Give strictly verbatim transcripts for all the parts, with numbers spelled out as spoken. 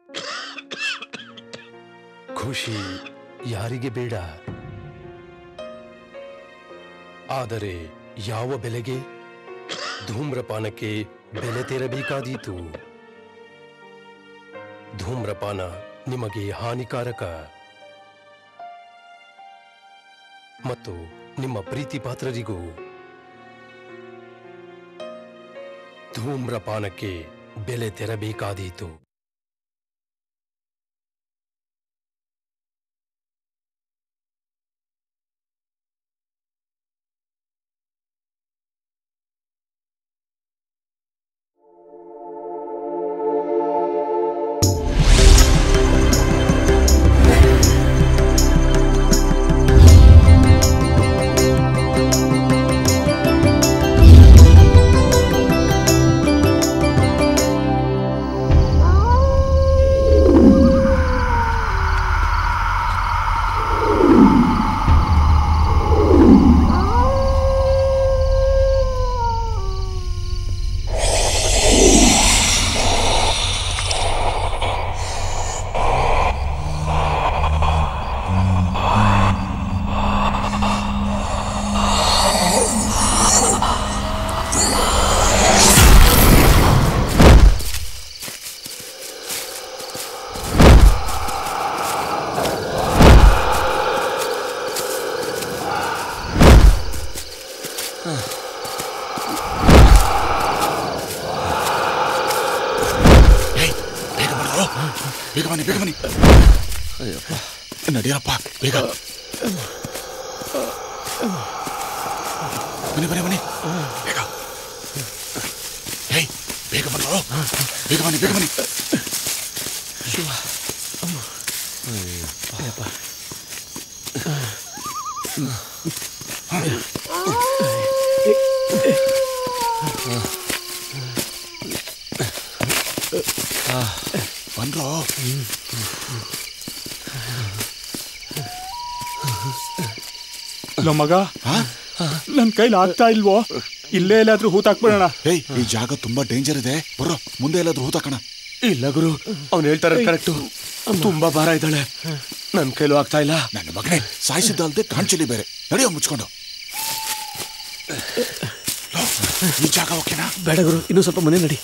ಖುಷಿ ಯಾರಿಗೆ ಬೇಡ, ಆದರೆ ಯಾವ ಬೆಲೆಗೆ ಧೂಮ್ರಪಾನಕ್ಕೆ ಬೆಲೆ ತೆರಬೇಕಾದೀತು. ಧೂಮ್ರಪಾನ ನಿಮಗೆ ಹಾನಿಕಾರಕ ಮತ್ತು ನಿಮ್ಮ ಪ್ರೀತಿ ಪಾತ್ರರಿಗೂ. ಧೂಮ್ರಪಾನಕ್ಕೆ ಬೆಲೆ ತೆರಬೇಕಾದೀತು. ಬೇಗ ಬನ್ನಿ ಬೇಗ ಬನ್ನಿ. ಅಯ್ಯಪ್ಪ ನಡಿಯಪ್ಪ ಬೇಗ ಬನ್ನಿ ಬನ್ನಿ ಬನ್ನಿ ಬೇಗ. ಹೇಯ್ ಬೇಗ ಬನ್ನಿ ಬೇಗ ಬನ್ನಿ ಬೇಗ ಬನ್ನಿ. ಶಿವ ಅಯ್ಯಪ್ಪ ಬಂದ್ರೋ. ನಮ್ಮ ಮಗ ನನ್ ಕೈಲಿ ಆಗ್ತಾ ಇಲ್ವೋ, ಇಲ್ಲೇ ಎಲ್ಲಾದ್ರೂ ಹೂತಾಕ್ಬಿಡೋಣ. ಏಯ್ ಈ ಜಾಗ ತುಂಬಾ ಡೇಂಜರ್ ಇದೆ, ಬರೋ ಮುಂದೆ ಎಲ್ಲಾದ್ರೂ ಹೂತಾಕೋಣ. ಇಲ್ಲ ಗುರು, ಅವ್ನು ಹೇಳ್ತಾರೆ ಕರೆಕ್ಟು, ತುಂಬಾ ಭಾರ ಇದ್ದಾಳೆ, ನನ್ ಕೈಲೂ ಆಗ್ತಾ ಇಲ್ಲ. ನನ್ನ ಮಗನೇ ಸಾಯಿಸಿದ್ದ ಅಲ್ದೆ ಕಾಣ್ಚಿಲಿ ಬೇರೆ. ನಡೆಯೋ ಮುಚ್ಕೊಂಡು. ಈ ಜಾಗ ಓಕೆನಾ? ಬೇಡ ಗುರು, ಇನ್ನೂ ಸ್ವಲ್ಪ ಮನೆ ನಡಿ.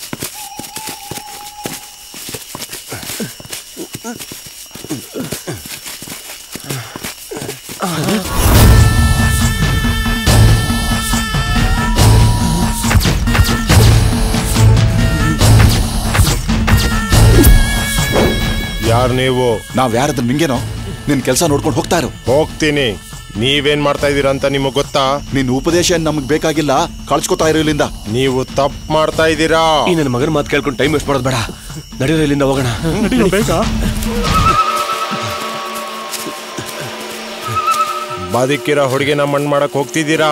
ಯಾರು ನೀವು? ನಾವ್ ಯಾರದ್ರ ನಿಂಗೇನೋ, ನಿನ್ ಕೆಲಸ ನೋಡ್ಕೊಂಡು ಹೋಗ್ತಾ ಇರು. ಹೋಗ್ತೀನಿ. ನೀವೇನ್ ಮಾಡ್ತಾ ಇದೀರಾ ಅಂತ ನಿಮಗ್ ಗೊತ್ತಾ? ನಿನ್ ಉಪದೇಶ ನಮಗ್ ಬೇಕಾಗಿಲ್ಲ, ಕಳ್ಸ್ಕೊತಾ ಇರೋ ಇಲ್ಲಿಂದ. ನೀವು ತಪ್ಪು ಮಾಡ್ತಾ ಇದ್ದೀರಾ. ಈ ನನ್ನ ಮಗನ ಮಾತು ಕೇಳ್ಕೊಂಡು ಟೈಮ್ ವೇಸ್ಟ್ ಮಾಡೋದು ಬೇಡ, ನಡೆಯೋ ಇಲ್ಲಿಂದ ಹೋಗೋಣ. ಬೇಕಾ ಬದುಕಿರೋ ಹುಡುಗಿನ ಮಣ್ಣು ಮಾಡಕ್ ಹೋಗ್ತಿದ್ದೀರಾ?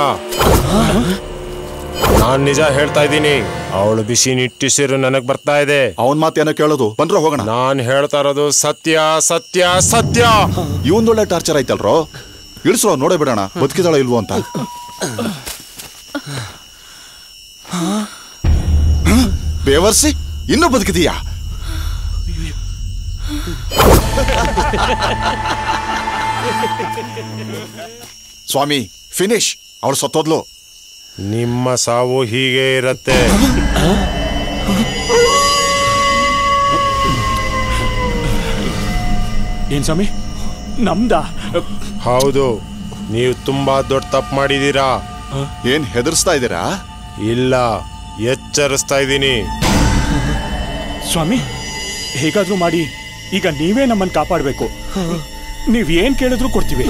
ನಾನ್ ನಿಜ ಹೇಳ್ತಾ ಇದ್ದೀನಿ, ಅವಳು ಬಿಸಿ ನಿಟ್ಟಿಸಿರು ನನಗ್ ಬರ್ತಾ ಇದೆ. ಅವನ್ ಮಾತೇನೋ ಕೇಳೋದು, ಬಂದ್ರ ಹೋಗೋಣ. ನಾನ್ ಹೇಳ್ತಾ ಇರೋದು ಸತ್ಯ ಸತ್ಯ ಸತ್ಯ. ಇವೊಂದೊಳ್ಳೆ ಟಾರ್ಚರ್ ಆಯ್ತಲ್ರೋ, ಇಳಿಸೋ ನೋಡೇ ಬಿಡೋಣ ಬದುಕಿದಾಳ ಇಲ್ವೋ ಅಂತ. ಬೇವರ್ಸಿ ಇನ್ನೂ ಬದುಕಿದೀಯಾ? ಸ್ವಾಮಿ ಫಿನಿಶ್, ಅವಳು ಸತ್ತೋದ್ಲು. ನಿಮ್ಮ ಸಾವು ಹೀಗೆ ಇರತ್ತೆ. ಏನ್ ಸ್ವಾಮಿ, ನಮ್ದ? ಹೌದು, ನೀವು ತುಂಬಾ ದೊಡ್ಡ ತಪ್ಪು ಮಾಡಿದೀರಾ. ಏನ್ ಹೆದರ್ಸ್ತಾ ಇದ್ದೀರಾ? ಇಲ್ಲ, ಎಚ್ಚರಿಸ್ತಾ ಇದ್ದೀನಿ. ಸ್ವಾಮಿ ಹೇಗಾದ್ರೂ ಮಾಡಿ ಈಗ ನೀವೇ ನಮ್ಮನ್ನು ಕಾಪಾಡಬೇಕು. ನೀವ್ ಏನ್ ಕೇಳಿದ್ರು ಕೊಡ್ತೀವಿ.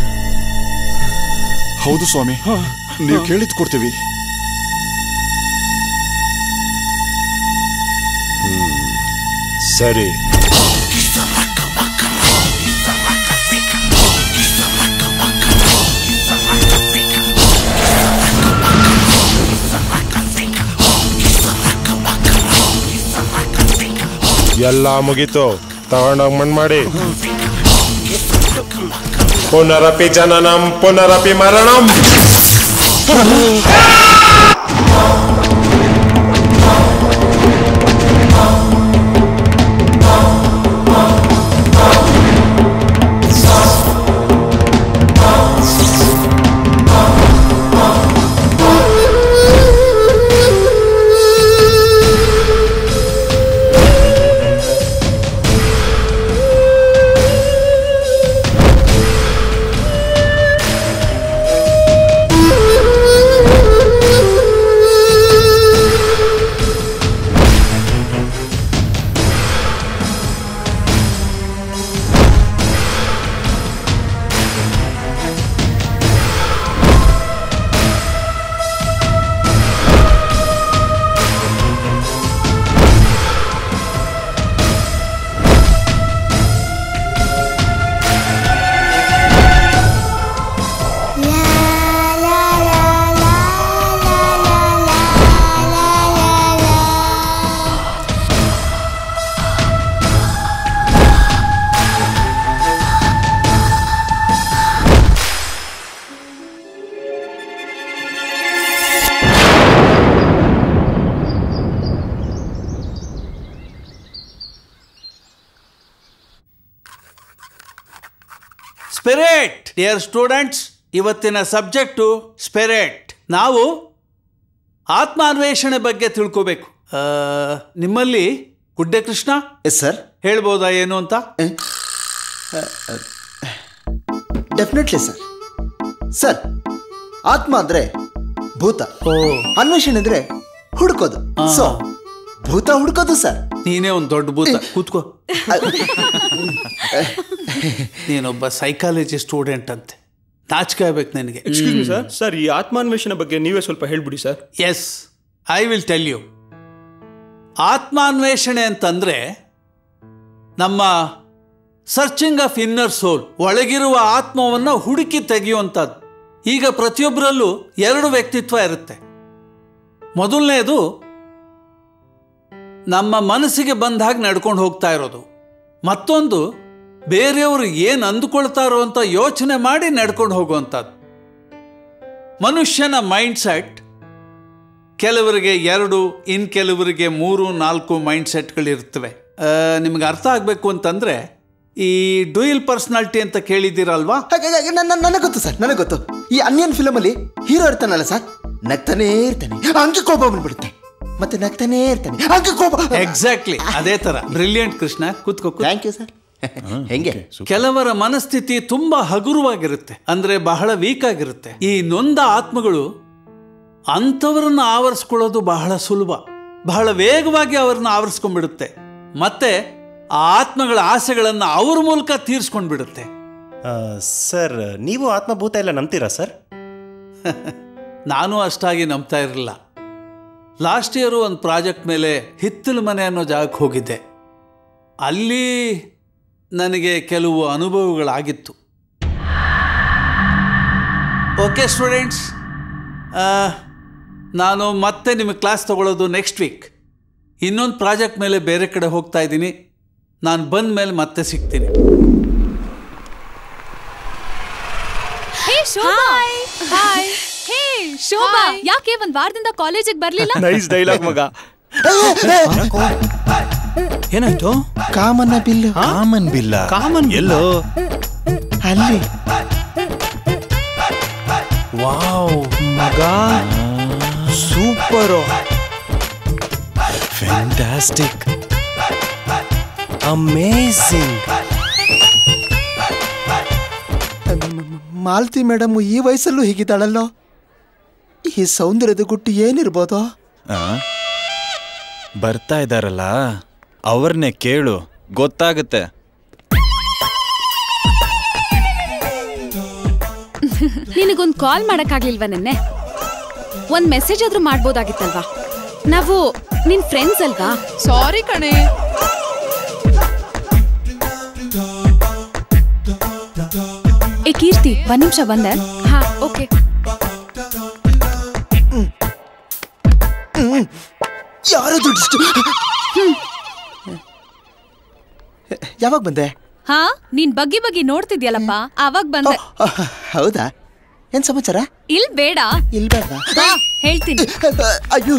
ಹೌದು ಸ್ವಾಮಿ, ನೀವು ಕೇಳಿದ್ ಕೊಡ್ತೀವಿ. ಸರಿ. ಎಲ್ಲ ಮುಗೀತು, ತಗೊಂಡೋಗಿ ಮಣ್ಣು ಮಾಡಿ. ಪುನರಪಿ ಜನನಂ ಪುನರಪಿ ಮರಣಂ. ಸ್ಪಿರಿಟ್ ಡಿಯರ್ ಸ್ಟೂಡೆಂಟ್ಸ್, ಇವತ್ತಿನ ಸಬ್ಜೆಕ್ಟು ಸ್ಪಿರಿಟ್. ನಾವು ಆತ್ಮಾನ್ವೇಷಣೆ ಬಗ್ಗೆ ತಿಳ್ಕೋಬೇಕು. ನಿಮ್ಮಲ್ಲಿ ಗುಡ್ಡೆ ಕೃಷ್ಣ ಎಸ್ ಸರ್ ಹೇಳ್ಬೋದಾ ಏನು ಅಂತ? Definitely sir. ಸರ್, ಆತ್ಮ ಅಂದ್ರೆ ಭೂತ, ಅನ್ವೇಷಣೆ ಅಂದ್ರೆ ಹುಡುಕೋದು. ಸೊ ಭೂತ ಹುಡುಕೋದು ಸರ್. ನೀನೇ ಒಂದು ದೊಡ್ಡ ಭೂತ. ಕೂತ್ಕೋ. ನೀನೊಬ್ಬ ಸೈಕಾಲಜಿ ಸ್ಟೂಡೆಂಟ್ ಅಂತೆ, ನಾಚಿಕೆ ಆಗ್ಬೇಕು ನನಗೆ. Excuse me sir. ಸರ್, ಈ ಆತ್ಮಾನ್ವೇಷಣೆ ಬಗ್ಗೆ ನೀವೇ ಸ್ವಲ್ಪ ಹೇಳ್ಬಿಡಿ sir. Yes, I will tell you. ಆತ್ಮಾನ್ವೇಷಣೆ ಅಂತಂದ್ರೆ ನಮ್ಮ ಸರ್ಚಿಂಗ್ ಆಫ್ ಇನ್ನರ್ ಸೋಲ್, ಒಳಗಿರುವ ಆತ್ಮವನ್ನು ಹುಡುಕಿ ತೆಗೆಯುವಂಥದ್ದು. ಈಗ ಪ್ರತಿಯೊಬ್ಬರಲ್ಲೂ ಎರಡು ವ್ಯಕ್ತಿತ್ವ ಇರುತ್ತೆ. ಮೊದಲನೇದು ನಮ್ಮ ಮನಸ್ಸಿಗೆ ಬಂದ ಹಾಗೆ ನಡ್ಕೊಂಡು ಹೋಗ್ತಾ ಇರೋದು. ಮತ್ತೊಂದು ಬೇರೆಯವರು ಏನು ಅಂದುಕೊಳ್ತಾರೋ ಅಂತ ಯೋಚನೆ ಮಾಡಿ ನಡ್ಕೊಂಡು ಹೋಗುವಂಥದ್ದು. ಮನುಷ್ಯನ ಮೈಂಡ್ ಸೆಟ್ ಕೆಲವರಿಗೆ ಎರಡು, ಇನ್ ಕೆಲವರಿಗೆ ಮೂರು ನಾಲ್ಕು ಮೈಂಡ್ ಸೆಟ್ಗಳಿರ್ತವೆ. ನಿಮ್ಗೆ ಅರ್ಥ ಆಗಬೇಕು ಅಂತಂದರೆ ಈ ಡ್ಯೂಯಲ್ ಪರ್ಸನಾಲಿಟಿ ಅಂತ ಕೇಳಿದ್ದೀರಲ್ವಾ? ನನಗೆ ಗೊತ್ತು ಸರ್, ನನಗೆ ಗೊತ್ತು. ಈ ಅನ್ಯನ್ ಫಿಲಮ್ ಅಲ್ಲಿ ಹೀರೋ ಇರ್ತಾನಲ್ಲ ಸರ್, ನಗ್ತಾನೇ ಇರ್ತಾನೆ, ಹಂಗೆ ಕೋಪ ಬಂದ್ಬಿಡುತ್ತೆ, ಮತ್ತೆ ನಗ್ತಾನೇ ಇರ್ತಾನೆ, ಹಂಗೆ ಕೋಪ. ಎಕ್ಸಾಕ್ಟ್ಲಿ ಅದೇ ತರ. ಬ್ರಿಲಿಯಂಟ್ ಕೃಷ್ಣ, ಕೂತ್ಕೋ. Thank you sir. ಹೆಂಗೆ ಕೆಲವರ ಮನಸ್ಥಿತಿ ತುಂಬಾ ಹಗುರವಾಗಿರುತ್ತೆ, ಅಂದ್ರೆ ಬಹಳ ವೀಕ್ ಆಗಿರುತ್ತೆ. ಈ ನೊಂದ ಆತ್ಮಗಳು ಅಂಥವ್ರನ್ನ ಆವರಿಸ್ಕೊಳ್ಳೋದು ಬಹಳ ಸುಲಭ, ಬಹಳ ವೇಗವಾಗಿ ಅವ್ರನ್ನ ಆವರಿಸ್ಕೊಂಡ್ಬಿಡುತ್ತೆ. ಮತ್ತೆ ಆ ಆತ್ಮಗಳ ಆಸೆಗಳನ್ನು ಅವ್ರ ಮೂಲಕ ತೀರ್ಸ್ಕೊಂಡ್ಬಿಡುತ್ತೆ. ಸರ್, ನೀವು ಆತ್ಮಭೂತ ಎಲ್ಲ ನಂಬ್ತೀರಾ ಸರ್? ನಾನು ಅಷ್ಟಾಗಿ ನಂಬ್ತಾ ಇರಲಿಲ್ಲ. ಲಾಸ್ಟ್ ಇಯರು ಒಂದು ಪ್ರಾಜೆಕ್ಟ್ ಮೇಲೆ ಹಿತ್ತಲು ಮನೆ ಅನ್ನೋ ಜಾಗಕ್ಕೆ ಹೋಗಿದ್ದೆ. ಅಲ್ಲಿ ನನಗೆ ಕೆಲವು ಅನುಭವಗಳಾಗಿತ್ತು. ಓಕೆ ಸ್ಟೂಡೆಂಟ್ಸ್, ನಾನು ಮತ್ತೆ ನಿಮಗೆ ಕ್ಲಾಸ್ ತಗೊಳ್ಳೋದು ನೆಕ್ಸ್ಟ್ ವೀಕ್. ಇನ್ನೊಂದು ಪ್ರಾಜೆಕ್ಟ್ ಮೇಲೆ ಬೇರೆ ಕಡೆ ಹೋಗ್ತಾ ಇದ್ದೀನಿ. ನಾನು ಬಂದ ಮೇಲೆ ಮತ್ತೆ ಸಿಗ್ತೀನಿ. ಶೋಭಾ, ಯಾಕೆ ಒಂದ್ ವಾರದಿಂದ ಕಾಲೇಜಿಗೆ ಬರ್ಲಿಲ್ಲ? ನೈಸ್ ಡೈಲಾಗ್ ಮಗ. ಏನಾಯ್ತು? ಕಾಮನ್ ಬಿಲ್. ಕಾಮನ್ ಬಿಲ್ಲ? ಕಾಮನ್ ಎಲ್ಲೋ ಅಲ್ಲಿ. ವಾವ್ ಮಗ, super, fantastic, amazing. Malathi madam ಈ ವಯಸ್ಸಲ್ಲೂ ಹೀಗಿದ್ದಾಳಲ್ಲೋ. ಈ ಸೌಂದರ್ಯದ ಗುಟ್ಟು ಏನಿರ್ಬೋದು? ಬರ್ತಾ ಇದ್ದಾರಲ್ಲ, ಅವ್ರನ್ನೇ ಕೇಳು, ಗೊತ್ತಾಗುತ್ತೆ. ನಿನಗೊಂದು ಕಾಲ್ ಮಾಡಕ್ಕಾಗ್ಲಿಲ್ವಾ ನಿನ್ನೆ? ಒಂದ್ ಮೆಸೇಜ್ ಆದ್ರೂ ಮಾಡ್ಬೋದಾಗಿತ್ತಲ್ವಾ? ನಾವು ನಿನ್ ಫ್ರೆಂಡ್ಸ್ ಅಲ್ವಾ? ಸಾರಿ ಕಣೆ. ಏ ಕೀರ್ತಿ, ಒಂದ್ ನಿಮಿಷ ಬಂದೆ. ಹಾ ಓಕೆ. ಯಾರು ದುಡ್ಡಿಷ್ಟು? ಯಾವಾಗ ಬಂದೆ? ಹಾ, ನೀನ್ ಬಗ್ಗಿ ಬಗ್ಗಿ ನೋಡ್ತಿದ್ಯಲ್ಲಪ್ಪ, ಆವಾಗ ಬಂದೆ. ಹೌದಾ? ಏನ್ ಸಮಾಚಾರ? ಇಲ್ ಬೇಡ. ಇಲ್ ಬೇಡ ಹೇಳ್ತೀನಿ. ಅಯ್ಯೋ,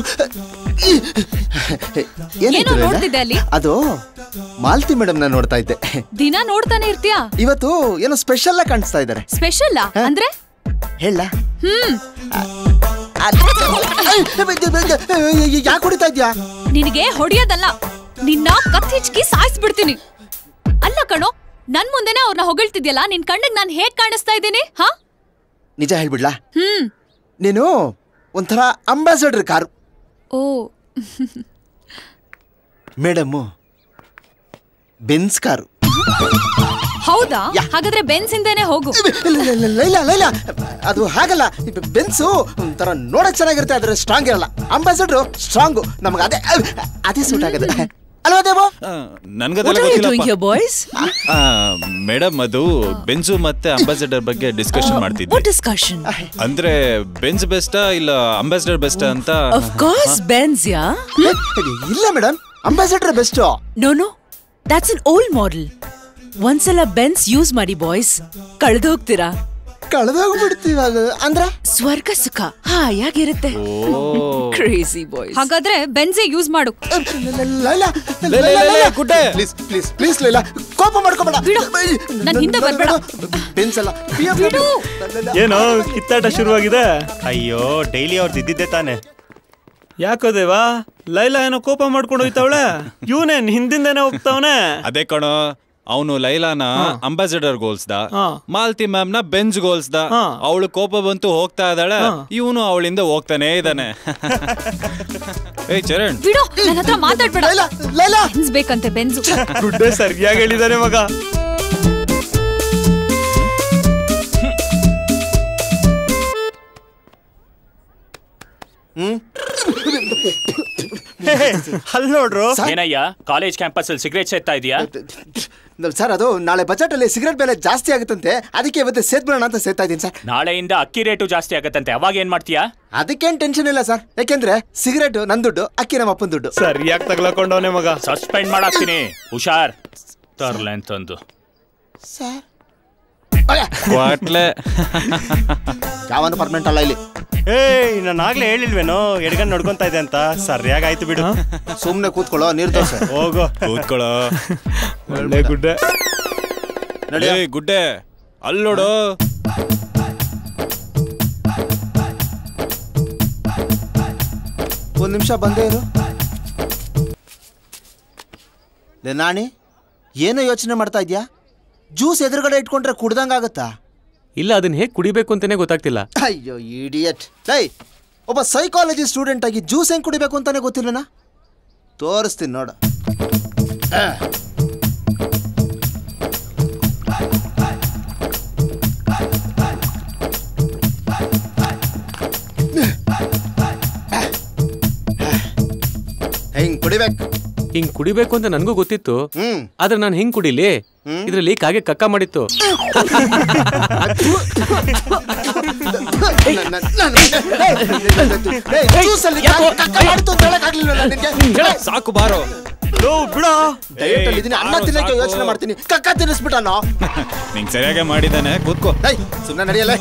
ಏನೋ ನೋಡ್ತಿದ್ದೆ ಅಲ್ಲಿ? ಅದು ಮಾಲತಿ ಮೇಡಮ್ ನ ನೋಡ್ತಾ ಇದ್ದೆ. ದಿನ ನೋಡ್ತಾನೆ ಇರ್ತೀಯಾ? ಇವತ್ತು ಏನೋ ಸ್ಪೆಷಲ್ ಆಗಿ ಕಾಣಿಸ್ತಾ ಇದ್ದಾರೆ. ಸ್ಪೆಷಲ್ ಅಂದ್ರೆ? ಹೇಳ. ಹ್ಮ್ ಯಾಕೆ ಹೊಡಿತಾ ಇದ್ಯಾ? ನಿನಗೆ ಹೊಡಿಯೋದಲ್ಲ, ನಿನ್ನ ಕತ್ತಿಚ್ಕಿ ಸಾಯಿಸ್ಬಿಡ್ತೀನಿ. ಅಲ್ಲ ಕಣೋ, ನನ್ ಮುಂದೆನೆ ಅವ್ರನ್ನ ಹೊಗಳ್ತಿದ್ಯಲ್ಲ, ನಿನ್ ಕಣ್ಣಿಗೆ ನಾನು ಹೇಗ್ ಕಾಣಿಸ್ತಾ ಇದ್ದೀನಿ? ಹಾ, ನಿಜ ಹೇಳ್ಬಿಡ್ಲಾ? ಹ್ಮ್ ನೀನು ಒಂಥರ ಅಂಬಾಸಡರ್ ಕಾರು. ಓ ಮೇಡಮ್ ಬೆನ್ಸ್ ಕಾರು. ಹೌದಾ? ಹಾಗಾದ್ರೆ ಬೆನ್ಸ್ ಇಂದೇನೆ ಹೋಗು. ಲೈಲಾ ಲೈಲಾ, ಅದು ಹಾಗಲ್ಲ. ಬೆನ್ಸು ಒಂಥರ ನೋಡಕ್ ಚೆನ್ನಾಗಿರುತ್ತೆ, ಆದ್ರೆ ಸ್ಟ್ರಾಂಗ್ ಇರಲ್ಲ. Ambassador strong. ನಮ್ಗೆ ಅದೇ ಅದೇ ಸೂಟ್ ಆಗದೆ ಅಲ್ವಾ ದೇವ? ನನ್ಗದೆಲ್ಲ ಮೇಡಮ್, ಅದು ಬೆನ್ಸು ಮತ್ತೆ ಅಂಬಾಸಿಡರ್ ಬಗ್ಗೆ ಡಿಸ್ಕಷನ್ ಮಾಡ್ತಿದ್ವಿ. ಡಿಸ್ಕಷನ್ ಅಂದ್ರೆ ಬೆನ್ಸ್ ಬೆಸ್ಟಾ ಇಲ್ಲ ಅಂಬಾಸಿಡರ್ ಬೆಸ್ಟಾ ಅಂತ. Of course Benz. ಯಾ ಇಲ್ಲ madam, Ambassador best. No no, that's an old model. ಒಂದ್ಸಲ ಬೆನ್ಸ್ ಯೂಸ್ ಮಾಡಿ ಬಾಯ್ಸ್, ಕಳೆದು ಹೋಗ್ತೀರಾ. ಕಳೆದೋಗ್ಬಿಡ್ತೀವಿ ಅದು ಅಂದ್ರೆ ಸ್ವರ್ಗ ಸುಖ ಹಾಯಾಗಿರುತ್ತೆ. Crazy boy. ಹಾಗಾದ್ರೆ ಬೆನ್ಸಿ ಯೂಸ್ ಮಾಡು. ಪ್ಲೀಸ್ ಪ್ಲೀಸ್ ಪ್ಲೀಸ್ ಲೈಲಾ, ಕೋಪ ಮಾಡ್ಕೋಬೇಡ. ನನ್ ಹಿಂದೆ ಬರ್ಬೇಡ. ಬೆನ್ಸ್ ಅಲ್ಲ. ಏನೋ ಕಿತ್ತಾಟ ಶುರುವಾಗಿದೆ. ಅಯ್ಯೋ ಡೈಲಿ ಅವ್ರದ್ದು ಇದ್ದಿದ್ದೆ ತಾನೆ. ಯಾಕೋ ದೇವಾ, ಲೈಲಾ ಏನೋ ಕೋಪ ಮಾಡ್ಕೊಂಡು ಹೋಯ್ತವಳೆ, ಇವನೇನ್ ಹಿಂದಿಂದೇನೆ ಹೋಗ್ತಾವನೆ. ಅದೇ ಕಣೋ, ಅವನು ಲೈಲಾನ ಅಂಬಾಸಿಡರ್ ಗೋಲ್ಸ್ದ, ಮಾಲ್ತಿ ಮ್ಯಾಮ್ ನ ಬೆಂಜ್ ಗೋಲ್ಸ್ದ. ಅವಳು ಕೋಪ ಬಂತು ಹೋಗ್ತಾ ಇದ್ದಾಳೆ, ಇವನು ಅವಳಿಂದ ಹೋಗ್ತಾನೆ ಇದ್ದಾನೆ. ಏಯ್ ಚರಣ್, ಬಿಡು, ನನ್ನ ಹತ್ರ ಮಾತಾಡ್ಬೇಡ. ಬೆನ್ಸ್ ಬೇಕಂತೆ, ಬೆನ್ಸು. ಗುಡ್ಡೆ ಸರಿಯಾಗಿ ಹೇಳಿದಾನೆ ಮಗ. ಹ್ಮ್ ಅಲ್ಲಿ ನೋಡ್ರು. ಏನಯ್ಯ ಕಾಲೇಜ್ ಕ್ಯಾಂಪಸ್ ಅಲ್ಲಿ ಸಿಗರೇಟ್ ಸೇರ್ತಾ ಇದೀಯಾ? ಸರ್, ಅದು ನಾಳೆ ಬಜೆಟ್ ಅಲ್ಲಿ ಸಿಗರೇಟ್ ಬೆಲೆ ಜಾಸ್ತಿ ಆಗುತ್ತಂತೆ, ಅದಕ್ಕೆ ಇವತ್ತು ಸೇದ್ಬಿಡೋಣ ಅಂತ ಸೇರ್ತಾ ಇದ್ದೀನಿ ಸರ್. ನಾಳೆಯಿಂದ ಅಕ್ಕಿ ರೇಟು ಜಾಸ್ತಿ ಆಗತ್ತಂತೆ, ಅವಾಗ ಏನ್ ಮಾಡ್ತೀಯಾ? ಅದಕ್ಕೇನ್ ಟೆನ್ಷನ್ ಇಲ್ಲ ಸರ್, ಯಾಕೆಂದ್ರೆ ಸಿಗರೇಟ್ ನನ್ ದುಡ್ಡು, ಅಕ್ಕಿ ನಮ್ಮ ಅಪ್ಪನ ದುಡ್ಡು. ಸರಿಯಾಗಿ ತಗ್ಲಾಕೊಂಡವನೇ ಮಗ. ಸಸ್ಪೆಂಡ್ ಮಾಡಾಕ್ತೀನಿ, ಹುಷಾರ್. ತರ್ಲೆ ಅಂತಂದು ಸರ್ ಯಾವನು ಪರ್ಮನೆಂಟ್ ಅಲ್ಲ ಇಲ್ಲಿ. ಏಯ್, ನಾನು ಆಗ್ಲೇ ಹೇಳಿಲ್ವೇನೋ ಎಡ್ಗನ್ ನೋಡ್ಕೊಂತ ಇದೆ ಅಂತ. ಸರಿಯಾಗಿ ಆಯ್ತು ಬಿಡು. ಸುಮ್ನೆ ಕೂತ್ಕೊಳ್ಳೋ, ನೀರ್ ದೋಸೆ. ಹೋಗೋ ಕೂತ್ಕೊಳ್ಳೋ. ಒಳ್ಳೆ ಗುಡ್ಡೆ. ನಡಿ ಗುಡ್ಡೆ, ಅಲ್ಲೋಡು. ಒಂದ್ ನಿಮಿಷ ಬಂದೇ ಇರು. ನಾಣಿ, ಏನೋ ಯೋಚನೆ ಮಾಡ್ತಾ ಇದ್ಯಾ? ಜ್ಯೂಸ್ ಎದುರುಗಡೆ ಇಟ್ಕೊಂಡ್ರೆ ಕುಡ್ದಂಗಾಗತ್ತಾ? ಇಲ್ಲ, ಅದನ್ನ ಹೇಗೆ ಕುಡಿಬೇಕು ಅಂತಾನೆ ಗೊತ್ತಾಗ್ತಿಲ್ಲ. ಅಯ್ಯೋ ಇಡಿಯಟ್. ಲೈ, ಒಬ್ಬ ಸೈಕಾಲಜಿ ಸ್ಟೂಡೆಂಟ್ ಆಗಿ ಜ್ಯೂಸ್ ಹೆಂಗ್ ಕುಡಿಬೇಕು ಅಂತಾನೆ ಗೊತ್ತಿಲ್ಲನಾ? ತೋರಿಸ್ತೀನಿ ನೋಡು. ಹೆಂಗ್ ಕುಡಿಬೇಕು? ಹಿಂಗ್ ಕುಡಿಬೇಕು ಅಂತ ನನಗೂ ಗೊತ್ತಿತ್ತು, ಆದ್ರೆ ನಾನು ಹೆಂಗ್ ಕುಡಿಲಿ? ಇದ್ರಲ್ಲಿ ಕಾಗೆ ಕಕ್ಕ ಮಾಡಿತ್ತು. ಸಾಕು ಬಾರೋ. ಅನ್ನ ತಿನ್ನಕ್ಕೆ ಯೋಚನೆ ಮಾಡ್ತೀನಿ, ಕಕ್ಕ ತಿನ್ನಿಸ್ಬಿಟ್ಟ. ನಿಂಗೆ ಸರಿಯಾಗಿ ಮಾಡಿದ್ದಾನೆ, ಕೂತ್ಕೋ. ಸುಮ್ಮನೆ ನಡೆಯಲ್ಲ.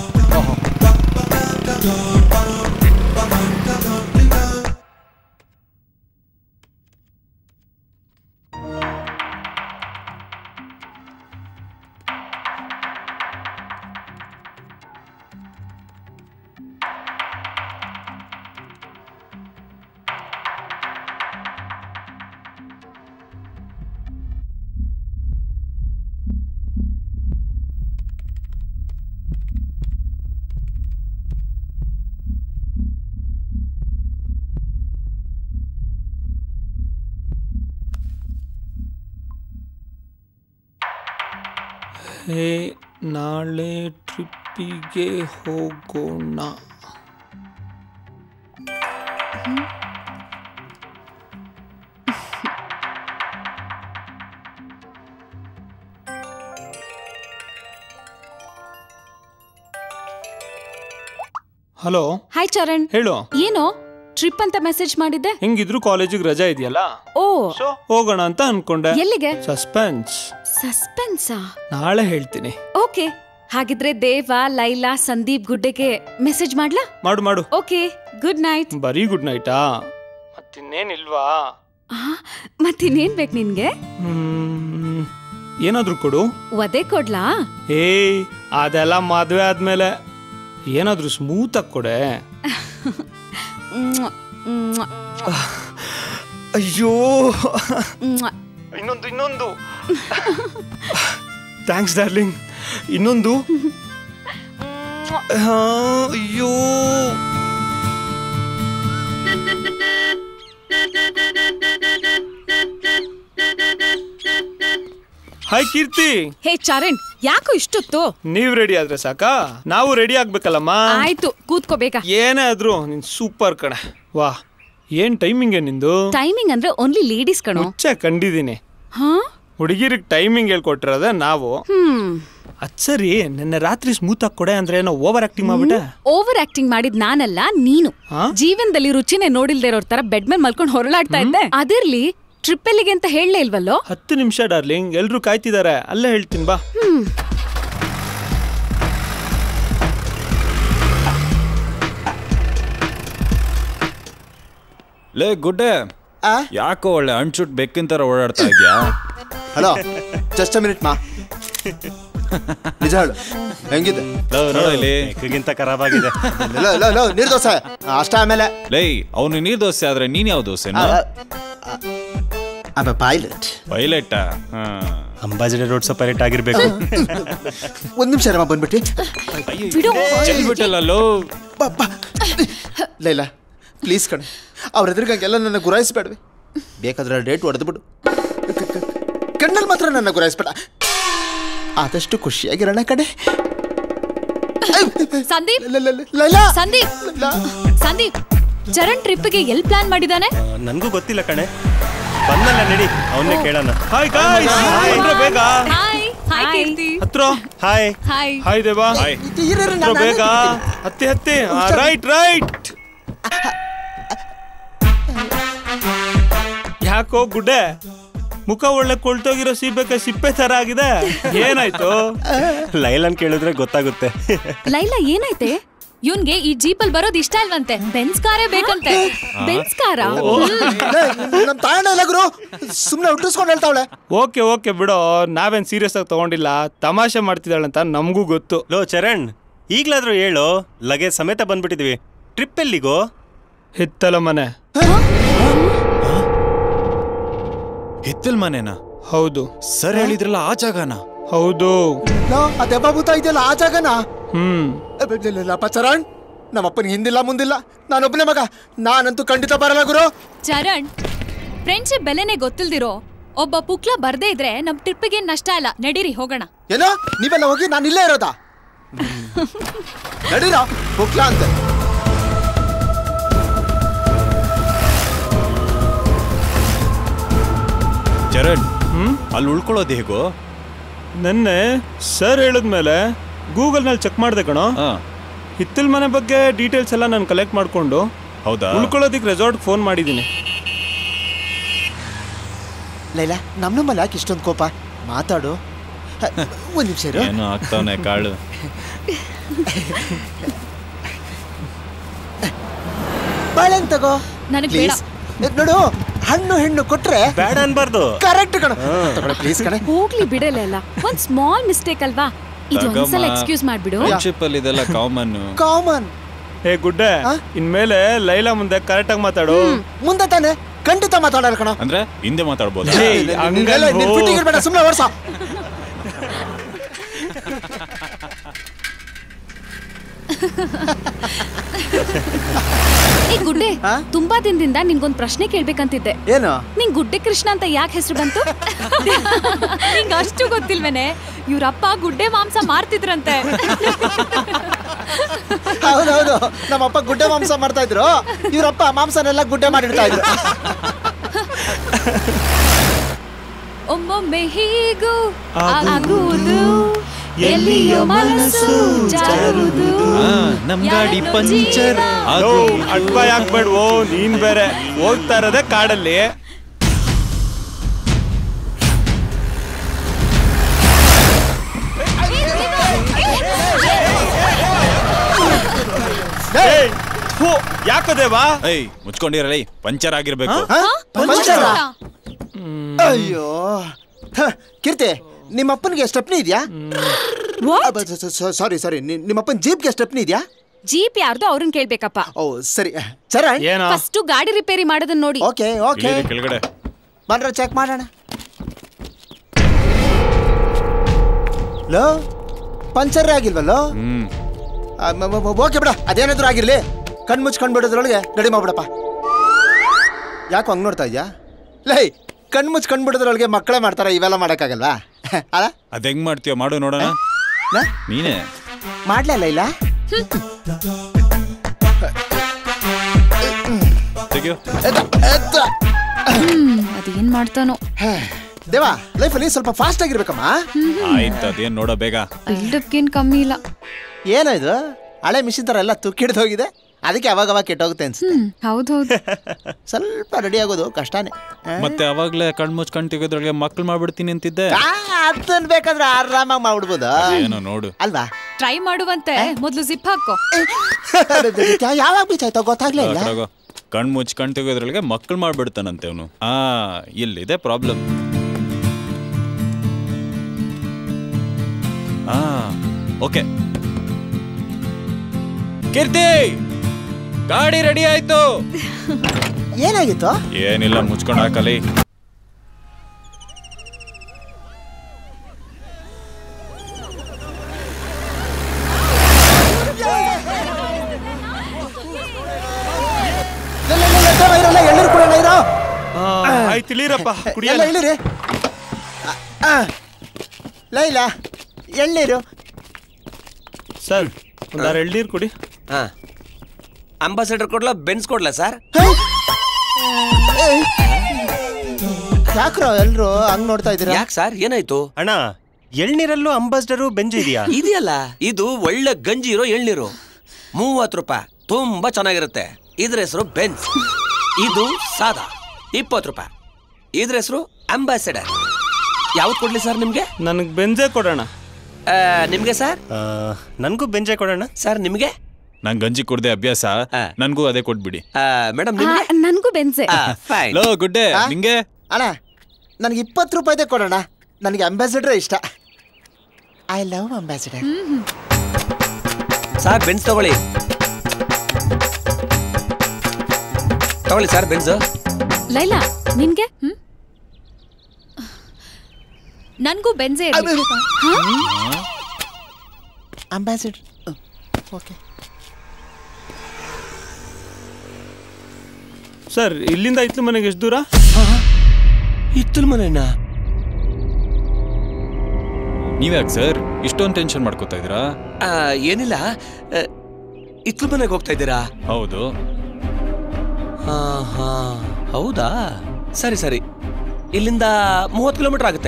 ಹೇ, ನಾಳೆ ಟ್ರಿಪ್ಪಿಗೆ ಹೋಗೋಣ. ಹಲೋ. ಹಾಯ್ ಚರಣ್. ಹೇಳು. ಏನೋ ಟ್ರಿಪ್ ಅಂತ ಮೆಸೇಜ್ ಮಾಡಿದ್ದೆ? ಹೆಂಗಿದ್ರು ಕಾಲೇಜಿಗೆ ರಜಾ ಇದೆಯಲ್ಲ, ಓ ಹೋಗೋಣ ಅಂತ ಅನ್ಕೊಂಡೆ. ಎಲ್ಲಿಗೆ? ಸಸ್ಪೆನ್ಸ್. ಸಸ್ಪೆನ್ಸಾ? ನಾಳೆ ಹೇಳ್ತೀನಿ. ಓಕೆ, ಹಾಗಿದ್ರೆ ದೇವ, ಲೈಲಾ, ಸಂದೀಪ್ ಗುಡ್ಡೆಗೆ ಮೆಸೇಜ್ ಮಾಡ್ಲಾ? ಮಾಡು ಮಾಡು. Okay, good night. ಬರೀ ಗುಡ್ ನೈಟಾ? ಮತ್ತಿನ್ನೇನಿಲ್ವಾ? ಮತ್ತಿನ್ನೇನ್ ಬೇಕು ನಿನ್ಗೆ? ಏನಾದ್ರೂ ಕೊಡು. ಒದೆ ಕೊಡ್ಲಾ? ಏಯ್, ಅದೆಲ್ಲ ಮದ್ವೆ ಆದ್ಮೇಲೆ. ಏನಾದ್ರೂ ಸ್ಮೂತ್ ಆಗಿ ಕೊಡೆ. ಅಯ್ಯೋ, ಇನ್ನೊಂದು ಇನ್ನೊಂದು. Thanks darling. ಇನ್ನೊಂದು. ಅಯ್ಯೋ, ಹಾಯ್ ಕೀರ್ತಿ. ಹೇ ಚರಣ್, ಯಾಕೋ ಇಷ್ಟೊತ್ತು? ನೀವ್ ರೆಡಿ ಆದ್ರೆ ಸಾಕಾ? ನಾವು ರೆಡಿ ಆಗ್ಬೇಕಲ್ಲಮ್ಮ. ಆಯ್ತು, ಕೂತ್ಕೋ ಬೇಗ. ಏನೇ ಆದ್ರೂ ನೀನ್ ಸೂಪರ್ ಕಣೆ. ವಾ, ಏನ್ ಟೈಮಿಂಗ್ ನಿಂದು? ಟೈಮಿಂಗ್ ಅಂದ್ರೆ ಓನ್ಲಿ ಲೇಡೀಸ್ ಕಣೋ. ಹುಚ್ಚ ಕಂಡಿದ್ದೀನಿ. ಹುಡುಗಿರಿಗೆ ಟೈಮಿಂಗ್ ಹೇಳ್ಕೊಟ್ಟಿರೋದ ನಾವು. ಅದ್ ಸರಿ, ನಿನ್ನೆ ರಾತ್ರಿ ಸ್ಮೂತ್ ಆಗಿ ಕೊಡೆ ಅಂದ್ರೆ ಏನೋ ಓವರ್ ಆಕ್ಟಿಂಗ್ ಮಾಡ್ಬಿಟ್ಟೆ. ಓವರ್ ಆಕ್ಟಿಂಗ್ ಮಾಡಿದ್ ನಾನಲ್ಲ, ನೀನು. ಜೀವನದಲ್ಲಿ ರುಚಿನೇ ನೋಡಿಲ್ದೇ ಇರೋರ್ ತರ ಬೆಡ್ ಮೇಲೆ ಮಲ್ಕೊಂಡು ಹೊರಳಾಡ್ತಾ ಇದ್ದೆ. ಅದಿರ್ಲಿ, ಟ್ರಿಪ್ ಎಲ್ಲಿಗೆ ಅಂತ ಹೇಳಲೇ ಇಲ್ವಲ್ಲೋ? ಹತ್ತು ನಿಮಿಷ ಡಾರ್ಲಿಂಗ್, ಎಲ್ರು ಕಾಯ್ತಿದ್ದಾರೆ, ಅಲ್ಲೇ ಹೇಳ್ತೀನಿ ಬಾ. ಲೇ ಗುಡ್ಡೆ ಯಾಕೋ ಒಳ್ಳೆ ಅಣ್ಚುಟ್ ಬೆಕ್ಕಿನ ತರ ಓಡಾಡ್ತಾ ಇದ್ಯಾ? ಹಲೋ ಜಸ್ಟ್ ಮಿನಿಟ್ ಮಾ. ನಿಜ ಹೇಳು ಹೆಂಗಿದೆ? ಬೆಕ್ಕಿಗಿಂತ ಖರಾಬ್ ಆಗಿದೆ. ನೀರ್ ದೋಸೆ ಅಷ್ಟ. ಆಮೇಲೆ ಲೈ ಅವನು ನೀರ್ ದೋಸೆ ಆದ್ರೆ ನೀನ್ ಯಾವ dosa? Pilot. Pilot Ambassador road so pilot ಆಗಿರ್ಬೇಕು. ಒಂದ್ ನಿಮಿಷ ರಮ್ಮ ಬಂದ್ಬಿಟ್ಟಿ. ಬಿಟ್ಟಲ್ಲೋ ಲೈಲಾ ಪ್ಲೀಸ್ ಕಣೆ, ಅವ್ರ ಎದುರಿಗಂಗೆಲ್ಲ ನನ್ನ ಗುರಾಯಿಸ್ಬೇಡ್ವಿ. ಬೇಕಾದ್ರೆ ಡೇಟ್ ಹೊಡೆದು ಬಿಡು, ಕಣ್ಣಲ್ಲಿ ಮಾತ್ರ ನನ್ನ ಗುರಾಯಿಸ್ಬೇಡ. ಆದಷ್ಟು ಖುಷಿಯಾಗಿರೋಣ ಕಡೆ. ಸಂದೀಪ್ ಲೈಲಾ ಸಂದೀಪ್ ಸಂದೀಪ್ ಚರಣ್ ಟ್ರಿಪ್ಗೆ ಎಲ್ಲಿ ಪ್ಲಾನ್ ಮಾಡಿದಾನೆ? ನನ್ಗೂ ಗೊತ್ತಿಲ್ಲ ಕಣೆ. ಬಂದಲ್ಲ ನಡಿ ಅವನ್ನೇ ಕೇಳೋಣ. ಹಾಯ್ ಗಾಯ್ಸ್, ಬೇಗ ಹಾಯ್ ಹಾಯ್ ಕೀರ್ತಿ. ಹತ್ರ ಹಾಯ್ ಹಾಯ್ ಹಾಯ್ ದೇವಾ. ಬೇಗ ಹತ್ತಿ ಹತ್ತಿ. Right right. ಯಾಕೋ ಗುಡ್ಡೆ ಮುಖ ಒಳ್ಳೆ ಕೊಳ್ತೋಗಿರೋ ಸೀಬೆಕಾಯಿ ಸಿಪ್ಪೆ ತರ ಆಗಿದೆ, ಏನಾಯ್ತು? ಲೈಲಾನ್ ಕೇಳಿದ್ರೆ ಗೊತ್ತಾಗುತ್ತೆ. ಲೈಲಾ ಏನಾಯ್ತೆ? ಇವನ್ಗೆ ಈ ಜೀಪಲ್ ಬರೋದು ಇಷ್ಟ ಇಲ್ವಂತೆ, ಬೆನ್ಸ್ ಕಾರೇ ಬೇಕಂತೆ. ಬೆನ್ಸ್ ಕಾರ ನಮ್ ತಾಯಣ್ಣ ಇಲ್ಲ ಗುರು, ಸುಮ್ನೆ ಹುಟ್ಟಿಸ್ಕೊಂಡು ಹೇಳ್ತಾವಳೆ. ಓಕೆ ಓಕೆ ಬಿಡೋ, ನಾವೇನ್ ಸೀರಿಯಸ್ ಆಗಿ ತಗೊಂಡಿಲ್ಲ, ತಮಾಷೆ ಮಾಡ್ತಿದ್ದಾಳಂತ ನಮಗೂ ಗೊತ್ತು. ಲೋ ಚರಣ್, ಈಗ್ಲಾದ್ರೂ ಹೇಳು, ಲಗೇಜ್ ಸಮೇತ ಬಂದ್ಬಿಟ್ಟಿದ್ವಿ. ಟ್ರಿಪ್ ಎಲ್ಲಿಗೋ? ಹಿತ್ತಲ ಮನೆ. ಹಿತ್ತಲ್ ಮನೆನಾ? ಹೌದು. ಸರ್ ಹೇಳಿದ್ರಲ್ಲ ಆ ಜಾಗನ? ಹೌದು. ಅದೆಬ್ಬ ಭೂತ ಇದೆಯಲ್ಲ ಆ ಜಾಗನ? ಹ್ಮ್. ಅಪ್ಪ ಚರಣ್, ನಮ್ಮಪ್ಪನಿಗೆ ಹಿಂದಿಲ್ಲ ಮುಂದಿಲ್ಲ, ನಾನೊಬ್ಬನೇ ಮಗ, ನಾನಂತೂ ಖಂಡಿತ ಬರಲ್ಲ ಗುರು. ಚರಣ್, ಫ್ರೆಂಡ್ಶಿಪ್ ಬೆಲೆನೆ ಗೊತ್ತಿಲ್ದಿರೋ ಒಬ್ಬ ಪುಕ್ಲ ಬರ್ದೇ ಇದ್ರೆ ನಮ್ ಟ್ರಿಪ್ಪಿಗೆ ನಷ್ಟ ಇಲ್ಲ. ನಡೀರಿ ಹೋಗೋಣ. ಏನೋ ನೀವೆಲ್ಲ ಹೋಗಿ ನಾನು ಇಲ್ಲೇ ಇರೋದಾ? ನಡೀರ ಪುಕ್ಲ ಅಂತ. ಚರಣ್, ಅಲ್ಲಿ ಉಳ್ಕೊಳ್ಳೋದು ಹೇಗೋ? ನೆನ್ನೆ ಸರ್ ಹೇಳಿದ್ಮೇಲೆ ಗೂಗಲ್ ನಲ್ಲಿ ಚೆಕ್ ಮಾಡಿದೆ ಕಣೋ. ಹಿತ್ತಲ್ ಮನೆ ಬಗ್ಗೆ ಡೀಟೇಲ್ಸ್ ಎಲ್ಲ ನಾನು ಕಲೆಕ್ಟ್ ಮಾಡ್ಕೊಂಡು ಹೌದಾ ಉಳ್ಕೊಳ್ಳೋದಿಕ್ ರೆಸಾರ್ಟ್ ಫೋನ್ ಮಾಡಿದ್ದೀನಿ. ಲೈಲಾ ನಮ್ಮ ನಮ್ಮಲ್ಲಿ ಯಾಕೆ ಇಷ್ಟೊಂದು ಕೋಪ? ಮಾತಾಡು. ಒಂದ್ ನಿಮಿಷ ಇರು. ಏನೋ ಆಗ್ತಾವನೆ ಕಾಳು. ಬಾಳೆಹಣ್ಣು ತಗೋ. ನನಗೆ ಬೇಡ. ನೋಡು, ಹಣ್ಣು ಹೆಣ್ಣು ಕೊಟ್ರೆ ಬೇಡ ಅನ್ಬಾರ್ದು. ಕರೆಕ್ಟ್ ಕಣ. ಪ್ಲೀಸ್ ಕಣ. ಹೋಗ್ಲಿ ಬಿಡಲ್ಲ, ಒಂದ್ ಸ್ಮಾಲ್ ಮಿಸ್ಟೇಕ್ ಅಲ್ವಾ, ಇದು ಒಂದ್ಸಲ ಎಕ್ಸ್ಕ್ಯೂಸ್ ಮಾಡ್ಬಿಡು. ಫ್ರೆಂಡ್ಶಿಪ್ ಅಲ್ಲಿ ಇದೆಲ್ಲ ಕಾಮನ್. ಕಾಮನ್. ಹೇ ಗುಡ್ಡೆ, ಇನ್ಮೇಲೆ ಲೈಲಾ ಮುಂದೆ ಕರೆಕ್ಟ್ ಆಗಿ ಮಾತಾಡು. ಮುಂದೆ ತಾನೆ ಖಂಡಿತ ಮಾತಾಡಲ್ಲ ಕಣ. ಅಂದ್ರೆ ಹಿಂದೆ ಮಾತಾಡ್ಬೋದು. ಬೇಡ, ಸುಮ್ಮನೆ ಓಡ್ಸ. ಏ ಗುಡ್ಡೆ, ತುಂಬಾ ದಿನದಿಂದ ನಿಂಗೊಂದ್ ಪ್ರಶ್ನೆ ಕೇಳ್ಬೇಕಂತಿದ್ದೆ. ಏನು? ನಿಂಗ್ ಗುಡ್ಡೆ ಕೃಷ್ಣ ಅಂತ ಯಾಕೆ ಹೆಸರು ಬಂತು? ನಿಂಗ ಅಷ್ಟು ಗೊತ್ತಿಲ್ವೇನೆ? ಇವ್ರಪ್ಪ ಗುಡ್ಡೆ ಮಾಂಸ ಮಾರ್ತಿದ್ರಂತೆ. ಹೌದೌದು, ನಮ್ಮಪ್ಪ ಗುಡ್ಡೆ ಮಾಂಸ ಮಾಡ್ತಾ ಇದ್ರು, ಇವ್ರಪ್ಪ ಮಾಂಸನೆಲ್ಲ ಗುಡ್ಡೆ ಮಾಡಿಡ್ತಾ ಇದ್ರು. ಒಮ್ಮೊಮ್ಮೆ ಹೀಗೂ ಆಗುವುದು, ಎಲ್ಲಿಯೋ ಮನಸ್ಸು ಜಾರುವುದು. ನಮ್ ಗಾಡಿ ಪಂಚರ್. ಅಡ್ಬ ಯಾಕ್ಬೇಡ್ವೋ, ನೀನ್ ಬೇರೆ ಹೋಗ್ತಾ ಇರೋದೆ ಕಾಡಲ್ಲಿ. ಯಾಕೋ ದೇವಾ? ಏಯ್ ಮುಚ್ಕೊಂಡಿರಲಿ, ಪಂಚರ್ ಆಗಿರ್ಬೇಕು. ಅಯ್ಯೋ ಕೀರ್ತಿ, ನಿಮ್ಮಪ್ಪನಿಗೆ ಸ್ಟೆಪ್ನಿ ಇದೆಯಾ? ಸಾರಿ ಸಾರಿ, ನಿಮ್ಮಪ್ಪನ ಜೀಪ್ಗೆ ಸ್ಟೆಪ್ನಿ ಇದೆಯಾ? ಜೀಪ್ ಯಾರ್ದು ಅವ್ರನ್ನ ಕೇಳ್ಬೇಕಪ್ಪ. ಓ ಸರಿ. ಚರಣ್, ಫಸ್ಟ್ ಗಾಡಿ ರಿಪೇರಿ ಮಾಡೋದನ್ನ ನೋಡಿ. ಓಕೆ ಓಕೆ, ಕೆಳಗಡೆ ಬಂದ್ರೆ ಚೆಕ್ ಮಾಡೋಣ. Low puncture ಆಗಿಲ್ವಲ್ಲೋ? ಓಕೆ ಬಿಡ, ಅದೇನಾದ್ರೂ ಆಗಿರ್ಲಿ, ಕಣ್ ಮುಚ್ಚಿ ಕಂಡ್ಬಿಡೋದ್ರೊಳಗೆ ರೆಡಿ ಮಾಡ್ಬಿಡಪ್ಪ. ಯಾಕೆ ಹಂಗ್ ನೋಡ್ತಾ ಇದ್ಯಾ? ಲೈ, ಕಣ್ ಮುಚ್ಚಿ ಕಂಡ್ಬಿಡೋದ್ರೊಳಗೆ ಮಕ್ಕಳೇ ಮಾಡ್ತಾರ, ಇವೆಲ್ಲ ಮಾಡಕ್ಕಾಗಲ್ವಾ? ಅಲ್ಲ, ಅದ್ ಹೆಂಗ್ ಮಾಡ್ತೀಯ ಮಾಡು ನೋಡೋಣ. ನೀನೇ ಮಾಡ್ಲಲ್ಲ ಇಲ್ಲ? ಅದೇನ್ ಮಾಡ್ತಾನೋ ದೇವಾ. ಲೈಫಲ್ಲಿ ಸ್ವಲ್ಪ ಫಾಸ್ಟ್ ಆಗಿರ್ಬೇಕಮ್ಮ. ಆಯ್ತು, ಅದೇನ್ ನೋಡೋ ಬೇಗ. ಬಿಲ್ಡಪ್ಗೇನ್ ಕಮ್ಮಿ ಇಲ್ಲ. ಏನೋ ಇದು ಹಳೆ ಮಿಷಿನ್ ತರ ಎಲ್ಲ ತುಕ್ಕಿಡ್ದು ಹೋಗಿದೆ, ಅದಕ್ಕೆ ಅವಾಗ ಅವಾಗ ಕೆಟ್ಟೋಗುತ್ತೆ ಅನ್ಸುತ್ತೆ. ಹೌದೌದು, ಸ್ವಲ್ಪ ರೆಡಿ ಆಗೋದು ಕಷ್ಟನೇ. ಮತ್ತೆ ಅವಾಗ್ಲೇ ಕಣ್ಮುಚ್ ಕಣ್ ತೆಗೆದ್ರೊಳಗೆ ಮಕ್ಳು ಮಾಡ್ಬಿಡ್ತೀನಿ ಅಂತಿದ್ದೆ. ಅದನ್ನ ಬೇಕಾದ್ರೆ ಆರಾಮಾಗಿ ಮಾಡ್ಬಿಡ್ಬೋದು. ಏನೋ ನೋಡು ಅಲ್ವಾ? ಟ್ರೈ ಮಾಡುವಂತೆ ಮೊದ್ಲು ಜಿಪ್ ಹಾಕೋ. ಯಾವಾಗ ಬೀಚ್ ಆಯ್ತೋ ಗೊತ್ತಾಗ್ಲೇ ಇಲ್ಲ. ಕಣ್ ಮುಚ್ಚಿ ಕಣ್ ತೆಗೋದ್ರೊಳಗೆ ಮಕ್ಕಳು ಮಾಡ್ಬಿಡ್ತಾನಂತೆ ಅವನು. ಆ ಇಲ್ಲಿದೆ ಪ್ರಾಬ್ಲಮ್. ಆ ಓಕೆ ಕೀರ್ತಿ, ಗಾಡಿ ರೆಡಿ ಆಯ್ತು. ಏನಾಗಿತ್ತು? ಏನಿಲ್ಲ, ಮುಚ್ಕೊಂಡು ಹಾಕಲಿ. ಆಯ್ತು ಇಳಿರಪ್ಪ, ಕುಡಿಯಲ್ಲ. ಇಳಿರಿ. ಲೈಲಾ ಎಳ್ಳೀರು. ಸರ್ ಒಂದಾರು ಎಳ್ನೀರು ಕುಡಿ. ಹಾ, ಅಂಬಾಸಡರ್ ಕೊಡ್ಲಾ ಬೆನ್ಸ್ ಕೊಡ್ಲಾ ಸರ್? ಯಾಕ್ರೋ ಎಲ್ರು ಹಂಗ್ ನೋಡ್ತಾ ಇದೀರಾ? ಯಾಕೆ ಸರ್, ಏನಾಯ್ತು? ಅಣ್ಣ, ಎಳ್ನೀರಲ್ಲೂ ಅಂಬಾಸಡರು ಬೆಂಜು ಇದೆಯಾ? ಇದೆಯಲ್ಲ, ಇದು ಒಳ್ಳೆ ಗಂಜಿ ಇರೋ ಎಳ್ನೀರು. ಮೂವತ್ತು ರೂಪಾಯಿ, ತುಂಬಾ ಚೆನ್ನಾಗಿರುತ್ತೆ. ಇದ್ರ ಹೆಸರು ಬೆನ್ಸ್. ಇದು ಸಾದಾ ಇಪ್ಪತ್ತು ರೂಪಾಯಿ. ಇದ್ರ ಹೆಸರು ಅಂಬಾಸಡರ್. ಯಾವ್ದು ಕೊಡ್ಲಿ ಸರ್ ನಿಮ್ಗೆ? ನನಗೆ ಬೆಂಜೆ ಕೊಡೋಣ. ನಿಮ್ಗೆ ಸರ್? ನನ್ಗೂ ಬೆಂಜೆ ಕೊಡೋಣ. ಸರ್ ನಿಮ್ಗೆ? ನಂಗೆ ಗಂಜಿ ಕುಡ್ದೆ ಅಭ್ಯಾಸ, ನನ್ಗೂ ಅದೇ ಕೊಟ್ಬಿಡಿ. ಮೇಡಮ್ ನನ್ಗೂ ಬೆಂಜೆ. ಲೋ ಗುಡ್ಡೆ, ನಿಂಗೆ? ಅಣ್ಣ ನನಗೆ ಇಪ್ಪತ್ತು ರೂಪಾಯಿದೇ ಕೊಡೋಣ. ನನಗೆ ಅಂಬಾಸಿಡರ್ ಇಷ್ಟ. I love Ambassador. Sir Benz ತಗೊಳ್ಳಿ ತಗೊಳ್ಳಿ ಸರ್ ಬೆನ್ಸ್. ಲೈಲಾ ನಿನ್ಗೆ? ನನ್ಗೂ ಬೆಂಜೆ. ಅಂಬಾಸಿಡರ್. ಓಕೆ ಸರ್, ಇಲ್ಲಿಂದ ಇತ್ಲು ಮನೆಗೆ ಎಷ್ಟು ದೂರ? ಇತ್ತಲ್ ಮನೆನ ನೀವ್ಯಾಕೆ ಸರ್ ಇಷ್ಟೊಂದು ಟೆನ್ಷನ್ ಮಾಡ್ಕೋತಾ ಇದ್ದೀರಾ? ಏನಿಲ್ಲ, ಇತ್ಲು ಮನೆಗೆ ಹೋಗ್ತಾ ಇದ್ದೀರಾ? ಹೌದು. ಹಾ ಹಾ ಹೌದಾ, ಸರಿ ಸರಿ. ಇಲ್ಲಿಂದ ಮೂವತ್ತು ಕಿಲೋಮೀಟರ್ ಆಗುತ್ತೆ.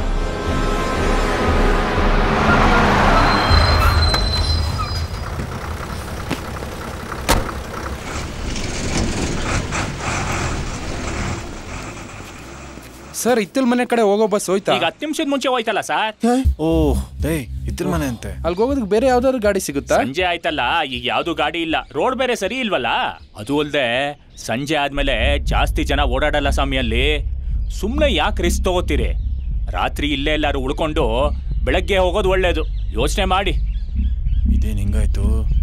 ಸರ್, ಇತ್ತಲ್ ಮನೆ ಕಡೆ ಹೋಗೋ ಬಸ್ ಹೋಯ್ತಾ? ಈಗ ಹತ್ತು ನಿಮಿಷದ ಮುಂಚೆ ಹೋಯ್ತಲ್ಲ ಸರ್. ಓಹ್ ಡೇ, ಇತ್ತಲ್ ಮನೆ ಅಂತೆ. ಅಲ್ಲಿ ಹೋಗೋದಕ್ಕೆ ಬೇರೆ ಯಾವ್ದಾದ್ರು ಗಾಡಿ ಸಿಗುತ್ತಾ? ಸಂಜೆ ಆಯ್ತಲ್ಲ, ಈಗ ಯಾವ್ದು ಗಾಡಿ ಇಲ್ಲ. ರೋಡ್ ಬೇರೆ ಸರಿ ಇಲ್ವಲ್ಲ. ಅದು ಅಲ್ದೆ ಸಂಜೆ ಆದ್ಮೇಲೆ ಜಾಸ್ತಿ ಜನ ಓಡಾಡಲ್ಲ ಸ್ವಾಮಿಯಲ್ಲಿ. ಸುಮ್ನೆ ಯಾಕೆ ರಿಸ್ಕ್ ತಗೋತೀರಿ? ರಾತ್ರಿ ಇಲ್ಲೇ ಎಲ್ಲಾರು ಉಳ್ಕೊಂಡು ಬೆಳಗ್ಗೆ ಹೋಗೋದು ಒಳ್ಳೇದು. ಯೋಚನೆ ಮಾಡಿ. ಇದೇನು ಹಿಂಗಾಯ್ತು?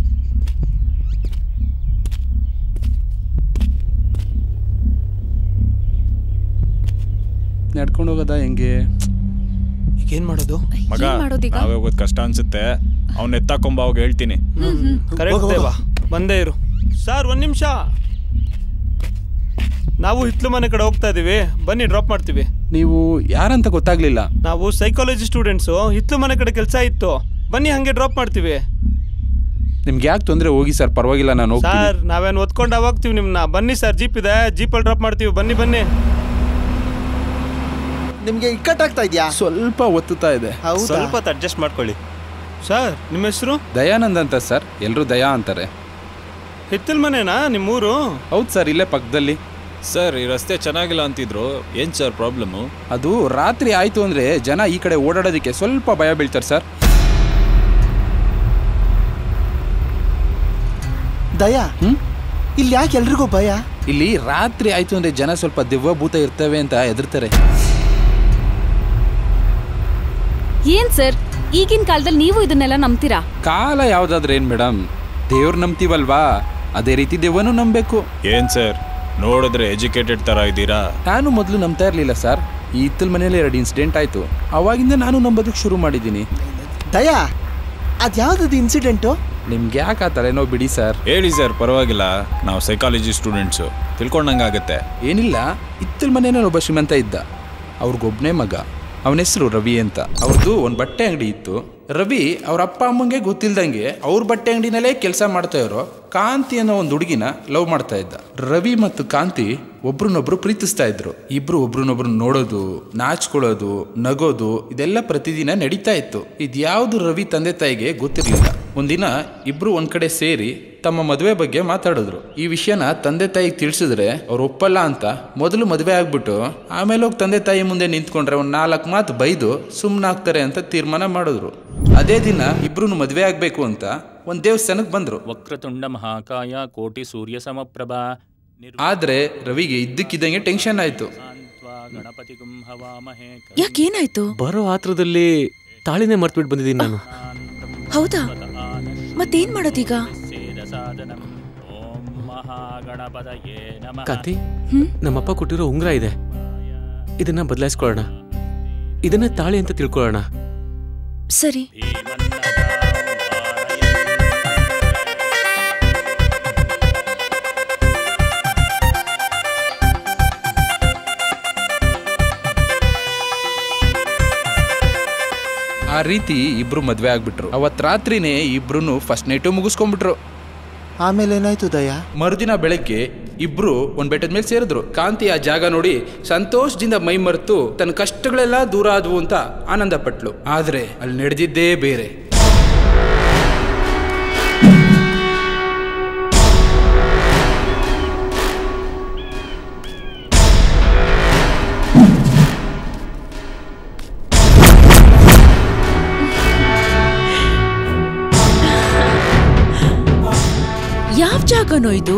ನಡ್ಕೊಂಡು ಹೋಗೋದಾ ಹೆಂಗೆ? ಈಗೇನ್ ಮಾಡೋದು? ಮಗ, ನಾವೇ ಹೋಗೋದು ಕಷ್ಟ ಅನ್ಸುತ್ತೆ. ಅವ್ನ ಎತ್ತಾಕೊಂಬ ಅವಾಗ ಹೇಳ್ತೀನಿ. ಕರೆಕ್ಟ್ ದೇವಾ, ಬಂದೇ ಇರು. ಸರ್ ಒಂದ್ ನಿಮಿಷ, ನಾವು ಹಿತ್ಲು ಮನೆ ಕಡೆ ಹೋಗ್ತಾ ಇದೀವಿ, ಬನ್ನಿ ಡ್ರಾಪ್ ಮಾಡ್ತೀವಿ. ನೀವು ಯಾರಂತ ಗೊತ್ತಾಗ್ಲಿಲ್ಲ. ನಾವು ಸೈಕಾಲಜಿ ಸ್ಟೂಡೆಂಟ್ಸು. ಹಿತ್ಲು ಮನೆ ಕಡೆ ಕೆಲಸ ಇತ್ತು, ಬನ್ನಿ ಹಂಗೆ ಡ್ರಾಪ್ ಮಾಡ್ತೀವಿ. ನಿಮ್ಗೆ ಯಾಕೆ ತೊಂದರೆ? ಹೋಗಿ ಸರ್, ಪರವಾಗಿಲ್ಲ, ನಾನು ಹೋಗ್ತೀನಿ. ಸರ್ ನಾವೇನು ಒತ್ಕೊಂಡು ಹೋಗ್ತೀವಿ ನಿಮ್ನ. ಬನ್ನಿ ಸರ್, ಜೀಪ್ ಇದೆ, ಜೀಪಲ್ಲಿ ಡ್ರಾಪ್ ಮಾಡ್ತೀವಿ. ಬನ್ನಿ ಬನ್ನಿ. ನಿಮ್ಗೆ ಇಕ್ಕಟ್ಟಾಗ್ತಾ ಇದೆಯಾ? ಸ್ವಲ್ಪ ಒತ್ತುತ್ತಾ ಇದೆ. ಸ್ವಲ್ಪ ಅಡ್ಜಸ್ಟ್ ಮಾಡ್ಕೊಳ್ಳಿ. ಸರ್ ನಿಮ್ಮ ಹೆಸರು? ದಯಾನಂದ್ ಅಂತ ಸರ್, ಎಲ್ಲರೂ ದಯಾ ಅಂತಾರೆ. ಹಿತ್ತಲ್ ಮನೆನಾ ನಿಮ್ಮೂರು? ಹೌದು ಸರ್, ಇಲ್ಲೇ ಪಕ್ಕದಲ್ಲಿ. ಸರ್, ಈ ರಸ್ತೆ ಚೆನ್ನಾಗಿಲ್ಲ ಅಂತಿದ್ರು. ಏನ್ ಸರ್ ಪ್ರಾಬ್ಲಮ್ಮು? ಅದು ರಾತ್ರಿ ಆಯ್ತು ಅಂದ್ರೆ ಜನ ಈ ಕಡೆ ಓಡಾಡೋದಕ್ಕೆ ಸ್ವಲ್ಪ ಭಯ ಬೀಳ್ತಾರೆ ಸರ್. ದಯಾ, ಇಲ್ಲಿ ಯಾಕೆ ಎಲ್ರಿಗೂ ಭಯ? ಇಲ್ಲಿ ರಾತ್ರಿ ಆಯ್ತು ಅಂದ್ರೆ ಜನ ಸ್ವಲ್ಪ ದೆವ್ವ ಭೂತ ಇರ್ತವೆ ಅಂತ ಹೆದರ್ತಾರೆ. ಏನ್ ಸರ್, ಈಗಿನ ಕಾಲದಲ್ಲಿ ನೀವು ಇದನ್ನೆಲ್ಲ ನಂಬ್ತೀರಾ? ಕಾಲ ಯಾವ್ದಾದ್ರೆ ಏನ್ ಮೇಡಮ್, ದೇವ್ರು ನಂಬ್ತೀವಲ್ವಾ, ಅದೇ ರೀತಿ ದೆವ್ವನು ನಂಬಬೇಕು. ಏನ್ ಸರ್, ನೋಡಿದ್ರೆ ಎಜುಕೇಟೆಡ್ ತರ ಇದ್ದೀರಾ? ನಾನು ಮೊದಲು ನಂಬ್ತಾ ಇರ್ಲಿಲ್ಲ ಸರ್. ಈ ಇತ್ತಲ್ ಮನೇಲಿ ಎರಡು ಇನ್ಸಿಡೆಂಟ್ ಆಯ್ತು, ಅವಾಗಿಂದ ನಾನು ನಂಬೋದಕ್ಕೆ ಶುರು ಮಾಡಿದ್ದೀನಿ. ದಯಾ, ಅದ್ಯಾವ್ದು ಇನ್ಸಿಡೆಂಟು? ನಿಮ್ಗೆ ಯಾಕೆ ಆ ತಲೆನೋವು ಬಿಡಿ ಸರ್. ಹೇಳಿ ಸರ್, ಪರವಾಗಿಲ್ಲ. ನಾವು ಸೈಕಾಲಜಿ ಸ್ಟೂಡೆಂಟ್ಸು, ತಿಳ್ಕೊಂಡಂಗಾಗತ್ತೆ. ಏನಿಲ್ಲ, ಇತ್ತಲ್ ಮನೇನಲ್ಲಿ ಒಬ್ಬ ಶ್ರೀಮಂತ ಇದ್ದ. ಅವ್ರಿಗೊಬ್ಬನೇ ಮಗ, ಅವನ ಹೆಸರು ರವಿ ಅಂತ. ಅವ್ರದ್ದು ಒಂದು ಬಟ್ಟೆ ಅಂಗಡಿ ಇತ್ತು. ರವಿ ಅವ್ರ ಅಪ್ಪ ಅಮ್ಮಂಗೆ ಗೊತ್ತಿಲ್ದಂಗೆ ಅವ್ರ ಬಟ್ಟೆ ಅಂಗಡಿನಲ್ಲೇ ಕೆಲಸ ಮಾಡ್ತಾ ಇರೋ ಕಾಂತಿ ಅನ್ನೋ ಒಂದು ಹುಡುಗಿನ ಲವ್ ಮಾಡ್ತಾ ಇದ್ದ. ರವಿ ಮತ್ತು ಕಾಂತಿ ಒಬ್ರನ್ನೊಬ್ರು ಪ್ರೀತಿಸ್ತಾ ಇದ್ರು. ಇಬ್ರು ಒಬ್ರನ್ನೊಬ್ರು ನೋಡೋದು, ನಾಚ್ಕೊಳ್ಳೋದು, ನಗೋದು ಇದೆಲ್ಲ ಪ್ರತಿದಿನ ನಡೀತಾ ಇತ್ತು. ಇದ್ಯಾವುದು ರವಿ ತಂದೆ ತಾಯಿಗೆ ಗೊತ್ತಿರ್ಲಿಲ್ಲ. ಒಂದಿನ ಇಬ್ರು ಒಂದ್ ಕಡೆ ಸೇರಿ ತಮ್ಮ ಮದುವೆ ಬಗ್ಗೆ ಮಾತಾಡಿದ್ರು. ಈ ವಿಷಯನ ತಂದೆ ತಾಯಿಗೆ ತಿಳಿಸಿದ್ರೆ ಅವ್ರು ಒಪ್ಪಲ್ಲ ಅಂತ ಮೊದಲು ಮದುವೆ ಆಗ್ಬಿಟ್ಟು ಆಮೇಲೆ ಹೋಗಿ ತಂದೆ ತಾಯಿ ಮುಂದೆ ನಿಂತ್ಕೊಂಡ್ರೆ ಒಂದ್ ನಾಲ್ಕು ಮಾತು ಬೈದು ಸುಮ್ನಾಗ್ತಾರೆ ಅಂತ ತೀರ್ಮಾನ ಮಾಡಿದ್ರು. ಅದೇ ದಿನ ಇಬ್ರು ಮದುವೆ ಆಗ್ಬೇಕು ಅಂತ ಒಂದ್ ದೇವಸ್ಥಾನಕ್ಕೆ ಬಂದ್ರು. ವಕ್ರತುಂಡ ಮಹಾಕಾಯ ಕೋಟಿ ಸೂರ್ಯ ಸಮಪ್ರಭಾ ಆದ್ರೆ ರವಿಗೆ ಇದ್ದಕ್ಕಿದ್ದಂಗೆ ಟೆನ್ಷನ್ ಆಯ್ತು. ಯಾಕೇನಾಯ್ತು? ಬರೋ ಆತ್ರದಲ್ಲಿ ತಾಳಿನೇ ಮರ್ತ್ಬಿಟ್ಟು ಬಂದಿದ್ದೀನಿ ನಾನು. ಹೌದಾ? ಮತ್ತೇನ್ ಮಾಡೋದೀಗ? ಕಾಂತಿ, ನಮ್ಮಪ್ಪ ಕೊಟ್ಟಿರೋ ಉಂಗ್ರ ಇದೆ, ಇದನ್ನ ಬದಲಾಯಿಸ್ಕೊಳ್ಳೋಣ. ಇದನ್ನ ತಾಳಿ ಅಂತ ತಿಳ್ಕೊಳ್ಳೋಣ. ಸರಿ. ಆ ರೀತಿ ಇಬ್ರು ಮದ್ವೆ ಆಗ್ಬಿಟ್ರು. ಅವತ್ ರಾತ್ರಿನೇ ಇಬ್ರು ಫಸ್ಟ್ ನೈಟು ಮುಗಿಸ್ಕೊಂಡ್ಬಿಟ್ರು. ಆಮೇಲೆ ಏನಾಯ್ತು ದಯ? ಮರುದಿನ ಬೆಳಗ್ಗೆ ಇಬ್ರು ಒಂದ್ ಬೆಟ್ಟದ ಮೇಲೆ ಸೇರಿದ್ರು. ಕಾಂತಿ ಆ ಜಾಗ ನೋಡಿ ಸಂತೋಷದಿಂದ ಮೈ ಮರೆತು ತನ್ನ ಕಷ್ಟಗಳೆಲ್ಲ ದೂರ ಆದ್ವು ಅಂತ ಆನಂದ ಪಟ್ಲು. ಆದ್ರೆ ಅಲ್ಲಿ ನಡೆದಿದ್ದೇ ಬೇರೆ. ಯಾವ ಜಾಗನೋ ಇದು?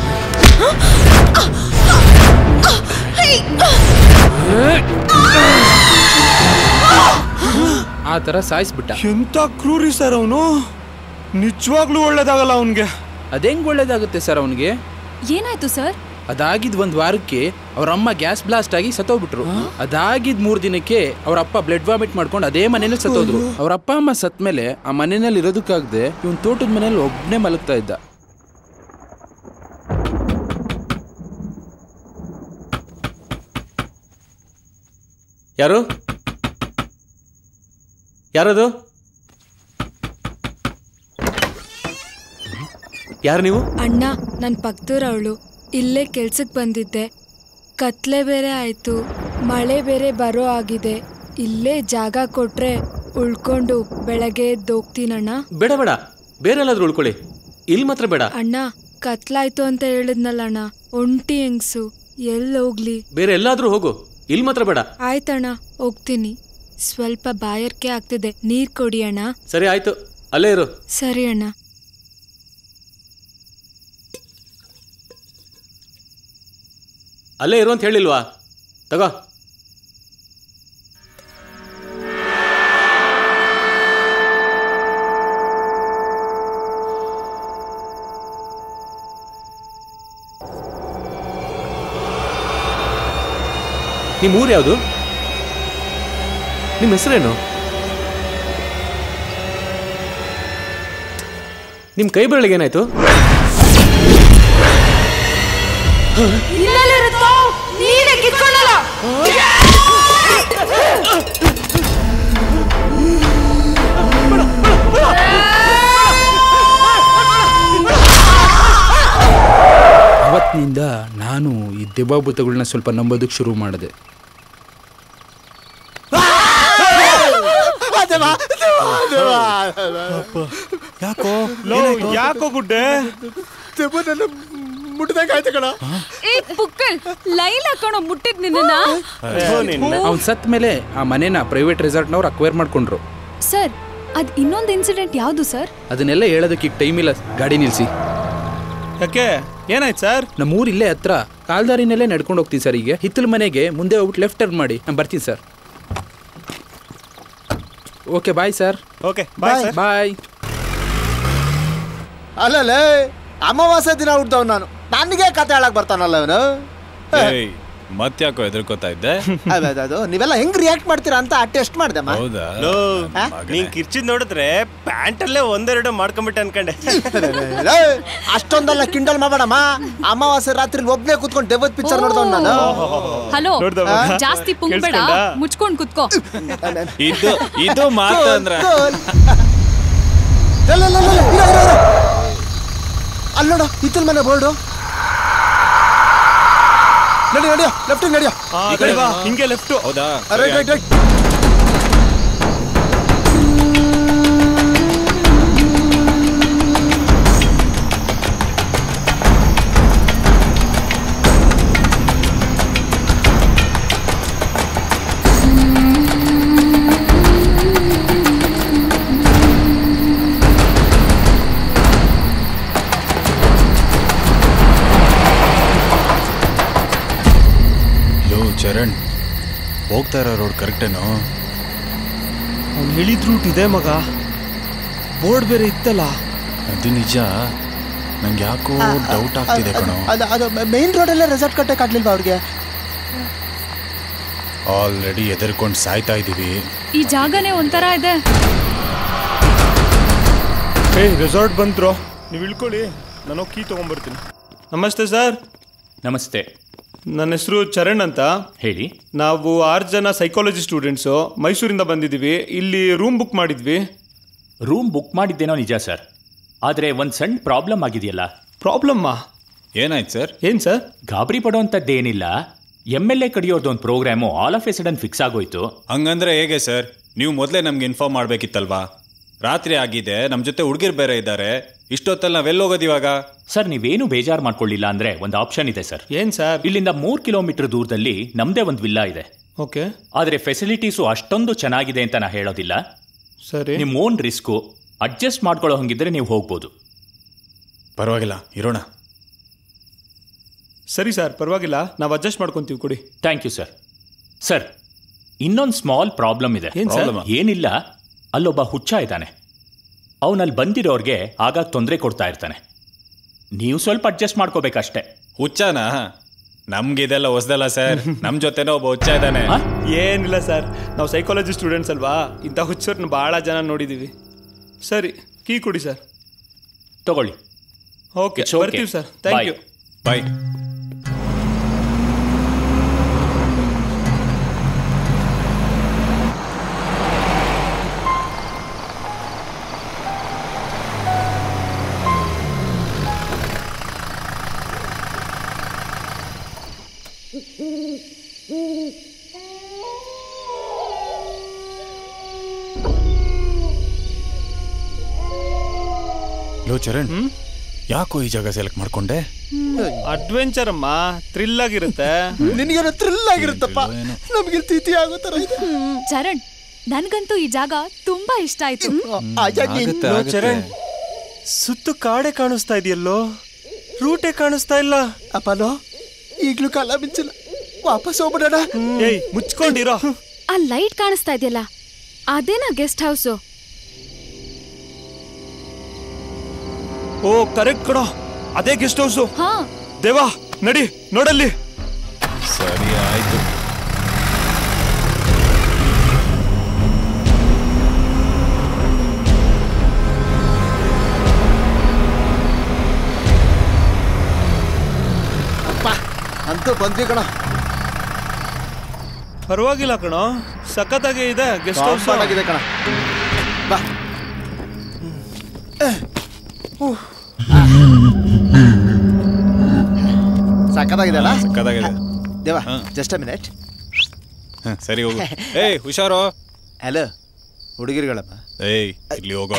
ಆ ತರ ಸಾಯಿಸ್ಬಿಟ್ಟ. ಎಂತ ಕ್ರೂರಿ ಸರ್ ಅವನು. ನಿಜವಾಗ್ಲೂ ಒಳ್ಳೇದಾಗಲ್ಲ ಅವನ್ಗೆ. ಅದೆಂಗ್ ಒಳ್ಳೇದಾಗುತ್ತೆ ಸರ್ ಅವನಿಗೆ? ಏನಾಯ್ತು ಸರ್? ಅದಾಗಿದ್ ಒಂದ್ ವಾರಕ್ಕೆ ಅವ್ರ ಅಮ್ಮ ಗ್ಯಾಸ್ ಬ್ಲಾಸ್ಟ್ ಆಗಿ ಸತ್ತೋಗ್ಬಿಟ್ರು. ಅದಾಗಿದ್ ಮೂರ್ ದಿನಕ್ಕೆ ಅವ್ರ ಅಪ್ಪ ಬ್ಲಡ್ ವಾಮಿಟ್ ಮಾಡ್ಕೊಂಡು ಅದೇ ಮನೇಲಿ ಸತ್ತೋದ್ರು. ಅವ್ರ ಅಪ್ಪ ಅಮ್ಮ ಸತ್ ಮೇಲೆ ಆ ಮನೆಯಲ್ಲಿ ಇರೋದಕ್ಕಾಗದೆ ಇವನ್ ತೋಟದ ಮನೇಲಿ ಒಬ್ನೇ ಮಲಗ್ತಾ ಇದ್ದ. ಯಾರು ಯಾರದು? ಯಾರು ನೀವು? ಅಣ್ಣ, ನನ್ನ ಪಕ್ಕದೂರವಳು. ಇಲ್ಲೇ ಕೆಲ್ಸಕ್ಕೆ ಬಂದಿದ್ದೆ. ಕತ್ಲೆ ಬೇರೆ ಆಯ್ತು, ಮಳೆ ಬೇರೆ ಬರೋ ಆಗಿದೆ. ಇಲ್ಲೇ ಜಾಗ ಕೊಟ್ರೆ ಉಳ್ಕೊಂಡು ಬೆಳಗ್ಗೆ ಎದ್ದು ಹೋಗ್ತೀನಣ್ಣ. ಬೇಡ ಬೇಡ, ಬೇರೆ ಎಲ್ಲಾದ್ರೂ ಉಳ್ಕೊಳ್ಳಿ, ಇಲ್ಲಿ ಮಾತ್ರ ಬೇಡ. ಅಣ್ಣ, ಕತ್ಲಾಯ್ತು ಅಂತ ಹೇಳಿದ್ನಲ್ಲ ಅಣ್ಣ, ಒಂಟಿ ಹೆಂಗ್ಸು, ಎಲ್ಲಿ ಹೋಗ್ಲಿ? ಬೇರೆ ಎಲ್ಲಾದ್ರೂ ಹೋಗು, ಇಲ್ಲಿ ಮಾತ್ರ ಬೇಡ. ಆಯ್ತಣ್ಣ, ಹೋಗ್ತೀನಿ. ಸ್ವಲ್ಪ ಬಾಯರ್ಕೆ ಆಗ್ತಿದೆ, ನೀರ್ ಕೊಡಿ ಅಣ್ಣ. ಸರಿ ಆಯ್ತು, ಅಲ್ಲೇ ಇರು. ಸರಿ ಅಣ್ಣ. ಅಲ್ಲೇ ಇರು ಅಂತ ಹೇಳಿಲ್ವಾ? ತಗೋ. ನಿಮ್ಮ ಊರು ಯಾವುದು? ನಿಮ್ಮ ಹೆಸರೇನು? ನಿಮ್ಮ ಕೈ ಬೆರಳಿಗೆ ಏನಾಯ್ತು? ಅವತ್ತಿನಿಂದ ನಾನು ಈ ದೆವ್ವಭೂತಗಳನ್ನ ಸ್ವಲ್ಪ ನಂಬೋದಕ್ಕೆ ಶುರು ಮಾಡಿದೆ. ಯಾಕೋ ಯಾಕೋ ಗುಡ್ಡೆ ಮುಟ್ಟದಾಗಾಯ್ತು ಕಣ. ಏ ಪುಕ್ಕಲ್, ಲೈಲಾ ಕಣೋ ಮುಟ್ಟಿದ್ ನಿನ್ನ. ಅವ್ನ್ ಸತ್ ಮೇಲೆ ಆ ಮನೇನ ಪ್ರೈವೇಟ್ ರೆಸಾರ್ಟ್ನವ್ರು ಅಕ್ವೈರ್ ಮಾಡ್ಕೊಂಡ್ರು. ಸರ್, ಅದ್ ಇನ್ನೊಂದು ಇನ್ಸಿಡೆಂಟ್ ಯಾವುದು ಸರ್? ಅದನ್ನೆಲ್ಲ ಹೇಳೋದಕ್ಕೆ ಈಗ ಟೈಮ್ ಇಲ್ಲ, ಗಾಡಿ ನಿಲ್ಸಿ. ಯಾಕೆ, ಏನಾಯ್ತು ಸರ್? ನಮ್ಮ ಊರ್ ಇಲ್ಲೇ ಹತ್ರ, ಕಾಲ್ದಾರಿನಲ್ಲೇ ನಡ್ಕೊಂಡು ಹೋಗ್ತೀನಿ ಸರ್. ಈಗ ಹಿತ್ತಲ ಮನೆಗೆ ಮುಂದೆ ಹೋಗ್ಬಿಟ್ಟು ಲೆಫ್ಟ್ ಟರ್ನ್ ಮಾಡಿ, ನಾನು ಬರ್ತೀನಿ sir. Okay bye sir. Okay bye bye. ಅಲ್ಲಲ್ಲೇ ಅಮಾವಾಸ್ಯೆ ದಿನ ಹುಡ್ದವ್ ನಾನು, ನನಗೆ ಕತೆ ಹೇಳಕ್ ಬರ್ತಾನಲ್ಲ ಅವನು. ಮತ್ತ್ಯಾಕೋ ಎದುರ್ಕೋತಾ ಇದ್ದೆ? ಅದು ನೀವೆಲ್ಲ ಹೆಂಗ್ ರಿಯಾಕ್ಟ್ ಮಾಡ್ತೀರಾ ಅಂತ ಟೆಸ್ಟ್ ಮಾಡ್ದೆ. ಹೌದಾ? ನೀನ್ ಕಿರ್ಚಿದ್ ನೋಡಿದ್ರೆ ಪ್ಯಾಂಟ್ ಅಲ್ಲೇ ಒಂದೆರಡು ಮಾಡ್ಕೊಂಡ್ಬಿಟ್ಟೆ ಅನ್ಕಂಡೆ. ಅಷ್ಟೊಂದೆಲ್ಲ ಕಿಂಡಲ್ ಮಾಡಬೇಡಮ್ಮ. ಅಮಾವಾಸ್ಯೆ ರಾತ್ರಿ ಒಬ್ನೇ ಕೂತ್ಕೊಂಡು ದೆವ್ವದ ಪಿಕ್ಚರ್ ನೋಡ್ದವ್ ನಾನು. ಹಲೋ, ಜಾಸ್ತಿ ಪುಂಗ್ಬೇಡ, ಮುಚ್ಕೊಂಡ್ ಕುತ್ಕೋ. ಇದು ಇದು ಮಾತಂದ್ರ ಅಲ್ಲಿ ನೋಡು, ಹಿತ್ತಲ್ ಮನೆ ಬೋರ್ಡು. ನಡಿ ನಡಿಯೋ, ಲೆಫ್ಟ್ ನಡಿಯೋ. ಹಿಂಗೆ ಲೆಫ್ಟ್. ಹೌದಾ? Right right right. ಹೋಗ್ತಾ ಇರೋ ರೋಡ್ ಕರೆಕ್ಟೇನೋ? ಅವ್ನು ಹೇಳಿದ ರೂಟ್ ಇದೆ ಮಗ, ಬೋರ್ಡ್ ಬೇರೆ ಇತ್ತಲ್ಲ. ಅದು ನಿಜ, ನಂಗೆ ಯಾಕೋ ಡೌಟ್ ಆಗ್ತಿದೆ ಕಣೋ. ಅದು ಅದು ಮೇನ್ ರೋಡಲ್ಲೇ ರೆಸಾರ್ಟ್ ಕಟ್ಟಕ್ಕಾಗ್ಲಿಲ್ವಾ ಅವ್ರಿಗೆ? ಆಲ್ರೆಡಿ ಎದರ್ಕೊಂಡು ಸಾಯ್ತಾ ಇದೀವಿ. ಈ ಜಾಗನೇ ಒಂಥರ ಇದೆ. ಏ ರೆಸಾರ್ಟ್ ಬಂತ್ರೋ, ನೀವು ಇಳ್ಕೊಳ್ಳಿ, ನಾನು ಕೀ ತೊಗೊಂಬರ್ತೀನಿ. ನಮಸ್ತೆ ಸರ್. ನಮಸ್ತೆ. ನನ್ನ ಹೆಸರು ಚರಣ್ ಅಂತ. ಹೇಳಿ. ನಾವು ಆರು ಜನ ಸೈಕಾಲಜಿ ಸ್ಟೂಡೆಂಟ್ಸು ಮೈಸೂರಿಂದ ಬಂದಿದ್ದೀವಿ. ಇಲ್ಲಿ ರೂಮ್ ಬುಕ್ ಮಾಡಿದ್ವಿ. ರೂಮ್ ಬುಕ್ ಮಾಡಿದ್ದೇನೋ ನಿಜ ಸರ್, ಆದರೆ ಒಂದು ಸಣ್ಣ ಪ್ರಾಬ್ಲಮ್ ಆಗಿದೆಯಲ್ಲ. ಪ್ರಾಬ್ಲಮ್ಮಾ? ಏನಾಯ್ತು ಸರ್? ಏನು ಸರ್? ಗಾಬರಿ ಪಡೋವಂಥದ್ದೇನಿಲ್ಲ. ಎಮ್ ಎಲ್ ಎ ಕಡಿಯೋರ್ದು ಒಂದು programme all of a sudden fix ಆಗೋಯ್ತು. ಹಂಗಂದ್ರೆ ಹೇಗೆ ಸರ್? ನೀವು ಮೊದಲೇ ನಮ್ಗೆ ಇನ್ಫಾರ್ಮ್ ಮಾಡಬೇಕಿತ್ತಲ್ವಾ? ರಾತ್ರಿ ಆಗಿದೆ, ನಮ್ಮ ಜೊತೆ ಹುಡುಗಿರು ಬೇರೆ ಇದ್ದಾರೆ, ಇಷ್ಟೊತ್ತಲ್ಲಿ ನಾವೆಲ್ಲಿ ಹೋಗೋದು ಇವಾಗ? ಸರ್ ನೀವೇನು ಬೇಜಾರು ಮಾಡ್ಕೊಳ್ಳಿಲ್ಲ ಅಂದ್ರೆ ಒಂದು ಆಪ್ಷನ್ ಇದೆ ಸರ್. ಏನ್ ಸರ್? ಇಲ್ಲಿಂದ ಮೂರು ಕಿಲೋಮೀಟರ್ ದೂರದಲ್ಲಿ ನಮ್ದೇ ಒಂದು ವಿಲ್ಲಾ ಇದೆ. ಓಕೆ. ಆದರೆ ಫೆಸಿಲಿಟೀಸು ಅಷ್ಟೊಂದು ಚೆನ್ನಾಗಿದೆ ಅಂತ ನಾ ಹೇಳೋದಿಲ್ಲ. ಸರಿ. ನಿಮ್ಮ ಓನ್ ರಿಸ್ಕು, ಅಡ್ಜಸ್ಟ್ ಮಾಡ್ಕೊಳ್ಳೋ ಹಂಗಿದ್ರೆ ನೀವು ಹೋಗ್ಬೋದು. ಪರವಾಗಿಲ್ಲ, ಇರೋಣ. ಸರಿ ಸರ್, ಪರವಾಗಿಲ್ಲ, ನಾವು ಅಡ್ಜಸ್ಟ್ ಮಾಡ್ಕೊಂತೀವಿ, ಕೊಡಿ. Thank you sir. ಸರ್ ಇನ್ನೊಂದು ಸ್ಮಾಲ್ ಪ್ರಾಬ್ಲಮ್ ಇದೆ. ಏನ್ ಸರ್? ಏನಿಲ್ಲ, ಅಲ್ಲೊಬ್ಬ ಹುಚ್ಚ ಇದ್ದಾನೆ. ಅವನಲ್ಲಿ ಬಂದಿರೋರ್ಗೆ ಆಗಾಗ ತೊಂದರೆ ಕೊಡ್ತಾ ಇರ್ತಾನೆ. ನೀವು ಸ್ವಲ್ಪ ಅಡ್ಜಸ್ಟ್ ಮಾಡ್ಕೋಬೇಕಷ್ಟೇ. ಹುಚ್ಚನಾ? ನಮ್ಗಿದೆಲ್ಲ ಹೊಸದಲ್ಲ ಸರ್. ನಮ್ ಜೊತೆನೋ ಒಬ್ಬ ಹುಚ್ಚ ಇದ್ದಾನೆ. ಏನಿಲ್ಲ ಸರ್, ನಾವು ಸೈಕಾಲಜಿ ಸ್ಟೂಡೆಂಟ್ಸ್ ಅಲ್ವಾ, ಇಂಥ ಹುಚ್ಚರ್ನ ಬಹಳ ಜನ ನೋಡಿದೀವಿ. ಸರಿ, ಕೀ ಕೊಡಿ ಸರ್. ತಗೊಳ್ಳಿ. ಓಕೆ, ಬರ್ತೀವಿ ಸರ್. Thank you. ಬಾಯ್. ಲೋ ಚರಣ್, ಯಾಕೋ ಈ ಜಾಗ ಸೆಲೆಕ್ಟ್ ಮಾಡ್ಕೊಂಡೆ? ಅಡ್ವೆಂಚರ್ ಅಮ್ಮ, ಥ್ರಿಲ್ ಆಗಿರುತ್ತೆ. ನಿನಗೇನೋ ಥ್ರಿಲ್ ಆಗಿರುತ್ತಪ್ಪ, ನಮ್ಗೆ ತಿಥಿ ಆಗೋ ತರ ಇದೆ. ಚರಣ್, ನನ್ಗಂತೂ ಈ ಜಾಗ ತುಂಬಾ ಇಷ್ಟ ಆಯ್ತು. ಚರಣ್, ಸುತ್ತು ಕಾಡೆ ಕಾಣಿಸ್ತಾ ಇದೆಯಲ್ಲೋ, ರೂಟೇ ಕಾಣಿಸ್ತಾ ಇಲ್ಲ. ಅಪ್ಪನೋ, ಈಗ್ಲೂ ಕಾಲ ಮಿಂಚಿಲ್ಲ, ವಾಪಸ್ ಹೋಗ್ಬಿಡೋಣ. ಏಯ್, ಮುಚ್ಕೊಂಡಿರೋ. ಆ ಲೈಟ್ ಕಾಣಿಸ್ತಾ ಇದೆಯಲ್ಲ, ಅದೇನಾ ಗೆಸ್ಟ್ ಹೌಸು? ಓ ಕರೆಕ್ಟ್ ಕಣೋ, ಅದೇ ಗೆಸ್ಟ್ ಹೌಸು. ಹಾ ದೇವಾ, ನಡಿ ನೋಡಲ್ಲಿ. ಸರಿ ಆಯ್ತು. ಅಂತೂ ಬಂದ್ವಿ ಕಣ. ಪರವಾಗಿಲ್ಲ ಕಣೋ, ಸಖತ್ತಾಗೆ ಇದೆ ಗೆಸ್ಟ್ ಹೌಸ್. ಆಗಿದೆ ಕಣ. ಬಾ. ಸಕ್ಕತ್ತಾಗಿದೆ ಅಲ್ಲ? ಸಕ್ಕತ್ತಾಗಿದೆ. ದೇವಾ, ಜಸ್ಟ್ ಅ ಮಿನಿಟ್. ಸರಿ ಹೋಗು. ಏಯ್ ಹುಷಾರೋ. ಹಲೋ ಹುಡುಗಿರುಗಳಪ್ಪ. ಏಯ್ ಇಲ್ಲಿ ಹೋಗೋ.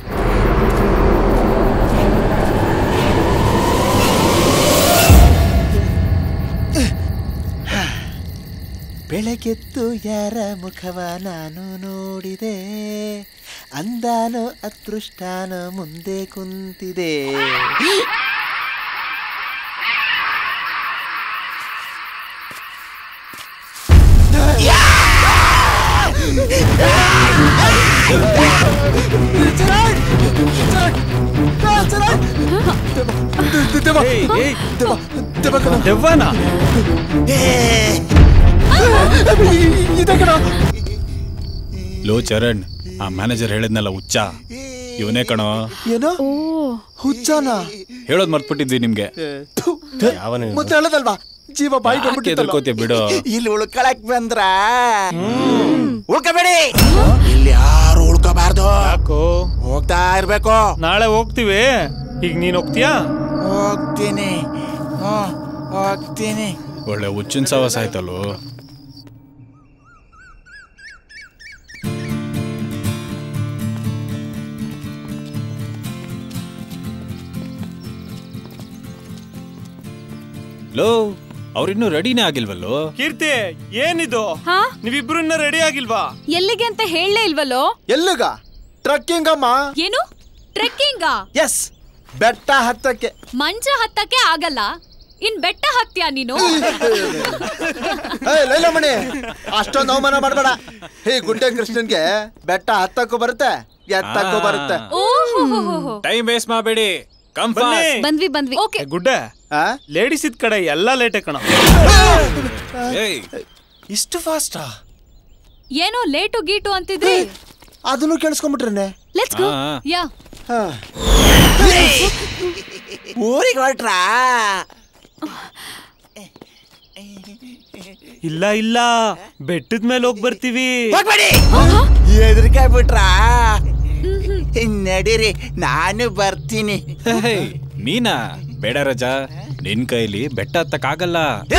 ಬೆಳಗೆದ್ದು ಯಾರ ಮುಖವ ನಾನು ನೋಡಿದೆ, ಅಂದಾನೋ ಅದೃಷ್ಟಾನೋ ಮುಂದೆ ಕುಂತಿದೆ. ದೆವ್ವನಾ? ಲೋ ಚರಣ್, ಆ ಮ್ಯಾನೇಜರ್ ಹೇಳಿದ್ನಲ್ಲ ಹುಚ್ಚ, ಇವನೇ ಕಣೋ. ಏನೋ ಹುಚ್ಚನ ಹೇಳೋದ್ ಮರ್ತ್ಬಿಟ್ಟಿದ್ವಿ ನಿಮ್ಗೆ. ಮತ್ತೆ ಹೇಳೋದಲ್ವಾ, ಜೀವ ಬಾಯಿ ಎದರ್ಕೋತೀಯ ಬಿಡು. ಇಲ್ಲಿ ಉಳ್ಕೊಳಕ್ ಬಂದ್ರ ಉಳ್ಕೋಬೇಡಿ, ಇಲ್ಲಿ ಯಾರು ಉಳ್ಕೋಬಾರ್ದು. ಯಾಕೋ? ಹೋಗ್ತಾ ಇರ್ಬೇಕು. ನಾಳೆ ಹೋಗ್ತೀವಿ. ಈಗ ನೀನ್ ಹೋಗ್ತೀಯಾ? ಹೋಗ್ತೀನಿ ಹೋಗ್ತೀನಿ. ಒಳ್ಳೆ ಹುಚ್ಚಿನ ಸವಾಸ ಆಯ್ತಲ್ಲೋ. ಲೋ, ಅವ್ರಿನ್ನೂ ರೆಡಿನೇ ಆಗಿಲ್ವಲ್ಲೋ. ಕೀರ್ತಿ, ಏನಿದು? ನೀವಿಬ್ರು ಇನ್ನ ರೆಡಿ ಆಗಿಲ್ವಾ? ಎಲ್ಲಿಗೆ ಅಂತ ಹೇಳಲೇ ಇಲ್ವಲ್ಲೋ. ಎಲ್ಲಿಗ? ಟ್ರಕ್ಕಿಂಗ್ ಅಮ್ಮ. ಏನು ಟ್ರೆಕ್ಕಿಂಗ್? ಎಸ್, ಬೆಟ್ಟ ಹತ್ತಕ್ಕೆ. ಮಂಚ ಹತ್ತಕ್ಕೆ ಆಗಲ್ಲ, ಇನ್ ಬೆಟ್ಟ ಹತ್ಯಾ ನೀನು? ಲೈಲಮಣಿ, ಅಷ್ಟೊಂದು ಅವಮಾನ ಮಾಡಬೇಡ. ಹೇ ಗುಡ್ಡೆ ಕೃಷ್ಣನ್ಗೆ ಬೆಟ್ಟ ಹತ್ತಕ್ಕೂ ಬರುತ್ತೆ, ಎತ್ತಕ್ಕೂ ಬರುತ್ತೆ. ಟೈಮ್ ವೇಸ್ಟ್ ಮಾಡಬೇಡಿ, ಕಮ್ ಫಾಸ್ಟ್. ಬಂದ್ವಿ ಬಂದ್ವಿ. ಓಕೆ ಗುಡ್ಡ, ಲೇಡೀಸ್ ಇದ್ ಕಡೆ ಎಲ್ಲ ಲೇಟೆ ಕಣ. ಇಷ್ಟು ಫಾಸ್ಟಾ? ಏನೋ ಲೇಟು ಗೀಟು ಅಂತಿದ್ರಿ, ಅದನ್ನು ಕೇಳಿಸ್ಕೊಂಡ್ಬಿಟ್ರೇನೆ. Let's go. ಯಾ ಊರಿಗೆ ಹೊರಟ್ರಾ? ಇಲ್ಲ ಇಲ್ಲ, ಬೆಟ್ಟದ ಮೇಲೆ ಹೋಗಿ ಬರ್ತೀವಿ. ಎದ್ರಿಕಾಯ್ ಬಿಟ್ರಾ? ನಡೀರಿ, ನಾನು ಬರ್ತೀನಿ. ನೀನಾ? ಬೇಡ ರಜಾ, ನಿನ್ ಕೈಲಿ ಬೆಟ್ಟ ಹತ್ತಕ್ಕಾಗಲ್ಲ.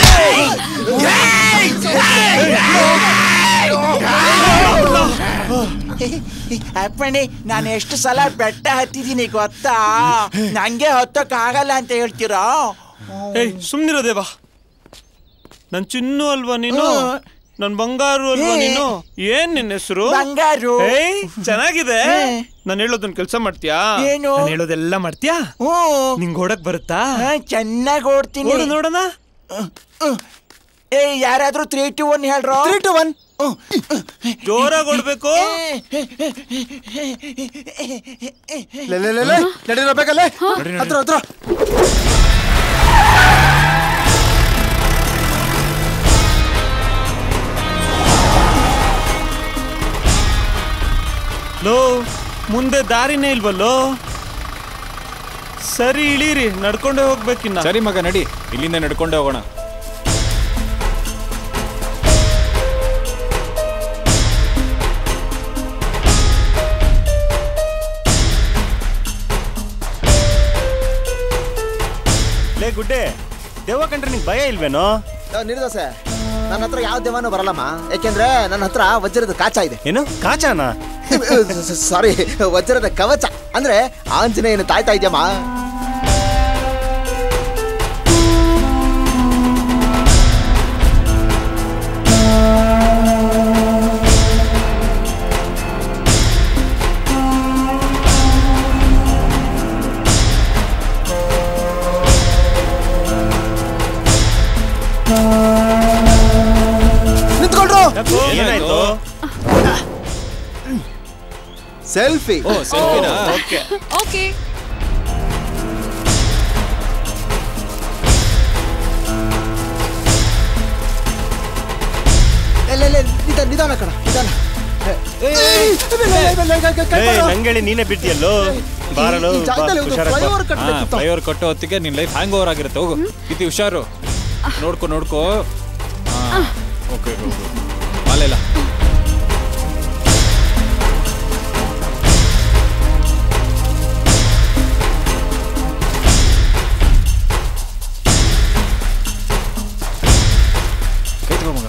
ಅಪ್ಪಣೆ, ನಾನು ಎಷ್ಟು ಸಲ ಬೆಟ್ಟ ಹತ್ತಿದ್ದೀನಿ ಗೊತ್ತಾ? ನಂಗೆ ಹತ್ತಕ್ ಆಗಲ್ಲ ಅಂತ ಹೇಳ್ತೀರಾ? ಏಯ್ ಸುಮ್ನಿರೋ ದೇವಾ, ನನ್ ಚಿನ್ನು ಅಲ್ವಾ ನೀನು? ನನ್ ಬಂಗಾರು ಅಲ್ವಾ ನೀನು? ಏನ್ ನಿನ್ನ ಹೆಸರು? ಬಂಗಾರು. ಏಯ್ ಚೆನ್ನಾಗಿದೆ. ನಾನು ಹೇಳೋದನ್ನ ಕೆಲ್ಸ ಮಾಡ್ತೀಯಾ? ಏನು? ನಾನು ಹೇಳೋದೆಲ್ಲ ಮಾಡ್ತೀಯಾ? ನಿಂಗ್ ಓಡಕ್ ಬರುತ್ತಾ? ಚೆನ್ನಾಗಿ ಓಡ್ತೀನಿ. ಓಡು ನೋಡೋಣ. ಏ ಯಾರಾದ್ರೂ ತ್ರೀ ಟು ಒನ್ ಹೇಳ್ರೋ. ತ್ರೀ ಟು ಒನ್ ಜೋರಾಗಿ ಓಡ್ಬೇಕು. ನಡೀರಬೇಕಲ್ಲೇ, ಹತ್ರ ಹತ್ರ. ಲೋ, ಮುಂದೆ ದಾರಿನೇ ಇಲ್ವಲ್ಲೋ? ಸರಿ ಇಳೀರಿ, ನಡ್ಕೊಂಡೇ ಹೋಗ್ಬೇಕಿನ್ನ. ಸರಿ ಮಗ, ನಡಿ, ಇಲ್ಲಿಂದ ನಡ್ಕೊಂಡೇ ಹೋಗೋಣ. ಲೇ ಗುಡ್ಡೆ, ದೇವ ಕಂಡ್ರೆ ನಿಂಗೆ ಭಯ ಇಲ್ವೇನೋ? ನಿರ್ದೋಸೆ, ನನ್ನ ಹತ್ರ ಯಾವ ದೇವನೂ ಬರಲ್ಲಮ್ಮ. ಯಾಕೆಂದ್ರೆ ನನ್ನ ಹತ್ರ ವಜ್ರದ ಕಾಚ ಇದೆ. ಏನು ಕಾಚಾನ? ಸಾರಿ, ವಜ್ರದ ಕವಚ. ಅಂದ್ರೆ ಆಂಜನೇಯನ ತಾಯ್ತಾ ಇದೆಯಮ್ಮ. ಏನಾಯ್ತು? ಸೆಲ್ಫಿ. ಓ ಸೆಲ್ಫಿನಾ? Okay okay. ನಿಧಾನ ನಿಧಾನ ಕಣ, ನಿಧಾನ. ನಂಗೇಳಿ ನೀನೇ ಬಿಟ್ಟಿಯಲ್ಲೋ. ಬಾರಲು ಫ್ಲೈಓವರ್ ಕಟ್ಟೋ ಹೊತ್ತಿಗೆ ನಿನ್ ಲೈಫ್ ಹ್ಯಾಂಗ್ ಓವರ್ ಆಗಿರುತ್ತೆ. ಹೋಗು ಇತಿ, ಹುಷಾರು. ನೋಡ್ಕೊ ನೋಡ್ಕೋ. ಓಕೆ ಅಲ್ಲೆಲ್ಲ ಮಗ.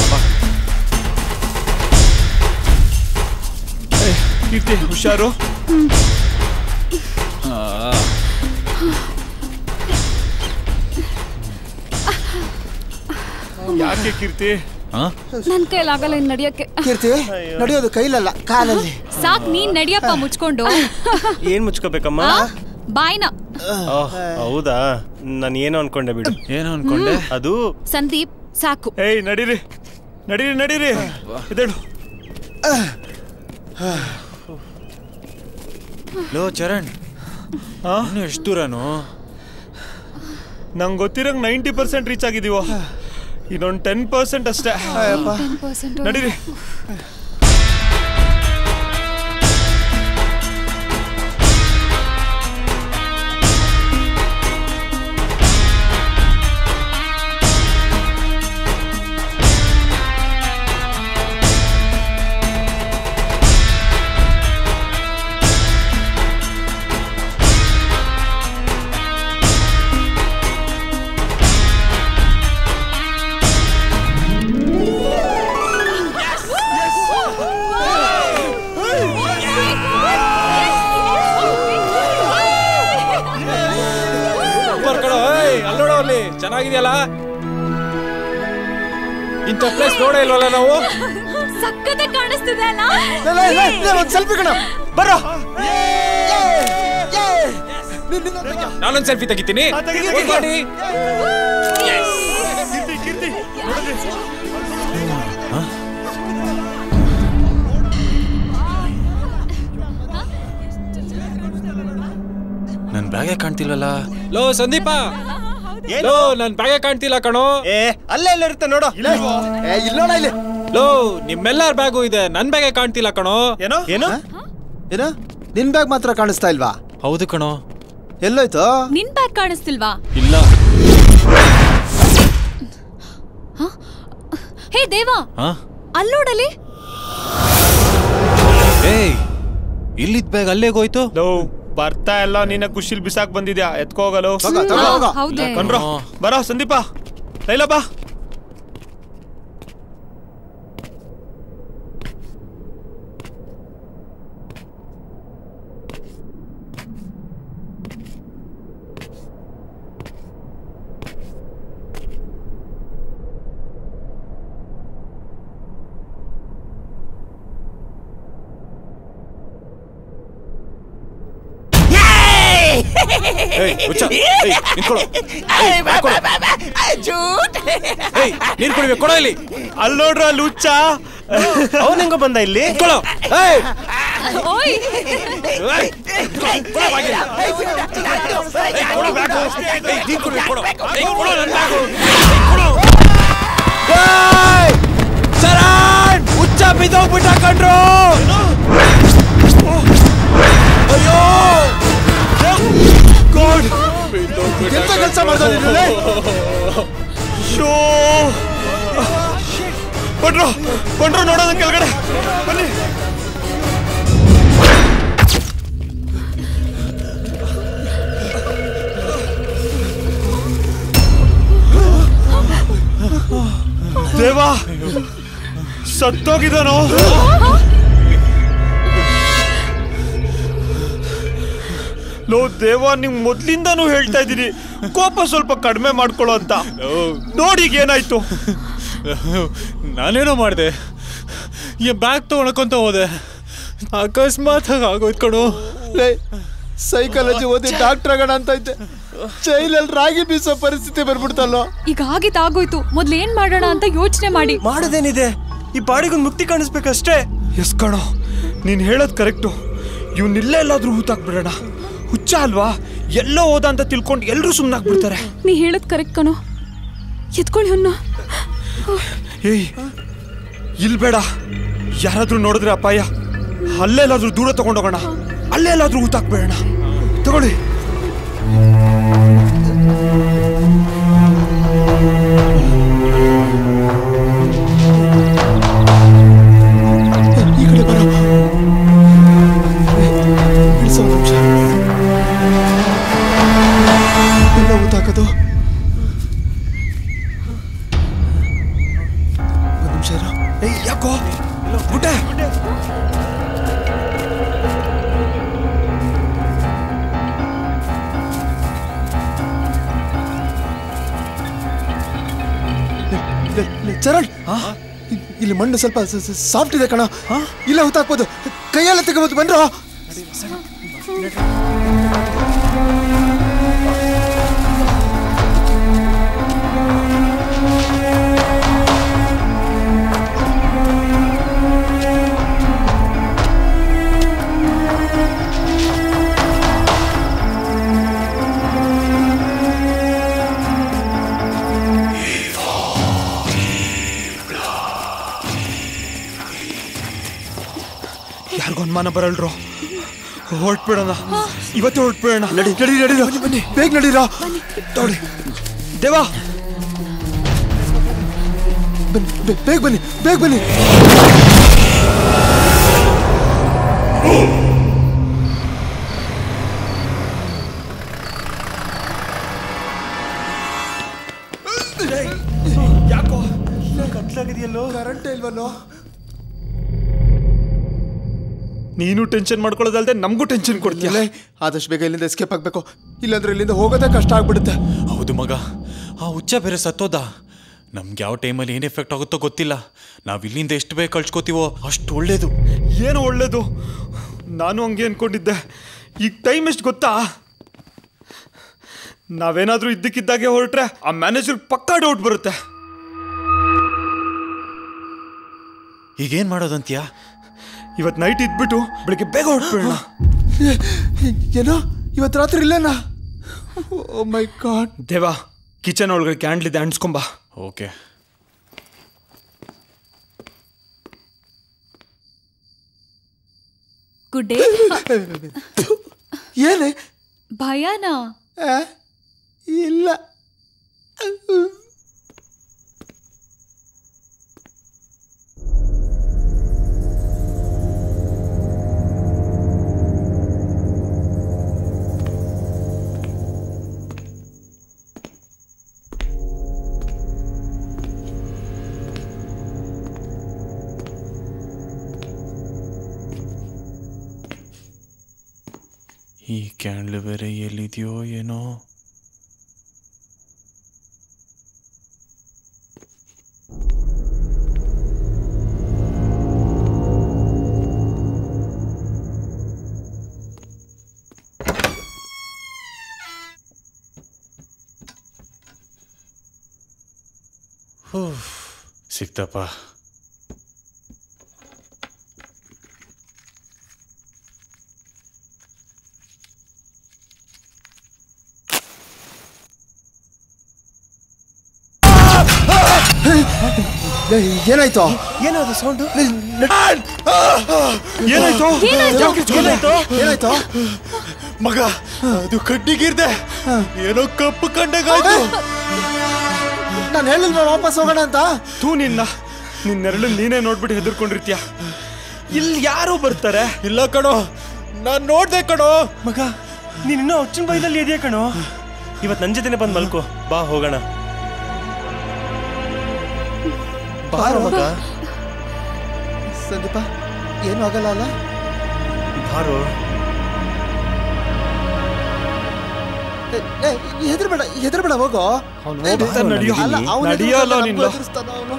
ಕೀರ್ತಿ ಹುಷಾರು. ಯಾಕೆ ಕೀರ್ತಿ? ನನ್ ಕೈಲಾಗಲ್ಲ ಇನ್ ನಡಿಯಕ್ಕೆ. ಕೀರ್ತಿ, ನಡೆಯೋದು ಕೈಲಲ್ಲ, ಕಾಲಲ್ಲಿ. ಸಾಕ್, ನೀನ್ ನಡಿಯಪ್ಪ ಮುಚ್ಕೊಂಡು. ಏನ್ ಮುಚ್ಕೋಬೇಕಮ್ಮ? ಬಾಯ್ನ. ಹೌದಾ, ನಾನು ಏನೋ ಅನ್ಕೊಂಡೆ ಬಿಡು. ಏನೋ ಅನ್ಕೊಂಡೆ? ಅದು ಸಂದೀಪ್ ಸಾಕು. ಏಯ್ ನಡೀರಿ ನಡೀರಿ ನಡೀರಿ, ಇದಳು. ಲೋ ಚರಣ್, ಇನ್ನು ಎಷ್ಟು ದೂರನು? ನಂಗೆ ಗೊತ್ತಿರಂಗ್ ನೈಂಟಿ ಪರ್ಸೆಂಟ್ ರೀಚ್ ಆಗಿದೀವೋ, ಇನ್ನೊಂದು ಟೆನ್ ಪರ್ಸೆಂಟ್ ಅಷ್ಟೇ. ನಡೀರಿ. ಚೆನ್ನಾಗಿದೆಯಲ್ಲ, ಇಂಥ ಪ್ಲೇಸ್ ನೋಡೇ ಇಲ್ವಲ್ಲ ನಾವು. ಸಕ್ಕತ್ತೆ ಕಾಣಿಸ್ತಿದೆ ಅಲ್ಲ. ಒಂದು ಸೆಲ್ಫಿ ಕಣ. ಬರೋ. ನಾನೊಂದ್ ಸೆಲ್ಫಿ ತೆಗಿತೀನಿ. ಮಾಡಿ. ನನ್ ಬ್ಯಾಗೆ ಕಾಣ್ತಿಲ್ವಲ್ಲ. ಲೋ ಸಂದೀಪ, ಲೋ ನನ್ ಬ್ಯಾಗೆ ಕಾಣ್ತಿಲ್ಲ ಕಣೋ. ಏ ಅಲ್ಲೇ ಎಲ್ಲ ಇರುತ್ತೆ ನೋಡು. ಇಲ್ಲೋಣ ಇಲ್ಲಿ. ಲೋ ನಿಮ್ಮೆಲ್ಲರ ಬ್ಯಾಗು ಇದೆ, ನನ್ ಬ್ಯಾಗೆ ಕಾಣ್ತಿಲ್ಲ ಕಣೋ. ಏನೋ ಏನು ಏನ ನಿನ್ ಬ್ಯಾಗ್ ಮಾತ್ರ ಕಾಣಿಸ್ತಾ ಇಲ್ವಾ? ಹೌದು ಕಣೋ. ಎಲ್ಲೋಯ್ತು? ನಿನ್ ಬ್ಯಾಗ್ ಕಾಣಿಸ್ತಿಲ್ವಾ? ಇಲ್ಲ. ಹೇ ದೇವಾ, ಅಲ್ಲೋಡಲಿ. ಏಯ್ ಇಲ್ಲಿದ್ ಬ್ಯಾಗ್ ಅಲ್ಲೇ ಹೋಯ್ತು. ಲೋ ಬರ್ತಾ ಎಲ್ಲ ನಿನ್ನ ಖುಷಿಲ್ ಬಿಸಾಕ್ ಬಂದಿದ್ಯಾ, ಎತ್ಕೋಗಲು. ಕಣ್ರೋ ಬರೋ ಸಂದೀಪ, ಲೈಲಾ ಬಾ. ನೀನ್ ಕುಡಿಬೇಕು ಕೊಡೋ ಇಲ್ಲಿ. ಅಲ್ಲಿ ನೋಡ್ರ ಅಲ್ಲಿ ಹುಚ್ಚ, ಅವನ್ ಹೆಂಗ ಬಂದ ಇಲ್ಲಿ? ಹುಚ್ಚ ಬಿದ್ದೋಗ್ಬಿಟ್ಟ ಕಣ್ರು. ಅಯ್ಯೋ ಎಂತ ಕೆಲಸ ಮಾಡ್ತಾರೆ? ಬಂಡ್ರು ಬಂಡ್ರು ನೋಡೋದ ಕೆಳಗಡೆ ಬನ್ನಿ. ದೇವಾ ಸತ್ತೋಗಿದ್ದಾನೋ? ಲೋ ದೇವಾ, ನಿಮ್ ಮೊದ್ಲಿಂದಾನು ಹೇಳ್ತಾ ಇದ್ದೀನಿ ಕೋಪ ಸ್ವಲ್ಪ ಕಡಿಮೆ ಮಾಡ್ಕೊಳ್ಳೋ ಅಂತ. ನೋಡಿ ಈಗ ಏನಾಯ್ತು. ನಾನೇನೋ ಮಾಡಿದೆ, ಈ ಬ್ಯಾಗ್ ತಗೊಳಕೊಂತ ಹೋದೆ, ಅಕಸ್ಮಾತ್ ಆಗೋಯ್ತು ಕಣೋ. ಸೈಕಾಲಜಿ ಓದಿ ಡಾಕ್ಟರ್ ಆಗೋಣ ಅಂತ ಇದ್ದೆ, ಜೈಲಲ್ಲಿ ರಾಗಿ ಬೀಸೋ ಪರಿಸ್ಥಿತಿ ಬರ್ಬಿಡ್ತಲ್ಲೋ. ಈಗ ಆಗಿತ್ತು ಆಗೋಯ್ತು, ಮೊದ್ಲು ಏನ್ ಮಾಡೋಣ ಅಂತ ಯೋಚನೆ ಮಾಡಿ. ಮಾಡೋದೇನಿದೆ, ಈ ಬಾಡಿಗೊಂದು ಮುಕ್ತಿ ಕಾಣಿಸ್ಬೇಕಷ್ಟೇ. ಎಸ್ ಕಣೋ, ನೀನ್ ಹೇಳೋದ್ ಕರೆಕ್ಟು. ಇವ್ನಿಲ್ಲ ಎಲ್ಲಾದ್ರೂ ಹೂತಾಕ್ಬಿಡೋಣ. ಹುಚ್ಚ ಅಲ್ವಾ, ಎಲ್ಲೋ ಹೋದ ಅಂತ ತಿಳ್ಕೊಂಡು ಎಲ್ರೂ ಸುಮ್ಮನಾಗ್ಬಿಡ್ತಾರೆ. ನೀ ಹೇಳೋದ್ ಕರೆಕ್ಟ್ ಕಣೋ, ಎತ್ಕೊಳ್ಳಿ ಅನ್ನ. ಏಯ್ ಇಲ್ ಬೇಡ, ಯಾರಾದ್ರೂ ನೋಡಿದ್ರೆ ಅಪಾಯ. ಅಲ್ಲೆಲ್ಲಾದ್ರೂ ದೂರ ತಗೊಂಡೋಗೋಣ, ಅಲ್ಲೆಲ್ಲಾದ್ರೂ ಹೂತಾಕ್ಬೇಡ. ತಗೊಳ್ಳಿ. ಈ ಕಡೆ ಬರೋ. ಎಲ್ಲ ಊತಾಕೋದು. ಒಂದು ನಿಮಿಷ ಇರೋ. ಏಯ್ ಯಾಕೋ ಗುಡ್ಡೆ ಚರಣ್, ಇಲ್ಲಿ ಮಣ್ಣು ಸ್ವಲ್ಪ ಸಾಫ್ಟ್ ಇದೆ ಕಣ, ಇಲ್ಲ ಹುತ್ತಾಕ್ಬೋದು. ಕೈಯೆಲ್ಲ ತೆಗಬಹುದು ಬಂದ್ರು. ಯಾರಿಗೂ ಅನುಮಾನ ಬರಲ್ರು. ಹೊರಟ್ಬಿಡೋಣ, ಇವತ್ತೇ ಹೊರಟ್ಬಿಡೋಣ. ನಡಿ ನಡಿ ನಡಿ ಬನ್ನಿ, ಬೇಗ ನಡೀರಾ. ನೋಡಿ ದೇವಾ, ಬನ್ನಿ ಬೇಗ ಬನ್ನಿ, ಬೇಗ ಬನ್ನಿ. ಯಾಕೋ ಕತ್ಲಾಗಿದೆಯಲ್ಲೋ, ಕರೆಂಟ್ ಇಲ್ವಲ್ಲೋ. ನೀನು ಟೆನ್ಷನ್ ಮಾಡ್ಕೊಳ್ಳೋದಲ್ದೆ ನಮಗೂ ಟೆನ್ಷನ್ ಕೊಡ್ತೀಯಲ್ಲ. ಆದಷ್ಟು ಬೇಗ ಇಲ್ಲಿಂದ ಎಸ್ಕೇಪ್ ಆಗ್ಬೇಕು, ಇಲ್ಲಾಂದ್ರೆ ಇಲ್ಲಿಂದ ಹೋಗೋದೇ ಕಷ್ಟ ಆಗ್ಬಿಡುತ್ತೆ. ಹೌದು ಮಗ, ಆ ಹುಚ್ಚ ಬೇರೆ ಸತ್ತೋದ. ನಮ್ಗೆ ಯಾವ ಟೈಮಲ್ಲಿ ಏನು ಎಫೆಕ್ಟ್ ಆಗುತ್ತೋ ಗೊತ್ತಿಲ್ಲ. ನಾವು ಇಲ್ಲಿಂದ ಎಷ್ಟು ಬೇಗ ಕಳ್ಸ್ಕೊತೀವೋ ಅಷ್ಟು ಒಳ್ಳೇದು. ಏನು ಒಳ್ಳೇದು? ನಾನು ಹಂಗೆ ಅನ್ಕೊಂಡಿದ್ದೆ. ಈಗ ಟೈಮ್ ಎಷ್ಟು ಗೊತ್ತಾ? ನಾವೇನಾದ್ರೂ ಇದ್ದಕ್ಕಿದ್ದಾಗೆ ಹೊರಟ್ರೆ ಆ ಮ್ಯಾನೇಜರ್ ಪಕ್ಕಾ ಡೌಟ್ ಬರುತ್ತೆ. ಈಗೇನ್ ಮಾಡೋದಂತೀಯಾ? ಇವತ್ ನೈಟ್ ಇದ್ಬಿಟ್ಟು ಬೆಳಿಗ್ಗೆ ಬೇಗ ಹೊರಟ್ಬಿಡೋಣ. ಏನೋ ಇವತ್ತು ರಾತ್ರಿ ಇಲ್ಲೇನಾ? Oh my god. Deva, kitchen ಒಳಗಡೆ ಕ್ಯಾಂಡ್ಲ್ ಇದೆ, ಅಂಟಿಸ್ಕೊಂಬ. ಓಕೆ. Good day. ಏನೇ ಭಯನಾ? ಇಲ್ಲ. ಈ ಕ್ಯಾಂಡ್ಲ್ ಬೇರೆ ಎಲ್ಲಿದೆಯೋ ಏನೋ. ಸಿಕ್ತಪ್ಪ. ಏನಾಯ್ತು? ಏನಾದ್ರು ಸೌಂಡ್? ಏನಾಯ್ತು? ಏನಾಯ್ತು? ಏನಾಯ್ತು? ಮಗ, ಅದು ಕಡ್ಡಿಗಿರ್ದೆ ಏನೋ ಕಪ್ಪು ಕಂಡಗಾಯ್ತು. ನಾನು ಹೇಳಿಲ್ವ ವಾಪಸ್ ಹೋಗೋಣ ಅಂತ? ತೂ ನಿನ್ನ ನಿನ್ನೆರಳು ನೀನೇ ನೋಡ್ಬಿಟ್ಟು ಹೆದರ್ಕೊಂಡಿರ್ತೀಯ. ಇಲ್ಲಿ ಯಾರು ಬರ್ತಾರೆ? ಇಲ್ಲ ಕಣೋ, ನಾನ್ ನೋಡ್ದೆ ಕಣೋ. ಮಗ, ನೀನ್ ಇನ್ನೂ ಹುಚ್ಚಿನ ಬೈದಲ್ಲಿ ಇದೆಯಾ ಕಣೋ? ಇವತ್ ನನ್ ಜೊತೆನೆ ಬಂದ್ ಮಲ್ಕೋ, ಬಾ ಹೋಗೋಣ. ಬಾರೋ ಮಗ. ಸಂದೀಪ, ಏನು ಆಗಲ್ಲ ಅಲ್ಲ? ಬಾರೋ. ಹೆದರ್ಬೇಡ, ಹೆದರ್ಬೇಡ, ಹೋಗೋ. ನಡಿಯೋಲ್ಲ ನಿನ್ನ. ಅವನು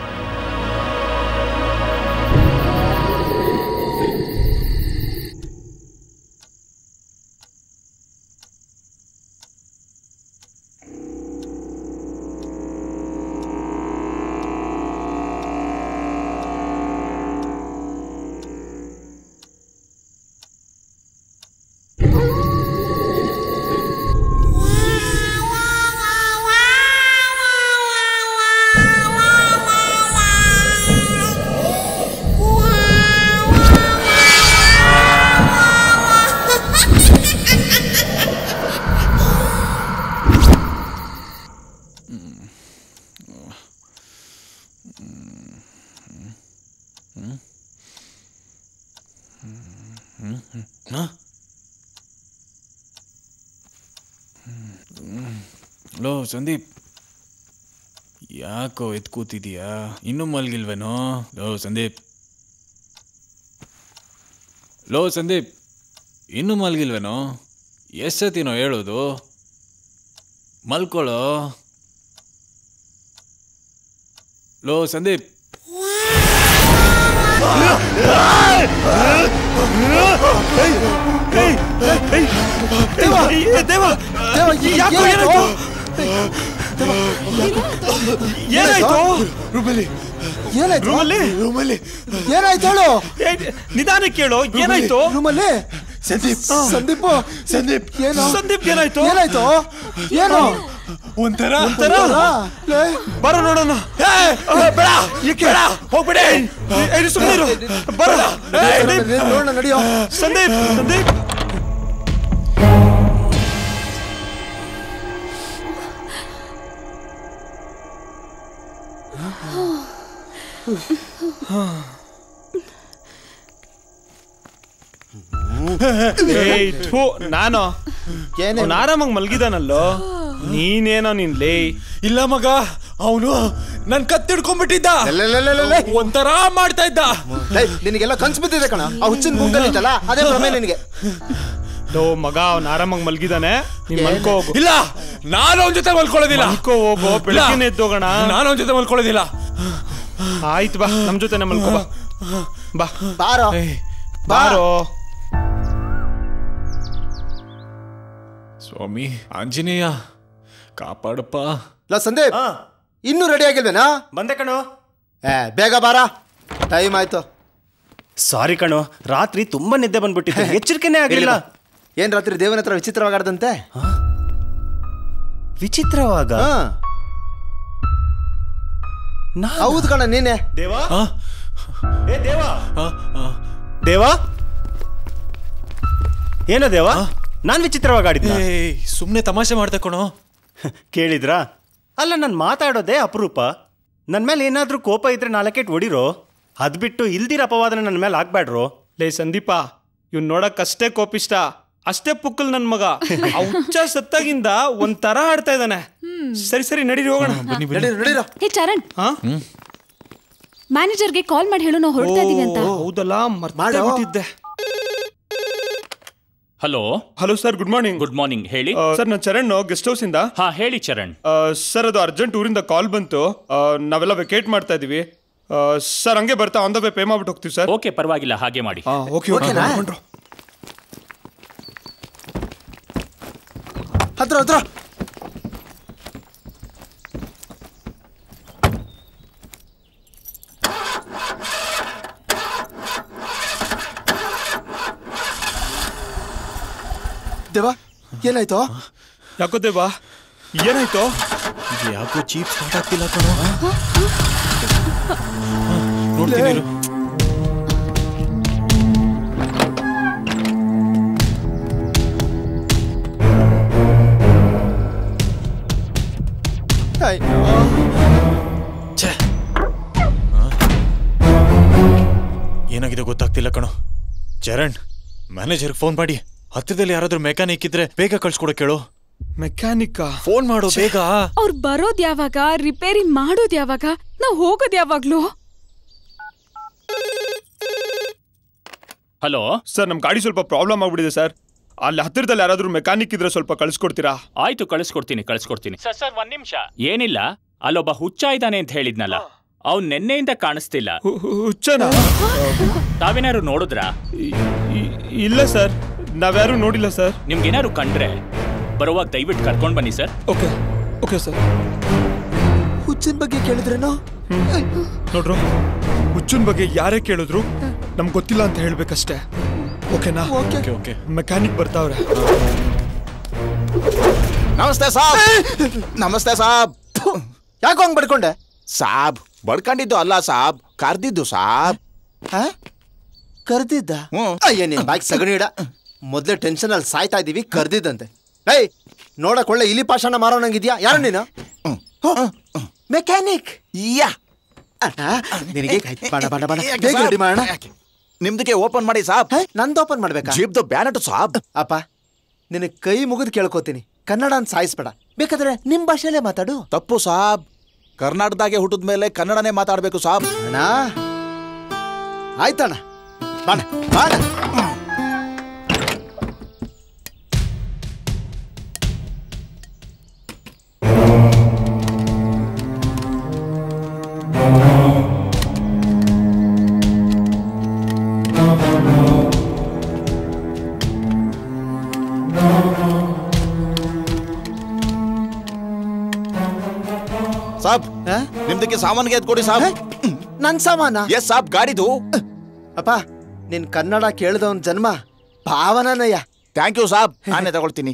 ಲೋ ಸಂದೀಪ್, ಯಾಕೋ ಎತ್ ಕೂತಿದೀಯಾ? ಇನ್ನೂ ಮಲ್ಗಿಲ್ವೇನೋ? ಲೋ ಸಂದೀಪ್, ಲೋ ಸಂದೀಪ್, ಇನ್ನೂ ಮಲ್ಗಿಲ್ವೇನೋ? ಎಷ್ಟೊತ್ತಿನೋ ಹೇಳೋದು? ಮಲ್ಕೊಳ್ಳೋ. ಲೋ ಸಂದೀಪ್. ನಿಧಾನ ಕೇಳು, ಏನಾಯ್ತು? ರೂಮಲ್ಲಿ ಸಂದೀಪ್, ಸಂದೀಪ್, ಸಂದೀಪ್, ಏನು? ಸಂದೀಪ್ ಏನಾಯ್ತು? ಏನಾಯ್ತು? ಏನು? ಒಂಥರ ಒಂಥರ ಬರೋ ನೋಡೋಣ. ಬೇಡ, ಬೇಡ, ಹೋಗ್ಬಿಡಿ. ಸುಮ್ಮನೆ ಬರೋ ನೋಡೋಣ, ನಡಿಯೋ. ಸಂದೀಪ್, ಸಂದೀಪ್. ನಾನು ಆರಾಮಾಗಿ ಮಲ್ಗಿದಾನಲ್ಲೋ, ನೀನೇನೋ ನಿನ್ ಲೇ. ಇಲ್ಲ ಮಗ, ಅವನು ನನ್ ಕತ್ತಿಡ್ಕೊಂಡ್ಬಿಟ್ಟಿದ್ದ, ಒಂಥರ ಮಾಡ್ತಾ ಇದ್ದ. ನಿನಗೆಲ್ಲ ಕನ್ಸು ಬಿದ್ದಿದೆ ಕಣ, ಆ ಹುಚ್ಚಿನ ಗುಂಗಲ್ಲಿ ಇದ್ದಲ್ಲ, ಅದೇ ಭ್ರಮೆ ನಿನಗೆ. ಲೋ ಮಗ, ಅವ್ನ ಆರಾಮಾಗಿ ಮಲ್ಗಿದಾನೆ, ನೀನ್ ಮಲ್ಕೋ ಹೋಗು. ಇಲ್ಲ, ನಾನು ಅವನ ಜೊತೆ ಮಲ್ಕೊಳ್ಳೋದಿಲ್ಲ. ಮಲ್ಕೋ ಹೋಗು, ಬೆಳಗ್ಗೆ ಎದ್ದೋಗೋಣ. ನಾನು ಅವನ ಜೊತೆ ಮಲ್ಕೊಳ್ಳೋದಿಲ್ಲ. ಆಯ್ತು ಬಾ, ನಮ್ ಜೊತೆನೆ ಮಲ್ಕೋ ಬಾ. ಬಾ ಬಾರೋ, ಬಾರೋ. ಸ್ವಾಮಿ ಆಂಜನೇಯ ಕಾಪಾಡಪ್ಪ. ಲಾ ಸಂದೀಪ್, ಇನ್ನೂ ರೆಡಿ ಆಗಿಲ್ವೇನಾ? ಬಂದೆ ಕಣೋ. ಏ ಬೇಗ ಬಾರ, ಟೈಮ್ ಆಯ್ತು. ಸಾರಿ ಕಣೋ, ರಾತ್ರಿ ತುಂಬಾ ನಿದ್ದೆ ಬಂದ್ಬಿಟ್ಟಿತ್ತು, ಎಚ್ಚರಿಕೆನೇ ಆಗಲಿಲ್ಲ. ಏನ್ ರಾತ್ರಿ ದೇವನ ಹತ್ರ ವಿಚಿತ್ರವಾಗಾಡ್ದಂತೆ? ವಿಚಿತ್ರವಾಗ? ಹೌದು ಕಣ, ನೀನೆ. ದೇವಾ, ಏ ದೇವಾ, ದೇವಾ, ಏನೋ ದೇವಾ, ನಾನ್ ವಿಚಿತ್ರವಾಗಿ ಆಡಿದ್ದ? ಸುಮ್ಮನೆ ತಮಾಷೆ ಮಾಡ್ದೆ ಕಣೋ. ಕೇಳಿದ್ರಾ? ಅಲ್ಲ, ನಾನು ಮಾತಾಡೋದೇ ಅಪರೂಪ. ನನ್ನ ಮೇಲೆ ಏನಾದ್ರೂ ಕೋಪ ಇದ್ರೆ ನಾಲ್ಕೇಟ್ ಹೊಡಿರೋ, ಅದ್ ಬಿಟ್ಟು ಇಲ್ದಿರ ಅಪವಾದನ ನನ್ನ ಮೇಲೆ ಆಗ್ಬೇಡ್ರೋ. ಲೇ ಸಂದೀಪ, ಇವ್ನು ನೋಡಕ್ ಅಷ್ಟೇ ಕೋಪಿಷ್ಟ, ಅಷ್ಟೇ ಪುಕ್ಕಲ್ ನನ್ ಮಗ. ಆ ಹುಚ್ಚ ಸತ್ತಾಗಿಂದ ಒಂದ್ ತರ ಆಡ್ತಾ ಇದ್ದಾನೆ. ಸರಿ ಸರಿ ನಡೀರಿ ಹೋಗೋಣ. ಹೇ ಚರಣ್, ಮ್ಯಾನೇಜರ್ಗೆ ಕಾಲ್ ಮಾಡಿ ಹೇಳು, ನಾವು ಹೊರಡ್ತಾ ಇದೀವಿ ಅಂತ. ಹೌದಲ್ಲ, ಮರ್ತೇ ಬಿಟ್ಟಿದ್ದೆ. Hello hello sir, good morning. Good morning, ಹೇಳಿ. ಸರ್, ನಾನು ಚರಣ್, ಗೆಸ್ಟ್ ಹೌಸ್ ಇಂದ. ಹಾ ಹೇಳಿ ಚರಣ್. ಸರ್, ಅದು ಅರ್ಜೆಂಟ್ ಊರಿಂದ ಕಾಲ್ ಬಂತು, ನಾವೆಲ್ಲ ವೆಕೇಟ್ ಮಾಡ್ತಾ ಇದೀವಿ ಸರ್. ಹಂಗೆ ಬರ್ತಾ ಆನ್ ದ ವೇ ಪೇ ಮಾಡ್ಬಿಟ್ಟು ಹೋಗ್ತೀವಿ ಸರ್. ಓಕೆ, ಪರವಾಗಿಲ್ಲ, ಹಾಗೆ ಮಾಡಿ. ಓಕೆ ಹತ್ರ ಹತ್ರ. ದೇವಾ, ಏನಾಯ್ತು? ಯಾಕೋ ದೇವಾ, ಏನಾಯ್ತು? ಯಾಕೋ ಚೀಪ್ ಸ್ಟಾರ್ಟ್ ಆಗ್ತಿಲ್ಲ ಕಣೋ. ನೋಡ್ತೀನಿ. ಏನಾಗಿದೆ ಗೊತ್ತಾಗ್ತಿಲ್ಲ ಕಣೋ. ಚರಣ್, ಮ್ಯಾನೇಜರ್ಗೆ ಫೋನ್ ಮಾಡಿ, ಹತ್ತಿರದಲ್ಲಿ ಯಾರಾದ್ರೂ ಮೆಕ್ಯಾನಿಕ್ ಇದ್ರೆ ಬೇಗ ಕಳ್ಸ್ಕೊಡಕ್ ಕೇಳು. ಮೆಕ್ಯಾನಿಕ್ ಫೋನ್ ಮಾಡು ಬೇಗ. ಅವ್ರು ಬರೋದ್ ಯಾವಾಗ, ರಿಪೇರಿ ಮಾಡೋದ್ ಯಾವಾಗ, ನಾವ್ ಹೋಗೋದ್ ಯಾವಾಗ್ಲೂ? ಹಲೋ ಸರ್, ನಮ್ ಗಾಡಿ ಸ್ವಲ್ಪ ಪ್ರಾಬ್ಲಮ್ ಆಗ್ಬಿಟ್ಟಿದೆ ಸರ್. ಅಲ್ಲಿ ಹತ್ತಿರದಲ್ಲಿ ಯಾರಾದ್ರೂ ಮೆಕ್ಯಾನಿಕ್ ಇದ್ರೆ ಸ್ವಲ್ಪ ಕಳ್ಸ್ಕೊಡ್ತೀರಾ? ಆಯ್ತು, ಕಳಿಸ್ಕೊಡ್ತೀನಿ ಕಳಿಸ್ಕೊಡ್ತೀನಿ ಸರ್. ಸರ್ ಒಂದ್ ನಿಮಿಷ. ಏನಿಲ್ಲ, ಅಲ್ಲೊಬ್ಬ ಹುಚ್ಚ ಇದ್ದಾನೆ ಅಂತ ಹೇಳಿದ್ನಲ್ಲ, ಅವ್ನ್ ನೆನ್ನೆಯಿಂದ ಕಾಣಿಸ್ತಿಲ್ಲ. ಹುಚ್ಚನ? ತಾವೇನಾರು ನೋಡಿದ್ರಾ? ಇಲ್ಲ ಸರ್, ನಾವ್ಯಾರು ನೋಡಿಲ್ಲ ಸರ್. ನಿಮ್ಗೇನಾರು ಕಂಡ್ರೆ ಬರುವಾಗ ದಯವಿಟ್ಟು ಕರ್ಕೊಂಡ್ ಬನ್ನಿ ಸರ್. Okay okay sir. ಹುಚ್ಚಿನ ಬಗ್ಗೆ ಕೇಳಿದ್ರೇನೋ? ನೋಡ್ರು, ಹುಚ್ಚಿನ ಬಗ್ಗೆ ಯಾರೇ ಕೇಳಿದ್ರು ನಮ್ಗೆ ಗೊತ್ತಿಲ್ಲ ಅಂತ ಹೇಳ್ಬೇಕಷ್ಟೇ. ಓಕೆನಾ? Okay okay. ಮೆಕ್ಯಾನಿಕ್ ಬರ್ತಾವ್ರೆ. ನಮಸ್ತೆ ಸಾಬ್. ನಮಸ್ತೆ ಸಾಬ್. ಯಾಕೆ ಹಂಗ್ ಬಡ್ಕೊಂಡೆ? ಸಾಬ್ ಬಡ್ಕೊಂಡಿದ್ದು ಅಲ್ಲ ಸಾಬ್, ಕರ್ದಿದ್ದು ಸಾಬ್. ಕರ್ದಿದ್ದ? ಅಯ್ಯ, ನೀನ್ ಬಾಯ್ಗೆ ಸಗಣಿ ಇಡ. ಮೊದ್ಲೇ ಟೆನ್ಷನ್ ಅಲ್ಲಿ ಸಾಯ್ತಾ ಇದೀವಿ, ಕರ್ದಿದ್ದಂತೆ. ಏಯ್, ನೋಡಕ್ ಒಳ್ಳೆ ಇಲಿ ಪಾಷಾಣ ಮಾರೋಣಂಗಿದ್ಯಾ? ಯಾರು ನೀನು? ಮೆಕ್ಯಾನಿಕ್. ಯಾ ನಿನಗೆ ಬಾಣ ಬಾಣ ಬಾಣ ಬೇಗ ರೆಡಿ ಮಾಡೋಣ. ನಿಮ್ದಕ್ಕೆ ಓಪನ್ ಮಾಡಿ ಸಾಬ್. ನಂದು ಓಪನ್ ಮಾಡ್ಬೇಕಾ? ಜೀಪ್ದು ಬ್ಯಾನಟ್ ಸಾಬ್. ಅಪ್ಪ, ನಿನಗೆ ಕೈ ಮುಗಿದು ಕೇಳ್ಕೊತೀನಿ, ಕನ್ನಡ ಅಂತ ಸಾಯಿಸ್ಬೇಡ. ಬೇಕಾದ್ರೆ ನಿಮ್ ಭಾಷೆಯಲ್ಲೇ ಮಾತಾಡು. ತಪ್ಪು ಸಾಬ್, ಕರ್ನಾಟಕದಾಗೆ ಹುಟ್ಟಿದ ಮೇಲೆ ಕನ್ನಡನೇ ಮಾತಾಡ್ಬೇಕು ಸಾಬ್. ಅಣ್ಣ ಆಯ್ತಣ್ಣ, ಬಾಣ ಬಾಣ. ಸಾಬ್, ನಿಮ್ದಕ್ಕೆ ಸಾಮಾನಿಗೆ ಎತ್ಕೊಡಿ ಸಾಬ್. ನನ್ ಸಾಮಾನ? ಎಸ್ ಸಾಬ್, ಗಾಡಿದು. ಅಪ್ಪ, ನಿನ್ ಕನ್ನಡ ಕೇಳಿದವನ್ ಜನ್ಮ ಭಾವನಯ್ಯ. ಥ್ಯಾಂಕ್ ಯು ಸಾಬ್, ನಾನೇ ತಗೊಳ್ತೀನಿ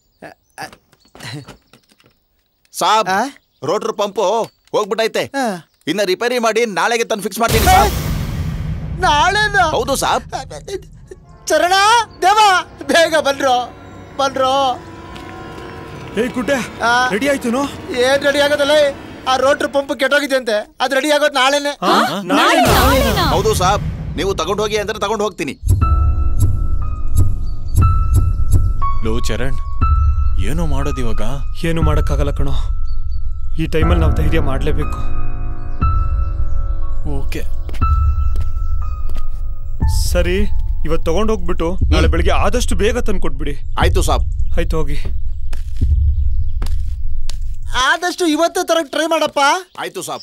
ಸಾಬ್. ರೋಟ್ರ್ ಪಂಪು ಹೋಗ್ಬಿಟ್ಟೈತೆ, ಇನ್ನ ರಿಪೇರಿ ಮಾಡಿ ನಾಳೆಗೆ ತಂದು ಫಿಕ್ಸ್ ಮಾಡ್ತೀನಿ ಸಾಬ್. ನಾಳೆ? ಹೌದು ಸಾಬ್. ಚರಣ, ದೇವ, ಬೇಗ ಬನ್ರೋ ಬನ್ರೋ. ಏಯ್ ಗುಡ್ಡೆ, ರೆಡಿ ಆಯ್ತು? ಏನ್ ರೆಡಿ ಆಗೋದಲ್ಲ, ಆ ರೋಟ್ರ್ ಪಂಪ್ ಕೆಟ್ಟೋಗಿದೆ ಅಂತೆ, ಅದ್ ರೆಡಿ ಆಗೋದು ನಾಳೆನೆ. ಹೌದು ಸಾಬ್, ನೀವು ತಗೊಂಡು ಹೋಗಿ ಅಂದ್ರೆ ತಗೊಂಡು ಹೋಗ್ತೀನಿ. ಲೋ ಚರಣ್, ಏನೋ ಮಾಡೋದು ಇವಾಗ? ಏನು ಮಾಡಕ್ಕಾಗಲ್ಲ ಕಣೋ, ಈ ಟೈಮಲ್ಲಿ ನಾವು ಧೈರ್ಯ ಮಾಡಲೇಬೇಕು. ಓಕೆ ಸರಿ, ಇವತ್ತು ತಗೊಂಡು ಹೋಗ್ಬಿಟ್ಟು ನಾಳೆ ಬೆಳಿಗ್ಗೆ ಆದಷ್ಟು ಬೇಗ ತಂದು ಕೊಟ್ಬಿಡಿ. ಆಯ್ತು ಸಾಬ್. ಆಯ್ತು, ಹೋಗಿ. ಆದಷ್ಟು ಇವತ್ತೇ ತರಕ್ ಟ್ರೈ ಮಾಡಪ್ಪ. ಆಯ್ತು ಸಾಬ್.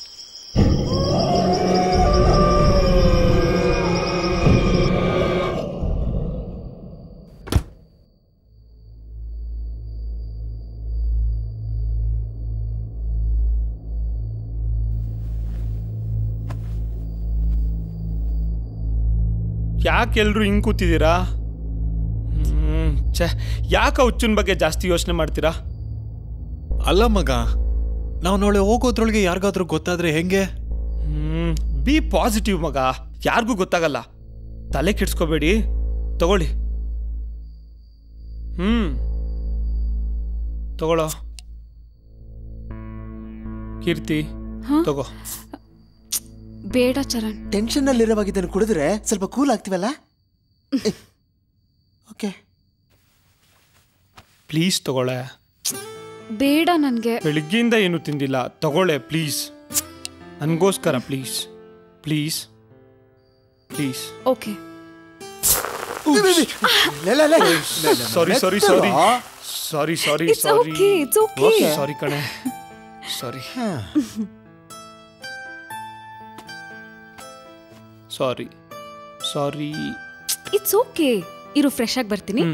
ಯಾಕೆ ಎಲ್ರು ಹಿಂಗ್ ಕೂತಿದ್ದೀರಾ? ಹ್ಮ್ ಛೇ, ಯಾಕೆ ಹುಚ್ಚನ್ ಬಗ್ಗೆ ಜಾಸ್ತಿ ಯೋಚನೆ ಮಾಡ್ತೀರಾ? ಅಲ್ಲ ಮಗ, ನಾವು ನಾಳೆ ಹೋಗೋದ್ರೊಳಗೆ ಯಾರಿಗಾದ್ರೂ ಗೊತ್ತಾದ್ರೆ ಹೆಂಗೆ? ಹ್ಮ್ ಬಿ ಪಾಸಿಟಿವ್ ಮಗ, ಯಾರಿಗೂ ಗೊತ್ತಾಗಲ್ಲ. ತಲೆ ಕೆಡ್ಸ್ಕೋಬೇಡಿ, ತಗೊಳ್ಳಿ. ಹ್ಮ್ ತಗೊಳ್ಳೋ. ಕೀರ್ತಿ ತಗೋ. ಬೇಡ ಚರಣ್. ಟೆನ್ಷನ್ ನಲ್ಲಿರುವಾಗ ಇದನ್ನು ಕುಡಿದ್ರೆ ಸ್ವಲ್ಪ ಕೂಲ್ ಆಗ್ತೀವಲ್ಲ. ಓಕೆ ಪ್ಲೀಸ್ ತಗೊಳ್ಳೆ. ಬೇಡ ನನ್ಗೆ. ಬೆಳಿಗ್ಗೆಯಿಂದ ಏನು ತಿಂದಿಲ್ಲ, ತಗೊಳ್ಳೆ ಪ್ಲೀಸ್. ನನಗೋಸ್ಕರ please please please. Okay. Sorry sorry sorry sorry sorry It's okay, it's okay. Sorry ಕಣೆ, sorry sorry sorry. It's okay. ಇರು, ಫ್ರೆಶ್ ಆಗಿ ಬರ್ತೀನಿ.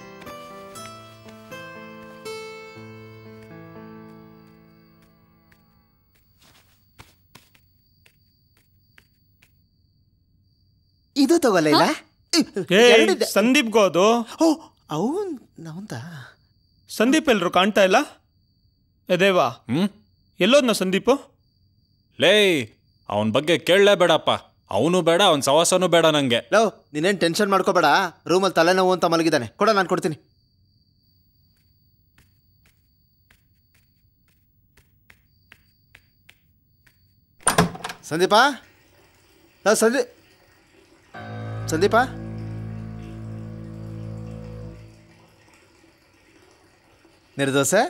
ಇದು ತಗೋಲ್ಲ. ಸಂದೀಪ್ ಗೋದು. ಅವನ್ ನಾವಂತ ಸಂದೀಪ್ ಎಲ್ರು ಕಾಣ್ತಾ ಇಲ್ಲ. ದೇವಾ, ಹ್ಮ್ ಎಲ್ಲೋದ್ನ ಸಂದೀಪು? ಲೇ, ಅವನ ಬಗ್ಗೆ ಕೇಳಲೇಬೇಡಪ್ಪ. ಅವನು ಬೇಡ, ಅವನ ಸವಾಸನೂ ಬೇಡ ನಂಗೆ. ಲೋ, ನೀನೇನ್ ಟೆನ್ಷನ್ ಮಾಡ್ಕೋಬೇಡ. ರೂಮಲ್ಲಿ ತಲೆನೋವು ಅಂತ ಮಲಗಿದ್ದಾನೆ. ಕೊಡ, ನಾನು ಕೊಡ್ತೀನಿ. ಸಂದೀಪ, ಸಂದೀಪ್ ಸಂದೀಪ ನಿರ್ದೋಸೆ,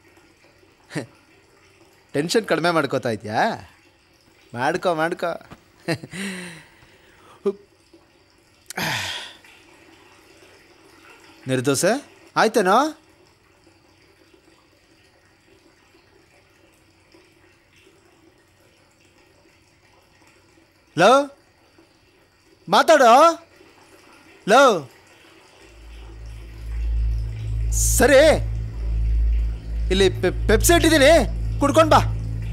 ಟೆನ್ಷನ್ ಕಡಿಮೆ ಮಾಡ್ಕೋತಾ ಇದೆಯಾ? ಮಾಡ್ಕೋ ಮಾಡ್ಕೋ. ನಿರ್ದೋಸೆ ಆಯ್ತೇನೋ? ಲೋ, ಮಾತಾಡೋ. ಲೋ, ಸರಿ, ಇಲ್ಲಿ ಪೆಪ್ಸಿ ಇಟ್ಟಿದ್ದೀನಿ, ಕುಡ್ಕೊಂಡು ಬಾ.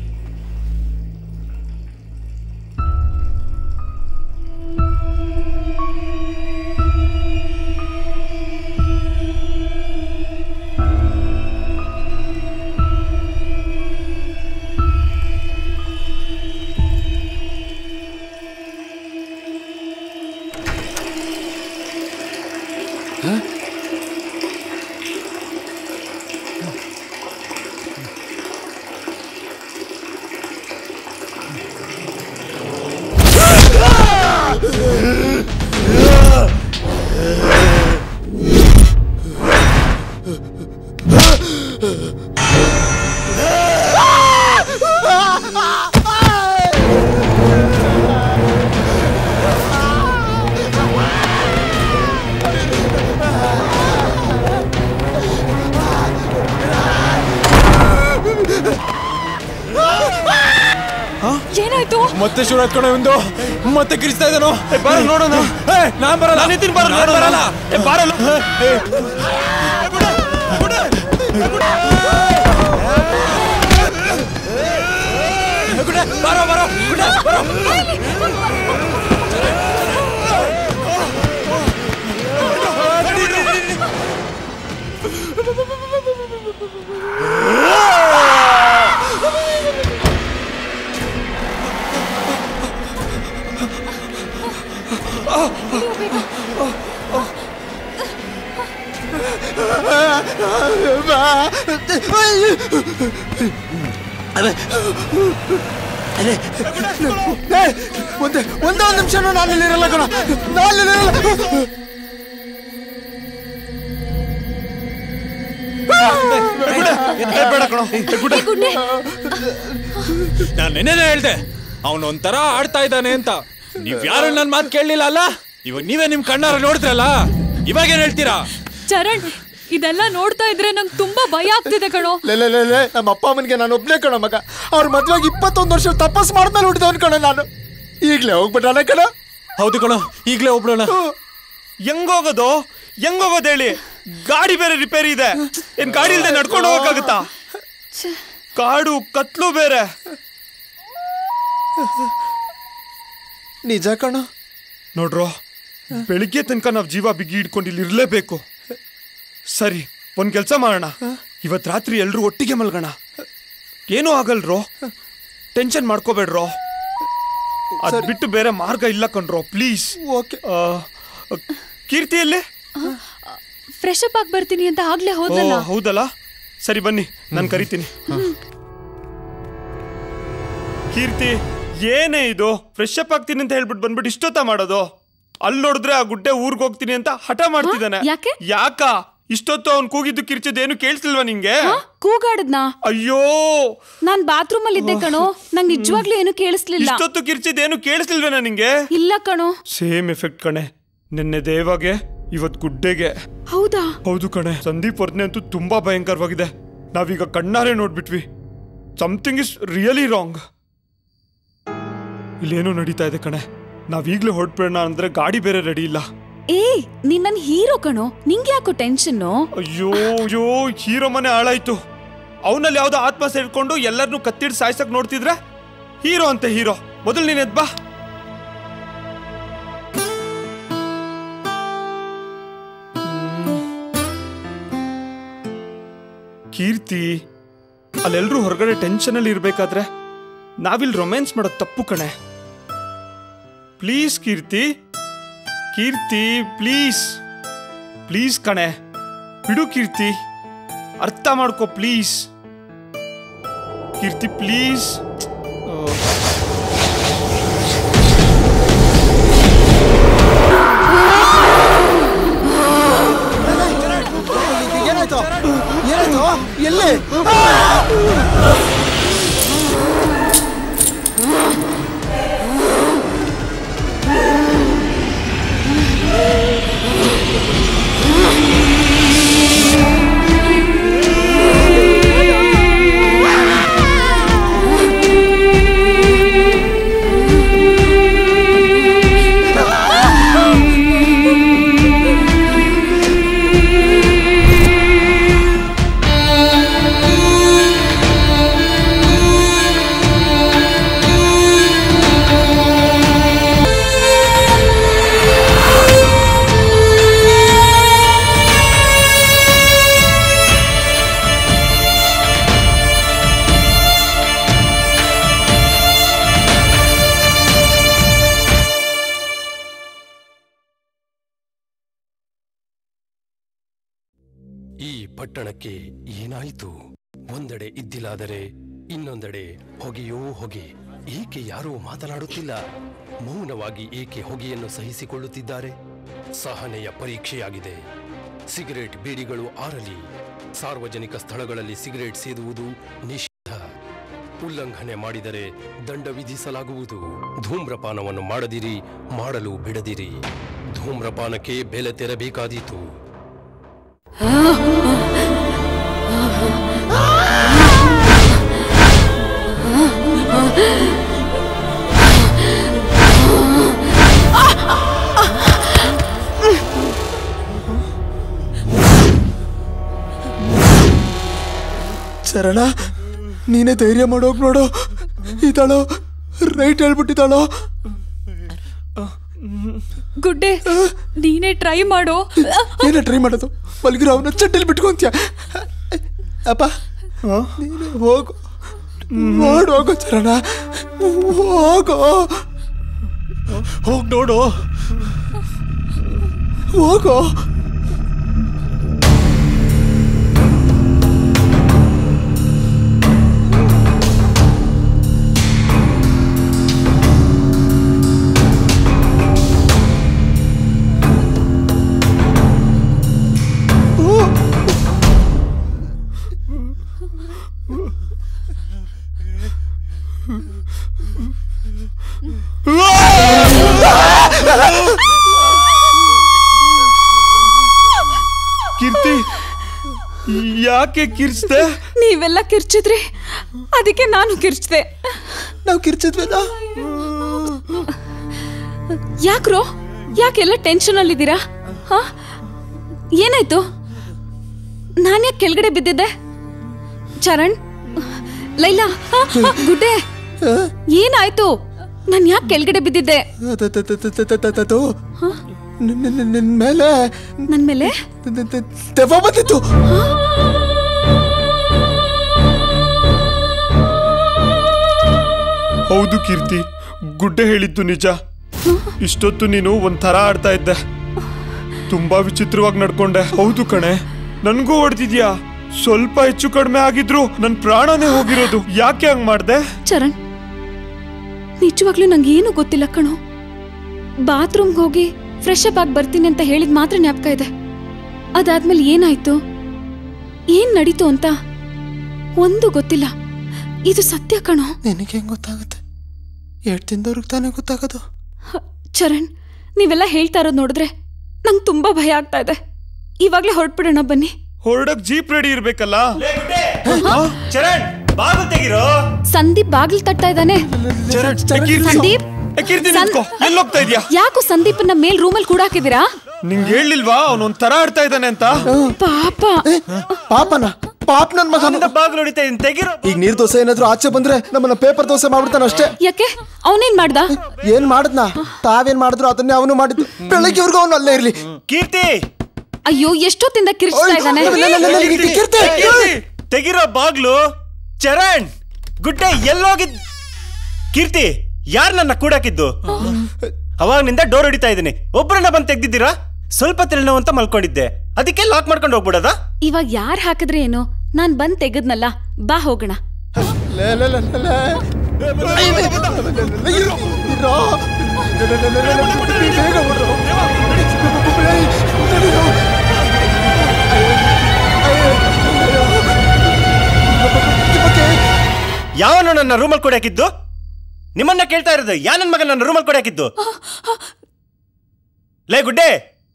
ಏನಾಯ್ತು? ಮತ್ತೆ ಶುರು ಆಯ್ತು ಒಂದು, ಮತ್ತೆ ಕಿರಿಸ್ತಾ ಇದ್ದಾನೋ. ಬಾರ ನೋಡೋಣ. ನಾನ್ ಬರಲ್ಲ, ನಿತಿನ್ ಬರಲ್ಲ, ಬರಲ್ಲ ಬಾರಲ್ಲ. ಬರೋ ಬರೋ ಬರೋ. ಒಂದೇ ಒಂದೇ ಒಂದು ನಿಮಿಷ ನಾನು ಇಲ್ಲಿರಲ್ಲ ಕಣ, ನಾನು ಇಲ್ಲಿರಲ್ಲ. ನಾನು ನೆನ್ನೆನೇ ಹೇಳ್ದೆ ಅವನು ಒಂಥರ ಆಡ್ತಾ ಇದ್ದಾನೆ ಅಂತ. ನೀವ್ ಯಾರು ನನ್ ಮಾತು ಕೇಳಲಿಲ್ಲ ಅಲ್ಲ? ಇವಾಗ ನೀವೇ ನಿಮ್ ಕಣ್ಣಾರ ನೋಡಿದ್ರಲ್ಲ, ಇವಾಗ ಏನ್ ಹೇಳ್ತೀರಾ? ಚರಣ್, ಇದೆಲ್ಲ ನೋಡ್ತಾ ಇದ್ರೆ ನಂಗೆ ತುಂಬಾ ಭಯ ಆಗ್ತಿದೆ ಕಣೋ. ನಮ್ಮ ಅಪ್ಪ ಅಮ್ಮನಿಗೆ ನಾನು ಒಬ್ನೇ ಕಣ ಮಗ. ಅವ್ರ ಮದ್ವೆಗೆ ಇಪ್ಪತ್ತೊಂದು ವರ್ಷ ತಪಸ್ ಮಾಡ್ಮೇಲೆ ಹುಟ್ಟಿದವನ್ ಕಣ ನಾನು. ಈಗ್ಲೇ ಹೋಗ್ಬಿಟ್ಟಾನ ಕಣ. ಹೌದು ಕಣ, ಈಗ್ಲೇ ಹೋಗ್ಬಿಡೋಣ. ಹೆಂಗೋಗೋದು ಹೆಂಗೋಗೋದು ಹೇಳಿ? ಗಾಡಿ ಬೇರೆ ರಿಪೇರಿ ಇದೆ. ಏನ್ ಗಾಡಿ ಇಲ್ದೆ ನಡ್ಕೊಂಡು ಹೋಗಕ್ಕಾಗತ್ತಾ? ಕಾಡು ಕತ್ಲು ಬೇರೆ. ನಿಜ ಕಣ. ನೋಡ್ರೋ, ಬೆಳಿಗ್ಗೆ ತನಕ ನಾವು ಜೀವ ಬಿಗಿ ಇಟ್ಕೊಂಡು ಇಲ್ಲಿ ಇರ್ಲೇಬೇಕು. ಸರಿ, ಒಂದ್ ಕೆಲ್ಸ ಮಾಡೋಣ, ಇವತ್ ರಾತ್ರಿ ಎಲ್ರು ಒಟ್ಟಿಗೆ ಮಲ್ಗೋಣ. ಏನೂ ಆಗಲ್ರೋ, ಟೆನ್ಷನ್ ಮಾಡ್ಕೋಬೇಡ್ರೋ. ಅದ್ ಬಿಟ್ಟು ಬೇರೆ ಮಾರ್ಗ ಇಲ್ಲ ಕಣ್ರೋ, ಪ್ಲೀಸ್. ಕೀರ್ತಿಯಲ್ಲೇ ಫ್ರೆಶ್ ಅಪ್ ಆಗಿ ಬರ್ತೀನಿ ಅಂತ ಆಗ್ಲೇ ಹೋದಲ್ಲ. ಹೌದಲ್ಲ, ಸರಿ ಬನ್ನಿ, ನಾನು ಕರಿತೀನಿ. ಕೀರ್ತಿ, ಏನೇ ಇದು? ಫ್ರೆಶ್ ಅಪ್ ಆಗ್ತೀನಿ ಅಂತ ಹೇಳ್ಬಿಟ್ಟು ಬಂದ್ಬಿಟ್ಟು ಇಷ್ಟೊತ್ತ ಮಾಡೋದು? ಅಲ್ಲಿ ನೋಡಿದ್ರೆ ಆ ಗುಡ್ಡೆ ಊರ್ಗ್ ಹೋಗ್ತೀನಿ ಅಂತ ಹಠ ಮಾಡ್ತಿದ್ದಾನೆ. ಯಾಕೆ? ಯಾಕ ಇಷ್ಟೊತ್ತು ಅವ್ನು ಕೂಗಿದ್ದು ಕಿರ್ಚಿದ್ದು ಏನು ಕೇಳಿಸ್ಲಿಲ್ವಾ ನಿಂಗೆ? ಕೂಗಾಡದ್ನಾ? ಅಯ್ಯೋ, ನಾನ್ ಬಾತ್ರೂಮ್ ಅಲ್ಲಿ ಇದ್ದೆ ಕಣೋ, ನಂಗೆ ನಿಜವಾಗ್ಲೂ ಏನು ಕೇಳಿಸ್ಲಿಲ್ಲ. ಇಷ್ಟೊತ್ತು ಕಿರ್ಚಿದ್ದು ಏನು ಕೇಳಿಸ್ಲಿಲ್ವೇನಾ ನಿಂಗೆ? ಇಲ್ಲ ಕಣೋ. ಸೇಮ್ ಎಫೆಕ್ಟ್ ಕಣೆ, ನಿನ್ನೆ ದೇವಾಗೆ ಇವತ್ ಗುಡ್ಡೆಗೆ. ಹೌದಾ? ಹೌದು ಕಣೆ. ಸಂದೀಪ್ ವರ್ಣೆ ಅಂತೂ ತುಂಬಾ ಭಯಂಕರವಾಗಿದೆ. ನಾವೀಗ ಕಣ್ಣಾರೆ ನೋಡ್ಬಿಟ್ವಿ. Something is really wrong. ಇಲ್ಲೇನೋ ನಡೀತಾ ಇದೆ ಕಣೆ. ನಾವೀಗ್ಲೇ ಹೊರಟ್ಬಿಡೋಣ ಅಂದ್ರೆ ಗಾಡಿ ಬೇರೆ ರೆಡಿ ಇಲ್ಲ. ಏ, ನೀನ್ ನನ್ ಹೀರೋ ಕಣೋ, ನಿಂಗೆ ಯಾಕೋ ಟೆನ್ಷನ್? ಅಯ್ಯೋ ಅಯ್ಯೋ, ಹೀರೋ ಮನೆ ಹಾಳಾಯ್ತು. ಅವನಲ್ಲಿ ಯಾವ್ದೋ ಆತ್ಮ ಸೇರ್ಕೊಂಡು ಎಲ್ಲರನ್ನೂ ಕತ್ತಿಡ್ ಸಾಯ್ಸಕ್ ನೋಡ್ತಿದ್ರೆ ಹೀರೋ ಅಂತೆ ಹೀರೋ. ಮೊದಲು ನೀನ್ ಎದ್ ಬಾ. ಕೀರ್ತಿ, ಅಲ್ಲೆಲ್ರೂ ಹೊರಗಡೆ ಟೆನ್ಷನ್ ಅಲ್ಲಿ ಇರ್ಬೇಕಾದ್ರೆ ನಾವಿಲ್ಲಿ ರೊಮ್ಯಾನ್ಸ್ ಮಾಡೋದು ತಪ್ಪು ಕಣೆ. Please Keerthi, Keerthi please please ಕಣೆ, ಬಿಡು ಕೀರ್ತಿ, ಅರ್ಥ ಮಾಡ್ಕೋ ಪ್ಲೀಸ್. Keerthi please. ಏನಾಯ್ತು? ಏನಾಯ್ತು? ಎಲ್ಲಿ? ಪಟ್ಟಣಕ್ಕೆ ಏನಾಯಿತು? ಒಂದೆಡೆ ಇದ್ದಿಲಾದರೆ ಇನ್ನೊಂದೆಡೆ ಹೊಗೆಯೋ ಹೊಗೆ. ಏಕೆ ಯಾರೂ ಮಾತನಾಡುತ್ತಿಲ್ಲ? ಮೌನವಾಗಿ ಏಕೆ ಹೊಗೆಯನ್ನು ಸಹಿಸಿಕೊಳ್ಳುತ್ತಿದ್ದಾರೆ? ಸಹನೆಯ ಪರೀಕ್ಷೆಯಾಗಿದೆ. ಸಿಗರೇಟ್ ಬೀಡಿಗಳು ಆರಲಿ. ಸಾರ್ವಜನಿಕ ಸ್ಥಳಗಳಲ್ಲಿ ಸಿಗರೇಟ್ ಸೇದುವುದು ನಿಷಿದ್ಧ. ಉಲ್ಲಂಘನೆ ಮಾಡಿದರೆ ದಂಡ ವಿಧಿಸಲಾಗುವುದು. ಧೂಮ್ರಪಾನವನ್ನು ಮಾಡದಿರಿ, ಮಾಡಲು ಬಿಡದಿರಿ. ಧೂಮ್ರಪಾನಕ್ಕೆ ಬೆಲೆ ತೆರಬೇಕಾದೀತು. ಶರಣ, ನೀನೇ ಧೈರ್ಯ ಮಾಡೋಕ್ ನೋಡು. ಇದ್ದಾಳೋ ರೈಟ್ ಹೇಳ್ಬಿಟ್ಟಿದ್ದಾಳೋ. ಗುಡ್ಡೆ, ನೀನೇ ಟ್ರೈ ಮಾಡೋ. ಏನೇ ಟ್ರೈ ಮಾಡೋದು? ಮಲ್ಗಿರೋ ಅವನ ಚಟ್ಟಲ್ಲಿ ಬಿಟ್ಕೊಂತೀಯ. ಅಪ್ಪ ನೀನು ಹೋಗು, ಹೋಗೋ ಚರಣ, ಹೋಗೋ, ಹೋಗ್ ನೋಡು, ಹೋಗೋ. ಕೀರ್ತಿ, ಯಾಕೆ ಕಿರ್ಚ್ದೆ? ನೀವೆಲ್ಲ ಕಿರ್ಚಿದ್ರಿ, ಅದಕ್ಕೆ ನಾನು ಕಿರ್ಚ್ದೆ. ನಾವು ಕಿರ್ಚಿದ್ವಲ್ಲ? ಯಾಕ್ರೋ, ಯಾಕೆಲ್ಲ ಟೆನ್ಷನ್ ಅಲ್ಲಿದ್ದೀರಾ? ಹಾ, ಏನಾಯ್ತು? ನಾನು ಯಾಕೆ ಕೆಳಗಡೆ ಬಿದ್ದಿದ್ದೆ? ಚರಣ್, ಲೈಲಾ, ಗುಡ್ಡೆ, ಏನಾಯ್ತು? ನಾನು ಯಾಕೆ ಕೆಳಗಡೆ ಬಿದ್ದಿದ್ದೆ? ನಿನ್ ಮೇಲೆ ನನ್ ಮೇಲೆ ದೆವ್ವ ಬಂದಿತ್ತು. ಹೌದು ಕೀರ್ತಿ, ಗುಡ್ಡೆ ಹೇಳಿದ್ದು ನಿಜ. ಇಷ್ಟೊತ್ತು ನೀನು ಒಂಥರ ಆಡ್ತಾ ಇದ್ದೆ, ತುಂಬಾ ವಿಚಿತ್ರವಾಗಿ ನಡ್ಕೊಂಡೆ. ಹೌದು ಕಣೆ, ನನ್ಗೂ ಹೊಡೆದಿದ್ಯಾ. ಸ್ವಲ್ಪ ಹೆಚ್ಚು ಕಡಿಮೆ ಆಗಿದ್ರು ನನ್ ಪ್ರಾಣನೇ ಹೋಗಿರೋದು. ಯಾಕೆ ಹಂಗ್ ಮಾಡ್ದೆ? ಚರಣ್, ನಿಜವಾಗ್ಲೂ ನಂಗೆ ಏನು ಗೊತ್ತಿಲ್ಲ ಕಣೋ. ಬಾತ್ರೂಮ್ಗೆ ಹೋಗಿ ಫ್ರೆಶ್ ಅಪ್ ಆಗಿ ಬರ್ತೀನಿ ಅಂತ ಹೇಳಿದ್ ಮಾತ್ರ ಜ್ಞಾಪಕ ಇದೆ. ಅದಾದ್ಮೇಲೆ ಏನಾಯ್ತು, ಏನ್ ನಡೀತು ಅಂತ ಒಂದು ಗೊತ್ತಿಲ್ಲ. ಇದು ಸತ್ಯ ಕಣೋ. ನಿನಗೆ ಹೆಂಗ್ ಗೊತ್ತಾಗುತ್ತೆ? ಎರಡು ತಿಂದವ್ರಿಗೆ ತಾನೇ ಗೊತ್ತಾಗೋದು. ಚರಣ್, ನೀವೆಲ್ಲ ಹೇಳ್ತಾ ಇರೋದು ನೋಡಿದ್ರೆ ನಂಗೆ ತುಂಬಾ ಭಯ ಆಗ್ತಾ ಇದೆ. ಇವಾಗ್ಲೇ ಹೊರಟ್ಬಿಡೋಣ ಬನ್ನಿ. ಹೊರಡಕ್ ಜೀಪ್ ರೆಡಿ ಇರ್ಬೇಕಲ್ಲ. ಚರಣ್, ಬಾಗಿಲು ತೆಗಿರೋ. ಸಂದೀಪ್ ಬಾಗಿಲು ತಟ್ತಾ ಇದ್ದಾನೆ. ಸಂದೀಪ್, ಎಲ್ಲೋಗ್ತಾ ಇದ್ಯಾ? ಯಾಕೋ ಸಂದೀಪನ್ನ ಮೇಲ್ ರೂಮಲ್ಲಿ ಕೂಡ ಹಾಕಿದೀರಾ? ನಿಂಗೆ ಹೇಳಿಲ್ವಾ ಅವನು ಒಂಥರ ಆಡ್ತಾ ಇದ್ದಾನೆ ಅಂತ? ಪಾಪ. ಪಾಪನ ಪಾಪ ನನ್ ಮಗ ಬಾಗಿಲು ಹೊಡಿತಾ ಇದ್ದೀನಿ, ತೆಗಿರೋ. ಈಗ ನೀರ್ ದೋಸೆ ಏನಾದ್ರು ಆಚೆ ಬಂದ್ರೆ ನಮ್ಮನ್ನ ಪೇಪರ್ ದೋಸೆ ಮಾಡ್ಬಿಡ್ತಾನ ಅಷ್ಟೇ. ಯಾಕೆ? ಅವನೇನ್ ಮಾಡ್ದ? ಏನ್ ಮಾಡದ್ನ? ತಾವೇನ್ ಮಾಡಿದ್ರು ಅದನ್ನೇ ಅವನು ಮಾಡಿದ್ದು. ಬೆಳಗ್ಗೆವರೆಗೂ ಅವನು ಅಲ್ಲೇ ಇರ್ಲಿ. ಕೀರ್ತಿ, ಅಯ್ಯೋ, ಎಷ್ಟೊತ್ತಿಂದ ಕಿರ್ಚ್ತಾ ಇದ್ದಾನೆ. ತೆಗಿರೋ ಬಾಗ್ಲು. ಚರಣ್, ಗುಡ್ಡೆ ಎಲ್ಲೋಗಿದ್? ಕೀರ್ತಿ, ಯಾರ್ ನನ್ನ ಕೂಡಾಕಿದ್ದು? ಅವಾಗ್ನಿಂದ ಡೋರ್ ಹೊಡಿತಾ ಇದ್ದೀನಿ, ಒಬ್ಬರನ್ನ ಬಂದು ತೆಗ್ದಿದ್ದೀರಾ? ಸ್ವಲ್ಪ ತಲೆನೋವು ಅಂತ ಮಲ್ಕೊಂಡಿದ್ದೆ, ಅದಕ್ಕೆ ಲಾಕ್ ಮಾಡ್ಕೊಂಡು ಹೋಗ್ಬಿಡದ? ಇವಾಗ ಯಾರ್ ಹಾಕಿದ್ರೆ ಏನು, ನಾನ್ ಬಂದ್ ತೆಗದ್ನಲ್ಲ. ಬಾ ಹೋಗೋಣ. ಯಾವನು ನನ್ನ ರೂಮಲ್ಲಿ ಕೂಡ ಹಾಕಿದ್ದು? ನಿಮ್ಮನ್ನ ಕೇಳ್ತಾ ಇರೋದು. ಯಾ ನನ್ನ ಮಗ ನನ್ನ ರೂಮಲ್ಲಿ ಕೂಡ ಹಾಕಿದ್ದು? ಲೇ ಗುಡ್ಡೆ,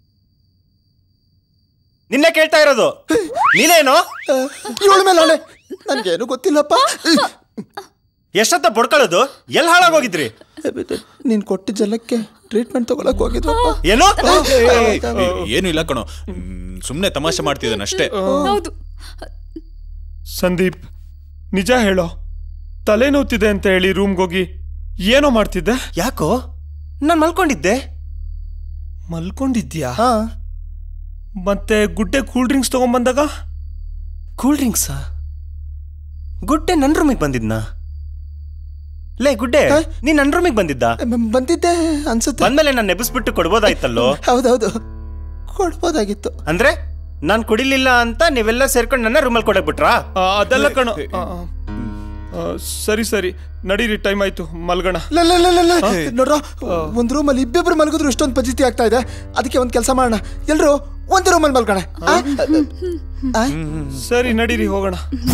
ನಿನ್ನೆ ಕೇಳ್ತಾ ಇರೋದು. ನೀನೇನು? ಇವಳ ಮೇಲೆ ನನ್ಗೇನು ಗೊತ್ತಿಲ್ಲಪ್ಪ. ಎಷ್ಟೊತ್ತ ಬಡ್ಕೊಳ್ಳೋದು? ಎಲ್ಲಿ ಹಾಳಾಗೋಗಿದ್ರಿ? ನೀನ್ ಕೊಟ್ಟ ಜಲಕ್ಕೆ ಟ್ರೀಟ್ಮೆಂಟ್ ತಗೊಳಕ್ ಹೋಗಿದ್ವ. ಏನು? ಏನು ಇಲ್ಲ ಕಣೋ, ಸುಮ್ನೆ ತಮಾಷೆ ಮಾಡ್ತಿದ್ದಾನಷ್ಟೇ. ಸಂದೀಪ್, ನಿಜ ಹೇಳೋ, ತಲೆನೋವ್ತಿದೆ ಅಂತ ಹೇಳಿ ರೂಮ್ಗೆ ಹೋಗಿ ಏನೋ ಮಾಡ್ತಿದ್ದೆ? ಯಾಕೋ? ನಾನು ಮಲ್ಕೊಂಡಿದ್ದೆ. ಮಲ್ಕೊಂಡಿದ್ಯಾ? ಮತ್ತೆ ಗುಡ್ಡೆ ಕೂಲ್ ಡ್ರಿಂಕ್ಸ್ ತಗೊಂಡ್ಬಂದಾಗ? ಕೂಲ್ ಡ್ರಿಂಕ್ಸಾ? ಗುಡ್ಡೆ ನನ್ನ ರೂಮಿಗೆ ಬಂದಿದ್ನಾ? ಲೇ ಗುಡ್ಡೆ, ನೀನ್ ನನ್ನ ರೂಮಿಗೆ ಬಂದಿದ್ದ? ಬಂದಿದ್ದೆ ಅನ್ಸುತ್ತೆ. ಬಂದ್ಮೇಲೆ ನಾನು ನೆಬಸ್ಬಿಟ್ಟು ಕೊಡ್ಬೋದಾಯ್ತಲ್ಲೋ? ಹೌದೌದು, ಕೊಡ್ಬೋದಾಗಿತ್ತು. ಅಂದ್ರೆ ನಾನ್ ಕುಡಿಲಿಲ್ಲ ಅಂತ ನೀವೆಲ್ಲ ಸೇರ್ಕೊಂಡು ನನ್ನ ರೂಮಲ್ಲಿ ಕೊಡಕ್ ಬಿಟ್ರಾ? ಅದೆಲ್ಲ ಕಣೋ. ಸರಿ ಸರಿ ನಡೀರಿ, ಟೈಮ್ ಆಯ್ತು, ಮಲ್ಗೋಣ. ನೋಡ್ರ, ಒಂದ್ ರೂಮಲ್ಲಿ ಇಬ್ಬಿಬ್ರು ಮಲ್ಗಿದ್ರು ಇಷ್ಟೊಂದು ಪಜಿತಿ ಆಗ್ತಾ ಇದೆ. ಅದಕ್ಕೆ ಒಂದ್ ಕೆಲಸ ಮಾಡೋಣ, ಎಲ್ರು ಒಂದೇ ರೂಮಲ್ಲಿ ಮಲ್ಗೋಣ. ಸರಿ ನಡೀರಿ, ಹೋಗೋಣ.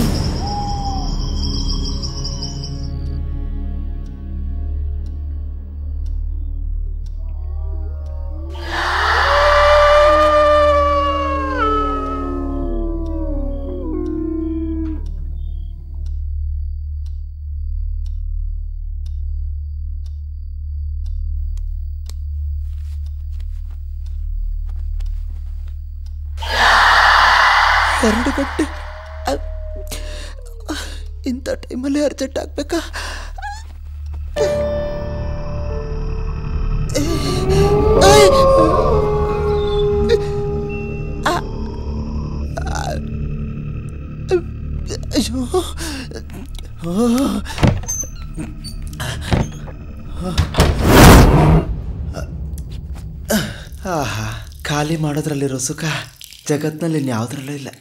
ಎರಡು ಗಂಟೆ ಇಂಥ ಟೈಮಲ್ಲಿ ಅರ್ಜೆಂಟ್ ಆಗ್ಬೇಕಾ? ಅಯ್ಯೋ, ಆಹಾ, ಖಾಲಿ ಮಾಡೋದ್ರಲ್ಲಿರೋ ಸುಖ ಜಗತ್ನಲ್ಲಿ ಇನ್ಯಾವುದ್ರಲ್ಲೂ ಇಲ್ಲ.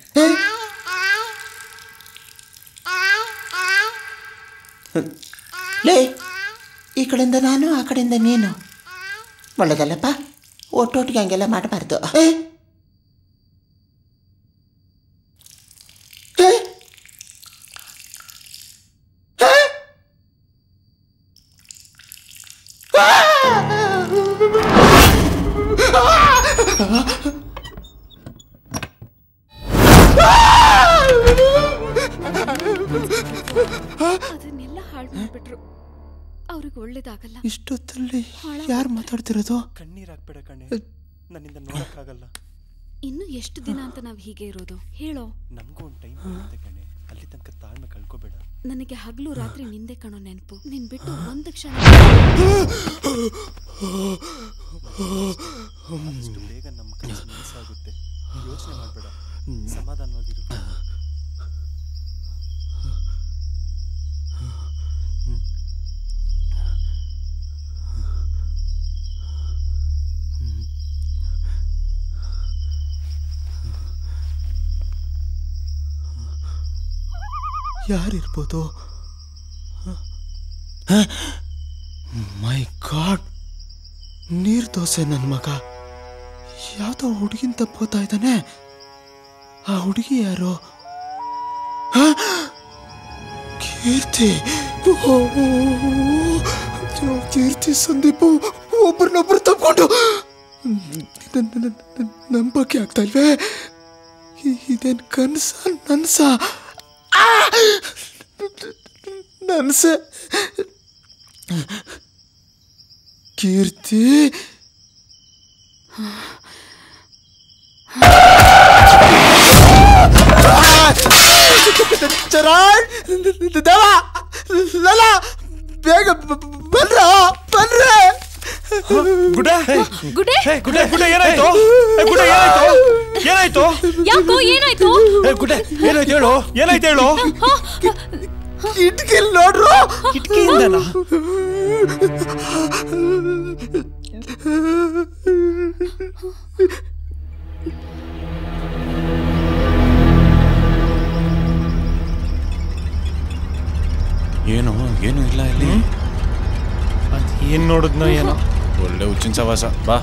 ಲೇ, ಈ ಕಡೆಯಿಂದ ನಾನು, ಆ ಕಡೆಯಿಂದ ನೀನು. ಒಳ್ಳೆದಲ್ಲಪ್ಪ, ಒಟ್ಟೊಟ್ಟಿಗೆ ಹಂಗೆಲ್ಲ ಮಾಡಬಾರ್ದು. ಅದನ್ನೆಲ್ಲ ಹಾಳು ಮಾಡ್ಬಿಟ್ರು. ಅವ್ರಿಗೆ ಒಳ್ಳೇದಾಗಲ್ಲ. ಇಷ್ಟೊತ್ತಲ್ಲಿ ಯಾರು ಮಾತಾಡ್ತಿರೋದು? ಕಣ್ಣೀರ್ ಹಾಕ್ಬೇಡ ಕಣೆ, ನನ್ನಿಂದ ನೋಡಕ್ಕಾಗಲ್ಲ. ಇನ್ನು ಎಷ್ಟು ದಿನ ಅಂತ ನಾವ್ ಹೀಗೆ ಇರೋದು ಹೇಳೋ? ನಮಗೂ ಒಂದು ಟೈಮ್ ಬರುತ್ತೆ ಕಣೆ, ಅಲ್ಲಿ ತನಕ ತಾಳ್ಮೆ ಕಳ್ಕೋಬೇಡ. ನನಗೆ ಹಗಲು ರಾತ್ರಿ ನಿಂದೆ ಕಣೋ ನೆನಪು. ನಿನ್ ಬಿಟ್ಟು ಒಂದು ಕ್ಷಣ ಬೇಗ ನಮ್ಮ ಕನಸು ನನಸಾಗುತ್ತೆ. ಯೋಚನೆ ಮಾಡಬೇಡ, ಸಮಾಧಾನವಾಗಿರು. ಯಾರಿರ್ಬೋದು? ಮೈ ಗಾಡ್, ನೀರ್ ದೋಸೆ ನನ್ನ ಮಗ ಯಾವ್ದೋ ಹುಡುಗಿನ ತಪ್ಪೋತಾ ಇದ್ದಾನೆ. ಆ ಹುಡುಗಿ ಯಾರು? ಹ? ಕೀರ್ತಿ. ಓ, ಕೀರ್ತಿ ಸಂದೀಪ್ ಒಬ್ರನ್ನೊಬ್ರು ತಪ್ಕೊಂಡು ನಂಬಕ್ಕೆ ಆಗ್ತಾ ಇಲ್ವೇ? ಇದೇನ್ ಕನ್ಸ ನನ್ಸ? ನನ್ಸೆ. ಕೀರ್ತಿ ಚರಣ್, ದೇವ, ಲಲ, ಬೇಗ ಬನ್ರ ಬನ್ರೆ. ಗುಡ್ಡೆ ಗುಡ್ಡೆ ಗುಡ್ಡೆ ಗುಡ್ಡೆ ಏನಾಯ್ತು? ಏ, ಗುಡ್ಡೆ ಏನಾಯ್ತು? ಏನಾಯ್ತು? ಯಾಕೋ ಏನಾಯ್ತು? ಏ, ಗುಡ್ಡೆ ಏನಾಯ್ತು ಹೇಳು? ಏನಾಯ್ತು ಹೇಳು? ಕಿಟಕಿಲ್ ನೋಡ್ರು. ಕಿಟಕಿಯಿಂದನಾ? ಏನು ಏನು ಇಲ್ಲ ಇಲ್ಲಿ. ಏನ್ ನೋಡಿದ್ನೋ ಏನೋ. ಒಳ್ಳೆ ಹುಚ್ಚಿನ ಸವಾಸ. ಬಾ.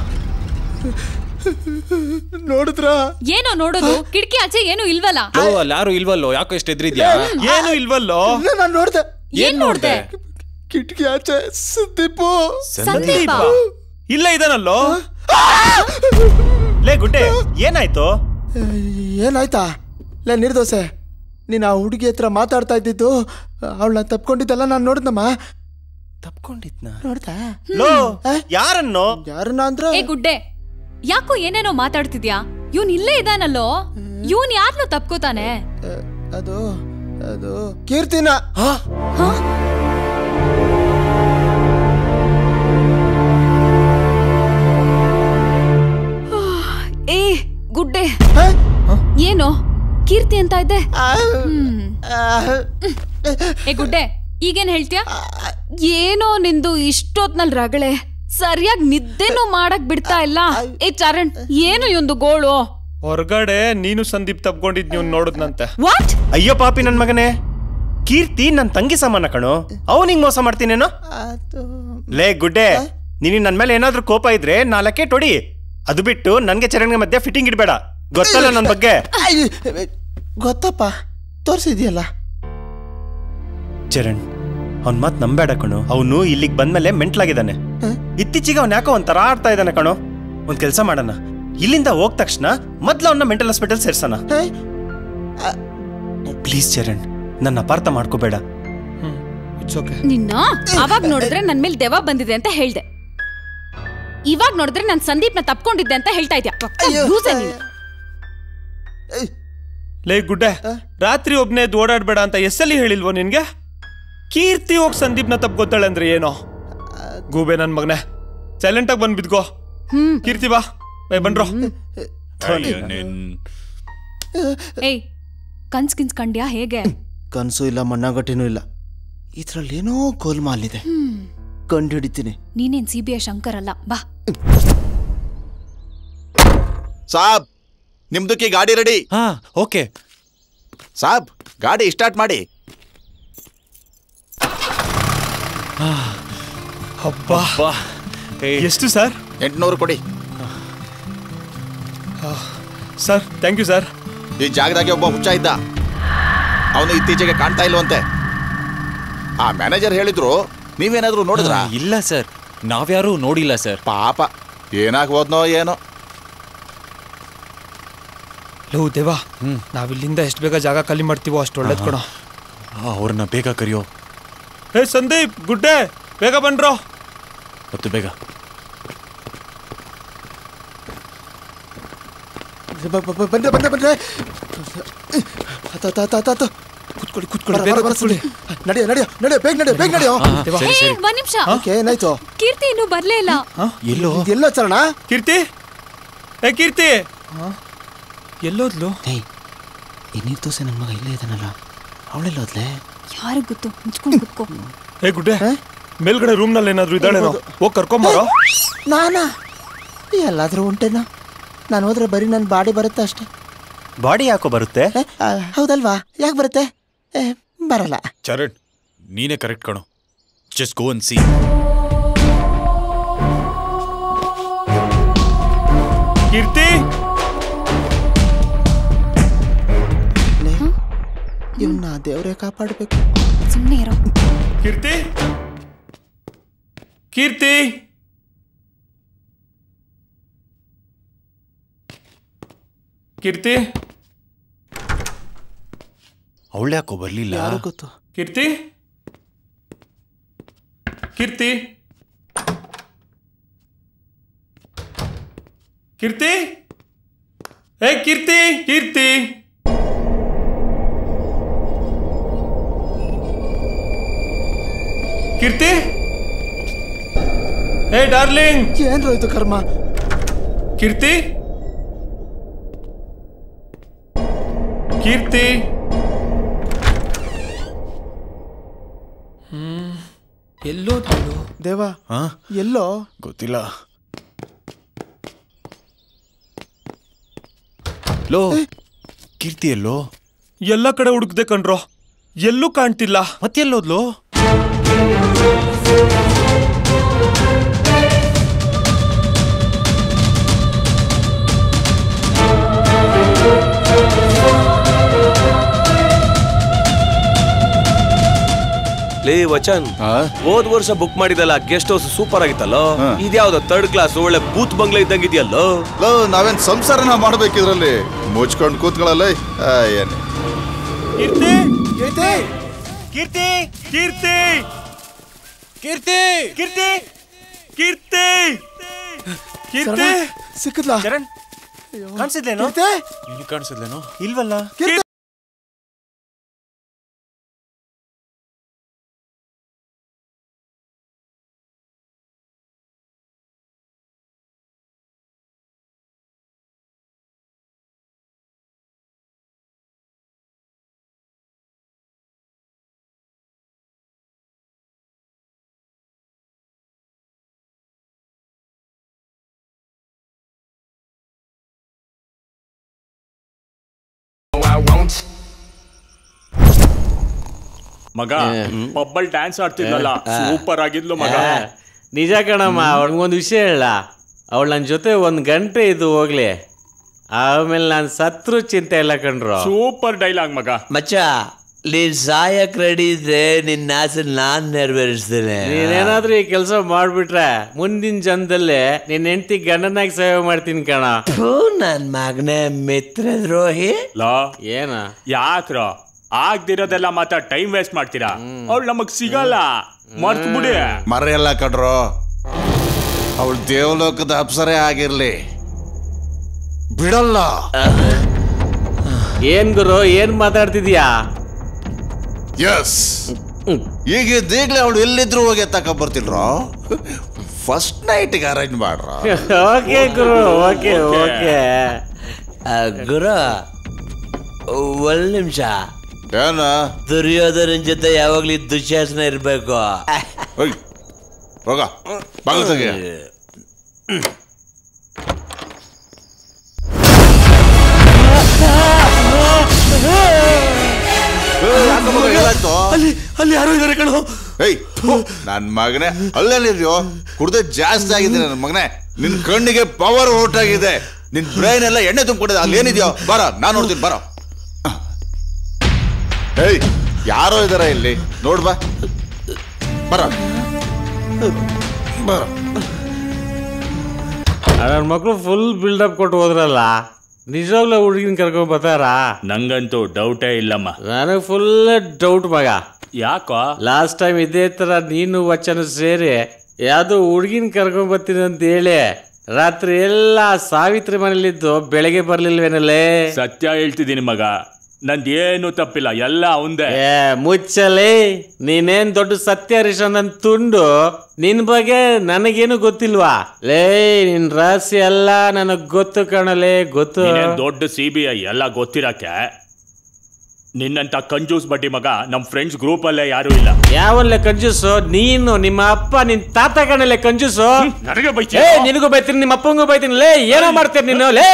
ನೋಡಿದ್ರ? ಏನೋ ನೋಡೋದು, ಕಿಟಕಿ ಆಚೆ ಏನು ಇಲ್ವಲ್ಲ. ಓ, ಅಲ್ಲಿ ಯಾರು ಇಲ್ವಲ್ಲೋ? ಯಾಕೋ ಎಷ್ಟು ಎದ್ರಿದ್ಯಾ? ಏನು ಇಲ್ವಲ್ಲೋ? ನಾನು ನೋಡ್ದೆ. ಏನ್ ನೋಡ್ದೆ? ಕಿಟಕಿ ಆಚೆ ಸಂದೀಪು. ಸಂದೀಪ ಇಲ್ಲ ಇದಾನಲ್ಲೋ. ಲೇ ಗುಡ್ಡೆ, ಏನಾಯ್ತು? ಏನಾಯ್ತಾ? ಲೇ ನಿರ್ದೋಸೆ, ನೀನು ಆ ಹುಡುಗಿ ಹತ್ರ ಮಾತಾಡ್ತಾ ಇದ್ದಿದ್ದು ಅವಳನ್ನ ತಪ್ಕೊಂಡಿದ್ದಲ್ಲ ನಾನು ನೋಡಿದ್ನಮ್ಮ. ತಪ್ಕೊಂಡಿದ್ನ ನೋಡ್ತಾ? ಲೋ, ಯಾರನ್ನು? ಯಾರನ್ನ ಅಂದ್ರೆ? ಏ ಗುಡ್ಡೆ, ಯಾಕೋ ಏನೇನೋ ಮಾತಾಡ್ತಿದ್ಯಾ? ಇವನ್ ಇಲ್ಲೇ ಇದಾನಲ್ಲೋ. ಇವನ್ ಯಾರನ್ನೋ ತಪ್ಕೋತಾನೆ. ಅದು ಅದು ಕೀರ್ತಿನ. ಏ ಗುಡ್ಡೆ, ಏನೋ ಕೀರ್ತಿ ಅಂತ ಇದ್ದೆ? ಏ ಗುಡ್ಡೆ, ಈಗೇನ್ ಹೇಳ್ತೀಯ? ಏನೋ ನಿಂದು ಇಷ್ಟೊತ್ನಲ್ಲಿ ರಗಳೆ, ಸರಿಯಾಗಿ ನಿದ್ದೆನೂ ಮಾಡಕ್ ಬಿಡ್ತಾ ಇಲ್ಲ. ಏ ಚರಣ್, ಏನು ಇವಂದು ಗೋಳು? ಹೊರಗಡೆ ನೀನು ಸಂದೀಪ್ ತಪ್ಕೊಂಡಿದ್ ನೀವು ನೋಡುದ್ನಂತೆ. ವಾಟ್? ಅಯ್ಯೋ ಪಾಪಿ ನನ್ ಮಗನೇ, ಕೀರ್ತಿ ನನ್ ತಂಗಿ ಸಮಾನ ಕಣೋ. ಅವನಿಂಗ್ ಮೋಸ ಮಾಡ್ತೀನೇನೋ? ಲೇ ಗುಡ್ಡೆ, ನೀನು ನನ್ ಮೇಲೆ ಏನಾದ್ರೂ ಕೋಪ ಇದ್ರೆ ನಾಲ್ಕೆ ಟೊಡಿ. ಅದು ಬಿಟ್ಟು ನನ್ಗೆ ಚರಣ್ಗೆ ಮಧ್ಯೆ ಫಿಟ್ಟಿಂಗ್ ಇಡ್ಬೇಡ. ಗೊತ್ತಲ್ಲ ನನ್ ಬಗ್ಗೆ? ಗೊತ್ತಪ್ಪ, ತೋರಿಸಿದ್ಯಲ್ಲ. ಚರಣ್, ಅವ್ನ್ ಮಾತ್ ನಂಬೇಡ ಕಣೋ. ಅವನು ಇಲ್ಲಿಗೆ ಬಂದ್ಮೇಲೆ ಮೆಂಟ್ಲಾಗಿದ್ದಾನೆ. ಇತ್ತೀಚೆಗೆ ಅವ್ನ ಯಾಕೋ ಒಂಥರ ಆಡ್ತಾ ಇದ್ದಾನೆ ಕಣೋ. ಒಂದ್ ಕೆಲ್ಸ ಮಾಡೋಣ, ಇಲ್ಲಿಂದ ಹೋಗ್ ತಕ್ಷಣ ಮೊದ್ಲು ಅವನ್ನ ಮೆಂಟಲ್ ಹಾಸ್ಪಿಟಲ್ ಸೇರ್ಸೋಣ. ಪ್ಲೀಸ್ ಚರಣ್, ನನ್ನ ಅಪಾರ್ಥ ಮಾಡ್ಕೋಬೇಡ. ನಿನ್ನ ಅವಾಗ ನೋಡಿದ್ರೆ ನನ್ ಮೇಲೆ ದೆವ್ವ ಬಂದಿದೆ ಅಂತ ಹೇಳ್ದೆ, ಇವಾಗ ನೋಡಿದ್ರೆ ನಾನ್ ಸಂದೀಪ್ನ ತಪ್ಕೊಂಡಿದ್ದೆ ಅಂತ ಹೇಳ್ತಾ ಇದ್ಯಾ. ಲೇ ಗುಡ್ಡೆ, ರಾತ್ರಿ ಒಬ್ನೇ ಓಡಾಡ್ಬೇಡ ಅಂತ ಎಸ್ಸಲ್ಲಿ ಹೇಳಿಲ್ವೋ ನಿನ್ಗೆ? ಕೀರ್ತಿ ಹೋಗಿ ಸಂದೀಪ್ನ ತಪ್ಕೊತಾಳೆ ಅಂದ್ರೆ ಏನೋ? ಗೂಬೆ ನನ್ ಮಗನೆ, ಸೈಲೆಂಟ್ ಆಗಿ ಬಂದ್ ಬಿದ್ಕೋ. ಕೀರ್ತಿ ಬಾ, ಬನ್ರೋ. ಏಯ್, ಕನ್ಸ್ ಕಿನ್ಸ್ ಕಂಡ್ಯಾ ಹೇಗೆ? ಕನ್ಸು ಇಲ್ಲ, ಮಣ್ಣಾಗಟ್ಟಿನೂ ಇಲ್ಲ. ಇದ್ರಲ್ಲಿ ಏನೋ ಗೋಲ್ಮಾಲ್ ಇದೆ, ಕಂಡು ಹಿಡಿತೀನಿ. ನೀನೇನ್ ಸಿ ಬಿ ಐ ಶಂಕರ್ ಅಲ್ಲ, ಬಾ. ಸಾಬ್, ನಿಮ್ದಕ್ಕೆ ಗಾಡಿ ರೆಡಿ. ಹಾ, ಓಕೆ ಸಾಬ್, ಗಾಡಿ ಸ್ಟಾರ್ಟ್ ಮಾಡಿ. ಅಬ್ಬಾ, ಎಷ್ಟು ಸರ್? ಎಂಟುನೂರು ಕೊಡಿ ಸರ್. Thank you sir. ಈ ಜಾಗದಾಗೆ ಒಬ್ಬ ಹುಚ್ಚ ಇದ್ದ, ಅವನು ಇತ್ತೀಚೆಗೆ ಕಾಣ್ತಾ ಇಲ್ವಂತೆ. ಆ ಮ್ಯಾನೇಜರ್ ಹೇಳಿದ್ರು, ನೀವೇನಾದ್ರೂ ನೋಡಿದ್ರ? ಇಲ್ಲ ಸರ್, ನಾವ್ಯಾರು ನೋಡಿಲ್ಲ ಸರ್. ಪಾಪ, ಏನಾಗ್ಬೋದ್ನೋ ಏನೋ. ಲೋ ದೇವಾ, ನಾವಿಲ್ಲಿಂದ ಎಷ್ಟು ಬೇಗ ಜಾಗ ಖಾಲಿ ಮಾಡ್ತೀವೋ ಅಷ್ಟು ಒಳ್ಳೇದ್ ಕಣೋ. ಅವ್ರನ್ನ ಬೇಗ ಕರಿಯೋ. ಏ ಸಂದೀಪ್, ಗುಡ್ಡೆ, ಬೇಗ ಬನ್ರೋ. ಮತ್ತು ಬೇಗ. ಬಂದ್ರೆ ಬಂದ್ರೆ ಬಂದ್ರೆ ಕುತ್ಕೊಳ್ಳಿ ಕುತ್ಕೊಳ್ಳಿ ಬೇಗ ಕೂತ್ಕೊಳ್ಳಿ. ನಡಿಯ ನಡಿಯ ನಡಿಯ ಬೇಗ ನಡಿಯ ಬೇಗ ನಡಿಯೋ. ಏ, ಒಂದ್ ನಿಮಿಷ. ಓಕೆ ಏನಾಯ್ತು? ಕೀರ್ತಿ ಇನ್ನೂ ಬರ್ಲೇ ಇಲ್ಲ. ಎಲ್ಲೋ ಎಲ್ಲೋ ಚರಣ? ಕೀರ್ತಿ ಏ ಕೀರ್ತಿ ಎಲ್ಲೋದ್ಲು? ಈ ನೀರ್ ದೋಸೆ ನನ್ನ ಮಗ ಇಲ್ಲೇ ಇದ್ದಾನಲ್ಲ, ಅವಳೆಲ್ಲೋದ್ಲೆ? ಯಾರಿಗ್ ಗೊತ್ತು, ಮುಚ್ಕೊಂಡು ಕುತ್ಕೋ. ಏ ಗುಡ್ಡೆ, ಮೇಲ್ಗಡೆ ರೂಮ್ ನಲ್ಲಿ ಏನಾದ್ರು ಇದ್ದಾಳೇನೋ, ಹೋಗಿ ಕರ್ಕೊಂಬಾರೋ. ನಾನಾ ಎಲ್ಲಾದ್ರೂ ಉಂಟೇನೋ? ನಾನು ಹೋದ್ರೆ ಬರೀ ನನ್ನ ಬಾಡಿ ಬರುತ್ತೆ ಅಷ್ಟೇ. ಬಾಡಿ ಯಾಕೋ ಬರುತ್ತೆ? ಹೌದಲ್ವಾ? ಯಾಕೆ ಬರುತ್ತೆ? ಬರಲ್ಲ. ಚರಣ್, ನೀನೇ ಕರೆಕ್ಟ್ ಕಣೋ. Just go and see. Keerthi, ಇವನ್ನ ದೇವ್ರೇ ಕಾಪಾಡಬೇಕು. ಸುಮ್ಮನೆ ಇರೋ. ಕೀರ್ತಿ, ಕೀರ್ತಿ, ಕೀರ್ತಿ, ಅವಳು ಯಾಕೋ ಬರ್ಲಿಲ್ಲ? ಯಾರು ಗೊತ್ತು? ಕೀರ್ತಿ, ಕೀರ್ತಿ, ಕೀರ್ತಿ, ಏ ಕೀರ್ತಿ, ಕೀರ್ತಿ, ಕೀರ್ತಿ, ಏ ಡಾರ್ಲಿಂಗ್. ಏನ್ರೋ ಇದು ಕರ್ಮ? ಕೀರ್ತಿ, ಕೀರ್ತಿ. ಹ್ಮ್ ಎಲ್ಲೋ ದೇವ ಹಾ ಎಲ್ಲೋ ಗೊತ್ತಿಲ್ಲ. ಲೋ ಕೀರ್ತಿ ಎಲ್ಲೋ? ಎಲ್ಲ ಕಡೆ ಹುಡುಕ್ದೆ ಕಣ್ರೋ, ಎಲ್ಲೂ ಕಾಣ್ತಿಲ್ಲ. ಮತ್ತೆಲ್ಲೋದ್ಲು? ಲೇ ವಚನ್, ಹೋದ್ ವರ್ಷ ಬುಕ್ ಮಾಡಿದಲ್ಲ ಗೆಸ್ಟ್ ಹೌಸ್ ಸೂಪರ್ ಆಗಿತ್ತಲ್ಲೋ, ಇದ್ಯಾವ್ದು ಥರ್ಡ್ ಕ್ಲಾಸ್ ಒಳ್ಳೆ ಬೂತ್ ಬಂಗ್ಲೆ ಇದ್ದಂಗಿದ್ಯಲ್ಲೋ. ಲೋ ನಾವೇನ್ ಸಂಸಾರನ ಮಾಡ್ಬೇಕಿದ್ರಲ್ಲಿ, ಮುಚ್ಕೊಂಡು ಕೂತ್ಕೊಳ್ಳಲ್ಲ. ಏನ್ ಕೀರ್ತಿ, ಕೀರ್ತಿ, ಕೀರ್ತಿ, ಕೀರ್ತಿ, ಕೀರ್ತಿ, ಕೀರ್ತಿ, ಕೀರ್ತಿ, ಕೀರ್ತಿ ಸಿಕ್ಕದ್ಲಾ? ಚರಣ್ ಕಾಣಿಸಿದ್ಲೇನೋ? ಕಾಣಿಸಿದ್ಲೇನೋ? ಇಲ್ವಲ್ಲ. ಮಗ ಪಬ್ಬಲ್ ಡ್ಯಾನ್ಸ್ ಆಡ್ತಿದ್ಲಲ್ಲ, ಸೂಪರ್ ಆಗಿದ್ಲು ಮಗ. ನಿಜ ಕಣಮ್ಮ. ಅವಳಿಗೊಂದು ವಿಷಯ ಹೇಳ, ಅವಳು ನನ್ನ ಜೊತೆ ಒಂದ್ ಗಂಟೆ ಇದ್ದು ಹೋಗ್ಲಿ, ಆಮೇಲೆ ನಾನು ಸತ್ರು ಚಿಂತೆ ಇಲ್ಲ ಕಣ್ರು. ಸೂಪರ್ ಡೈಲಾಗ್ ಮಗ. ಮಚ್ಚ, ನೀನ್ ಸಾಯಕ್ ರೆಡಿ ಇದ್ರೆ ನಿನ್ನ ಆಸೆ ನಾನ್ ನೆರವೇರಿಸ್ತೇನೆ. ನೀನೇನಾದ್ರೂ ಈ ಕೆಲಸ ಮಾಡ್ಬಿಟ್ರೆ ಮುಂದಿನ ಜನ್ಮದಲ್ಲೇ ನಿನ್ನ ಹೆಂಡತಿ ಗಂಡನಾಗಿ ಸೇವೆ ಮಾಡ್ತೀನಿ ಕಣ. ನನ್ ಮಗನೇ ಮಿತ್ರ ದ್ರೋಹಿ. ಲಾ ಏನ ಯಾಕ್ರ ಆಗ್ದಿರೋದೆಲ್ಲ ಮಾತ್ರ ಟೈಮ್ ವೇಸ್ಟ್ ಮಾಡ್ತೀರಾ? ಅವ್ಳು ನಮಗ್ ಸಿಗಲ್ಲ, ಮರ್ತ್ ಬಿಡಿ. ಮರೆಯಲ್ಲ ಕಡ್ರೋ, ಅವಳು ದೇವಲೋಕದ ಅಪ್ಸರೆ ಆಗಿರ್ಲಿ, ಬಿಡಲ್ಲ. ಏನ್ ಗುರು, ಏನ್ ಮಾತಾಡ್ತಿದ್ಯಾ? ಎಸ್, ಈಗ ಈಗಲೇ ಅವಳು ಎಲ್ಲಿದ್ರು ಹೋಗಿ ತಕೊಂಡ್ಬರ್ತಿಲ್ರೋ. ಫಸ್ಟ್ ನೈಟ್ಗೆ ಅರೇಂಜ್ ಮಾಡ್ರ. ಓಕೆ ಗುರು, ಓಕೆ ಓಕೆ. ಗುರು ಒಂದ್ ನಿಮಿಷ. ಏನ? ದುರ್ಯೋಧನನ್ ಜೊತೆ ಯಾವಾಗ್ಲೂ ದುಶ್ಯಾಸನ ಇರ್ಬೇಕು. ಹೋಗ ಬಾಗಿಲು ತೆಗಿ. ಅಲ್ಲಿ ಅಲ್ಲಿ ಯಾರೋ ಇದಾರೆ ಕಣೋ. ಏಯ್ ನನ್ ಮಗನೇ, ಅಲ್ಲೆಲ್ಲಿದ್ಯೋ? ಕುಡ್ದೆ ಜಾಸ್ತಿ ಆಗಿದೆ ನನ್ನ ಮಗನೇ. ನಿನ್ ಕಣ್ಣಿಗೆ ಪವರ್ ಹೊರಟಾಗಿದೆ, ನಿನ್ ಬ್ರೈನ್ ಎಲ್ಲ ಎಣ್ಣೆ ತುಂಬಿಕೊಂಡಿದೆ. ಅಲ್ಲಿ ಏನಿದ್ಯೋ ಬರ, ನಾನ್ ನೋಡ್ತೀನಿ ಬರೋ. ಏಯ್ ಯಾರೋ ಇದಾರ ಇಲ್ಲಿ, ನೋಡ್ಬಾ ಬರ ಬರ. ನನ್ನ ಮಕ್ಳು ಫುಲ್ ಬಿಲ್ಡಪ್ ಕೊಟ್ಟು ಹೋದ್ರಲ್ಲ, ನಿಜವಾಗ್ಲೂ ಹುಡುಗಿನ ಕರ್ಕೊಂಡ್ ಬರ್ತಾರ? ನಂಗಂತೂ ಡೌಟೇ ಇಲ್ಲಮ್ಮ. ನನಗೆ ಫುಲ್ ಡೌಟ್ ಮಗ. ಯಾಕೋ? ಲಾಸ್ಟ್ ಟೈಮ್ ಇದೇ ತರ ನೀನು ವಚನ ಸೇರಿ ಯಾವ್ದೋ ಹುಡುಗಿನ ಕರ್ಕೊಂಡ್ ಬರ್ತೀನಿ ಅಂತ ಹೇಳಿ ರಾತ್ರಿ ಎಲ್ಲ ಸಾವಿತ್ರಿ ಮನೇಲಿದ್ದು ಬೆಳಗ್ಗೆ ಬರ್ಲಿಲ್ವೇನಲ್ಲೇ? ಸತ್ಯ ಹೇಳ್ತಿದ್ದೀನಿ ಮಗ, ನಂದೇನು ತಪ್ಪಿಲ್ಲ, ಎಲ್ಲ ಅವಂದೇ. ಏ ಮುಚ್ಚಲೇ, ನೀನೇನ್ ದೊಡ್ಡ ಸತ್ಯಹರೀಶ ನನ್ ತುಂಡು, ನಿನ್ ಬಗ್ಗೆ ನನಗೇನು ಗೊತ್ತಿಲ್ವಾ? ಲೇ ನಿನ್ ರಹಸ್ಯ ಎಲ್ಲ ನನಗ್ ಗೊತ್ತು ಕಣಲೇ, ಗೊತ್ತು. ದೊಡ್ಡ ಸಿ ಬಿ ಐ ಎಲ್ಲ ಗೊತ್ತಿರಕ್ಕೆ ನಿನ್ನಂತ ಕಂಜೂಸ್ ಬಡ್ಡಿ ಮಗ ನಮ್ ಫ್ರೆಂಡ್ಸ್ ಗ್ರೂಪ್ ಅಲ್ಲೇ ಯಾರು ಇಲ್ಲ. ಯಾವನ್ಲೆ ಕಂಜೂಸು? ನೀನು, ನಿಮ್ಮ ಅಪ್ಪ, ನಿನ್ ತಾತ ಕಣಲೆ ಕಂಜೂಸು. ನನಗೆ ಬೈತಿ. ಏ ನಿನಗೂ ಬೈತೀನಿ, ನಿಮ್ಮ ಅಪ್ಪಂಗೂ ಬೈತೀನಿ. ಲೇ ಏನೋ ಮಾಡ್ತೀರಿ ನೀನು? ಲೇ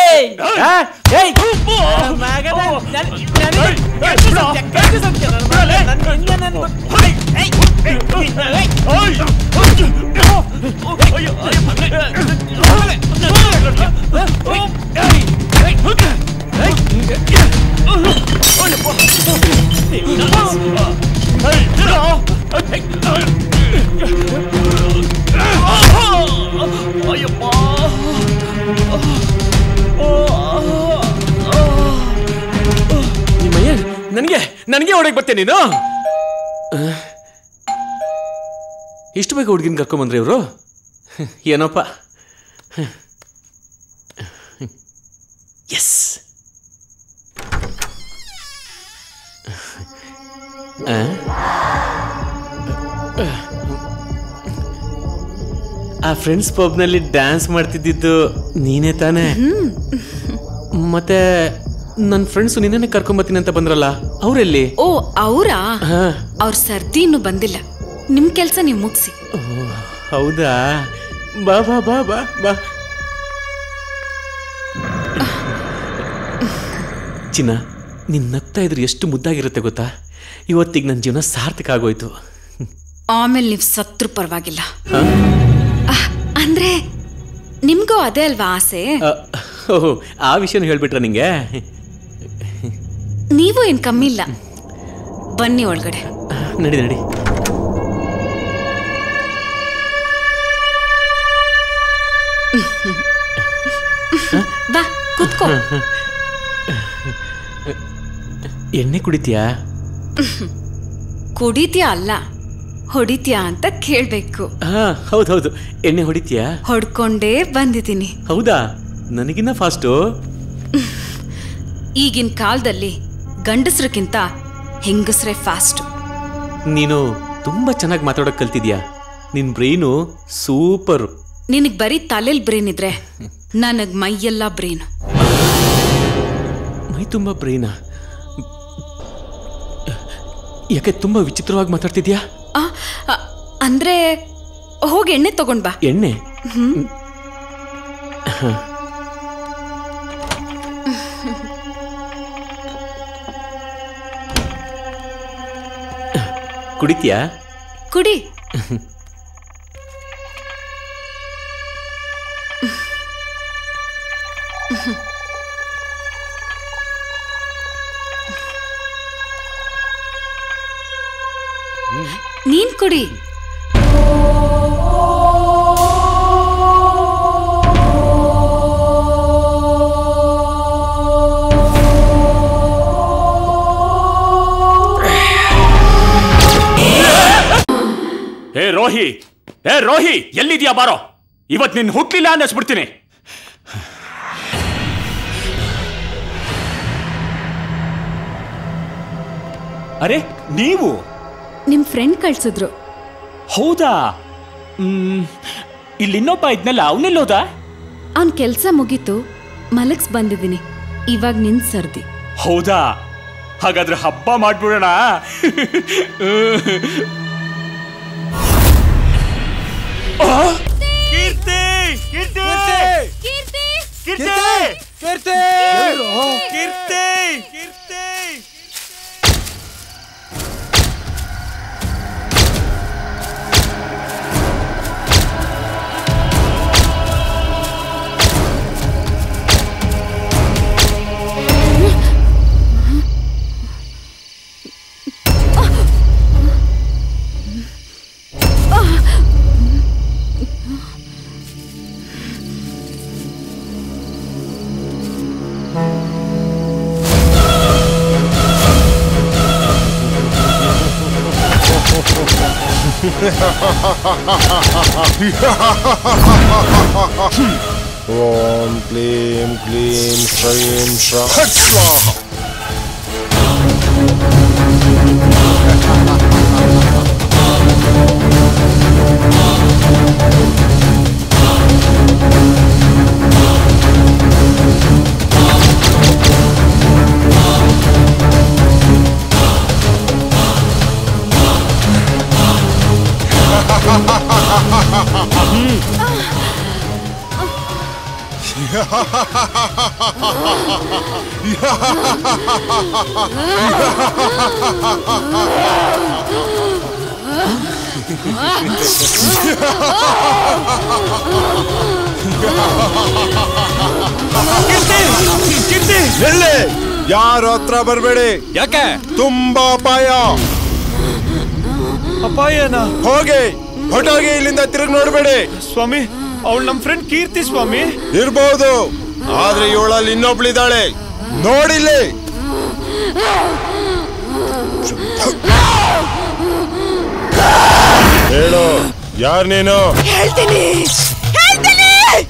ನನಗೆ ನನಗೆ ಹೊಡಕ್ ಬರ್ತೇನೆ ನೀನು. ಇಷ್ಟು ಬೇಗ ಹುಡುಗಿನ ಕರ್ಕೊಂಬಂದ್ರಿ ಇವರು? ಏನೋಪ್ಪ. ಎಸ್ ಆ ಫ್ರೆಂಡ್ಸ್ ಪಬ್ನಲ್ಲಿ ಡ್ಯಾನ್ಸ್ ಮಾಡ್ತಿದ್ದಿದ್ದು ನೀನೇ ತಾನೇ? ಮತ್ತೆ ನನ್ನ ಫ್ರೆಂಡ್ಸ್ ನಿನ್ನೆ ಕರ್ಕೊಂಬತ್ತೀನಿ ಅಂತ ಬಂದ್ರಲ್ಲ, ಅವರೆಲ್ಲಿ? ಓ ಅವರಾ? ಅವ್ರ ಸರ್ದಿ ಇನ್ನು ಬಂದಿಲ್ಲ. ನಿಮ್ ಕೆಲ್ಸ ನೀವು ಮುಗಿಸಿ. ಹೌದಾ? ಬಾ ಬಾ ಬಾ ಬಾ ಬಾ. ಚಿನ್ನ, ನಿನ್ ನಗ್ತಾ ಇದ್ರೆ ಎಷ್ಟು ಮುದ್ದಾಗಿರುತ್ತೆ ಗೊತ್ತಾ? ಇವತ್ತಿಗೆ ನನ್ನ ಜೀವನ ಸಾರ್ಥಕ ಆಗೋಯ್ತು. ಆಮೇಲೆ ನೀವು ಸತ್ರು ಪರವಾಗಿಲ್ಲ. ಅಂದ್ರೆ ನಿಮ್ಗೂ ಅದೇ ಅಲ್ವಾ ಆಸೆ? ಓಹ್, ಆ ವಿಷಯನ ಹೇಳ್ಬಿಟ್ರ ನಿಂಗೆ? ನೀವು ಏನ್ ಕಮ್ಮಿ ಇಲ್ಲ. ಬನ್ನಿ ಒಳಗಡೆ. ನಡಿ ನಡಿ. ಬಾ ಕೂತ್ಕೋ. ಎಣ್ಣೆ ಕುಡಿತೀಯಾ? ಕುಡಿತೀಯಾ ಅಲ್ಲ, ಹೊಡಿತೀಯಾ ಅಂತ ಕೇಳ್ಬೇಕು. ಹಾ ಹೌದೌದು, ಎಣ್ಣೆ ಹೊಡಿತೀಯಾ? ಹೊಡ್ಕೊಂಡೇ ಬಂದಿದ್ದೀನಿ. ಹೌದಾ? ನನಗಿನ್ನ ಫಾಸ್ಟು. ಈಗಿನ ಕಾಲದಲ್ಲಿ ಗಂಡಸ್ರಕ್ಕಿಂತ ಹೆಂಗಸ್ರೇ ಫಾಸ್ಟ್. ನೀನು ತುಂಬಾ ಚೆನ್ನಾಗಿ ಮಾತಾಡೋಕ್ ಕಲ್ತಿದ್ಯಾ. ನಿನ್ ಬ್ರೈನು ಸೂಪರ್. ನಿನಗ್ ಬರೀ ತಲೆಲ್ ಬ್ರೇನ್ ಇದ್ರೆ ನನಗ್ ಮೈಯೆಲ್ಲ ಬ್ರೇನ್. ಮೈ ತುಂಬಾ ಬ್ರೈನಾ? ಯಾಕೆ ತುಂಬಾ ವಿಚಿತ್ರವಾಗಿ ಮಾತಾಡ್ತಿದ್ಯಾ? ಅಂದ್ರೆ ಹೋಗಿ ಎಣ್ಣೆ ತಗೊಂಡ್ ಬಾ. ಎಣ್ಣೆ? ಹ್ಮ್. ಕುಡಿತೀಯಾ? ಕುಡಿ. ನೀನ್ ಕುಡಿ. ಏ ರೋಹಿ, ಏ ರೋಹಿ, ಎಲ್ಲಿದ್ಯಾ? ಬಾರೋ, ಇವತ್ ನಿನ್ ಹುಟ್ಲಿಲ್ಲ ಅನ್ನಿಸ್ಬಿಡ್ತೀನಿ. ಅರೆ ನೀವು? ನಿಮ್ ಫ್ರೆಂಡ್ ಕಳ್ಸಿದ್ರು. ಹೌದಾ? ಹ್ಮ್, ಇಲ್ಲಿ ಇನ್ನೊಬ್ಬ ಇದ್ನಲ್ಲ, ಅವನೆಲ್ಲೋದ? ಅವನ್ ಕೆಲ್ಸ ಮುಗೀತು, ಮಲಗ್ಸ್ ಬಂದಿದ್ದೀನಿ. ಇವಾಗ ನಿನ್ ಸರ್ದಿ. ಹೌದಾ? ಹಾಗಾದ್ರೆ ಹಬ್ಬ ಮಾಡ್ಬಿಡೋಣ. ಕೀರ್ತಿ, ಕೀರ್ತಿ, ಕೀರ್ತಿ, ಕೀರ್ತಿ, ಕೀರ್ತಿ, ಕೀರ್ತಿ, ಕೀರ್ತಿ. ಓಂ ಕ್ಲೀಂ ಕ್ಲೀಂ ಶ್ರೀಂ ಶ್ರೀ ಸ್ವಾಹ. ಯಾರು ಹತ್ರ ಬರ್ಬೇಡಿ. ಯಾಕೆ? ತುಂಬಾ ಅಪಾಯ. ಅಪಾಯನಾ? ಹೋಗಿ ಹೊಟ್ಟೋಗಿ, ಇಲ್ಲಿಂದ ತಿರುಗಿ ನೋಡ್ಬೇಡಿ. ಸ್ವಾಮಿ, ಅವಳು ನಮ್ ಫ್ರೆಂಡ್ ಕೀರ್ತಿ ಸ್ವಾಮಿ. ಇರ್ಬೋದು, ಆದ್ರೆ ಇವಳಲ್ಲಿ ಇನ್ನೊಬ್ಳಿದ್ದಾಳೆ, ನೋಡಿಲ್ಲಿ. ಹೇಳು, ಯಾರ್ ನೀನು? ಹೇಳ್ತೀನಿ ಹೇಳ್ತೀನಿ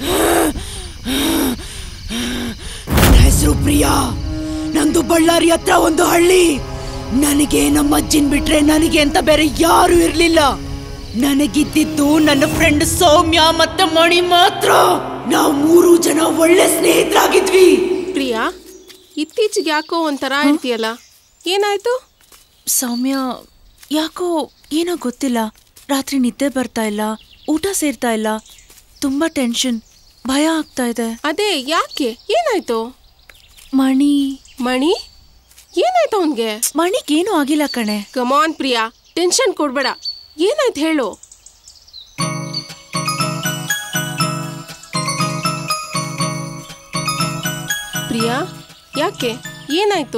ನನ್ನ ಹೆಸರು ಪ್ರಿಯಾ. ನಂದು ಬಳ್ಳಾರಿ ಹತ್ರ ಒಂದು ಹಳ್ಳಿ. ನನಗೆ ನಮ್ಮ ಅಜ್ಜಿನ್ ಬಿಟ್ರೆ ನನಗೆ ಅಂತ ಬೇರೆ ಯಾರು ಇರ್ಲಿಲ್ಲ. ನನಗಿದ್ದಿದ್ದು ನನ್ನ ಫ್ರೆಂಡ್ ಸೌಮ್ಯ ಮತ್ತೆ ಮಣಿ ಮಾತ್ರ. ನಾವು ಮೂರು ಜನ ಒಳ್ಳೆ ಸ್ನೇಹಿತರಾಗಿದ್ವಿ. ಪ್ರಿಯಾ, ಇತ್ತೀಚೆಗೆ ಯಾಕೋ ಒಂಥರ ಇರ್ತೀಯಲ್ಲ, ಏನಾಯ್ತು? ಸೌಮ್ಯ ಯಾಕೋ ಏನೋ ಗೊತ್ತಿಲ್ಲ. ರಾತ್ರಿ ನಿದ್ದೆ ಬರ್ತಾ ಇಲ್ಲ, ಊಟ ಸೇರ್ತಾ ಇಲ್ಲ, ತುಂಬಾ ಟೆನ್ಷನ್, ಭಯ ಆಗ್ತಾ ಇದೆ. ಅದೇ ಯಾಕೆ? ಏನಾಯ್ತು? ಮಣಿ ಮಣಿ ಏನಾಯ್ತು ಅವನ್ಗೆ? ಮಣಿಗೇನು ಆಗಿಲ್ಲ ಕಣೆ. ಕಮಾನ್ ಪ್ರಿಯಾ, ಟೆನ್ಷನ್ ಕೊಡ್ಬೇಡ. ಏನಾಯ್ತು ಹೇಳು. ಪ್ರಿಯಾ, ಯಾಕೆ? ಏನಾಯ್ತು?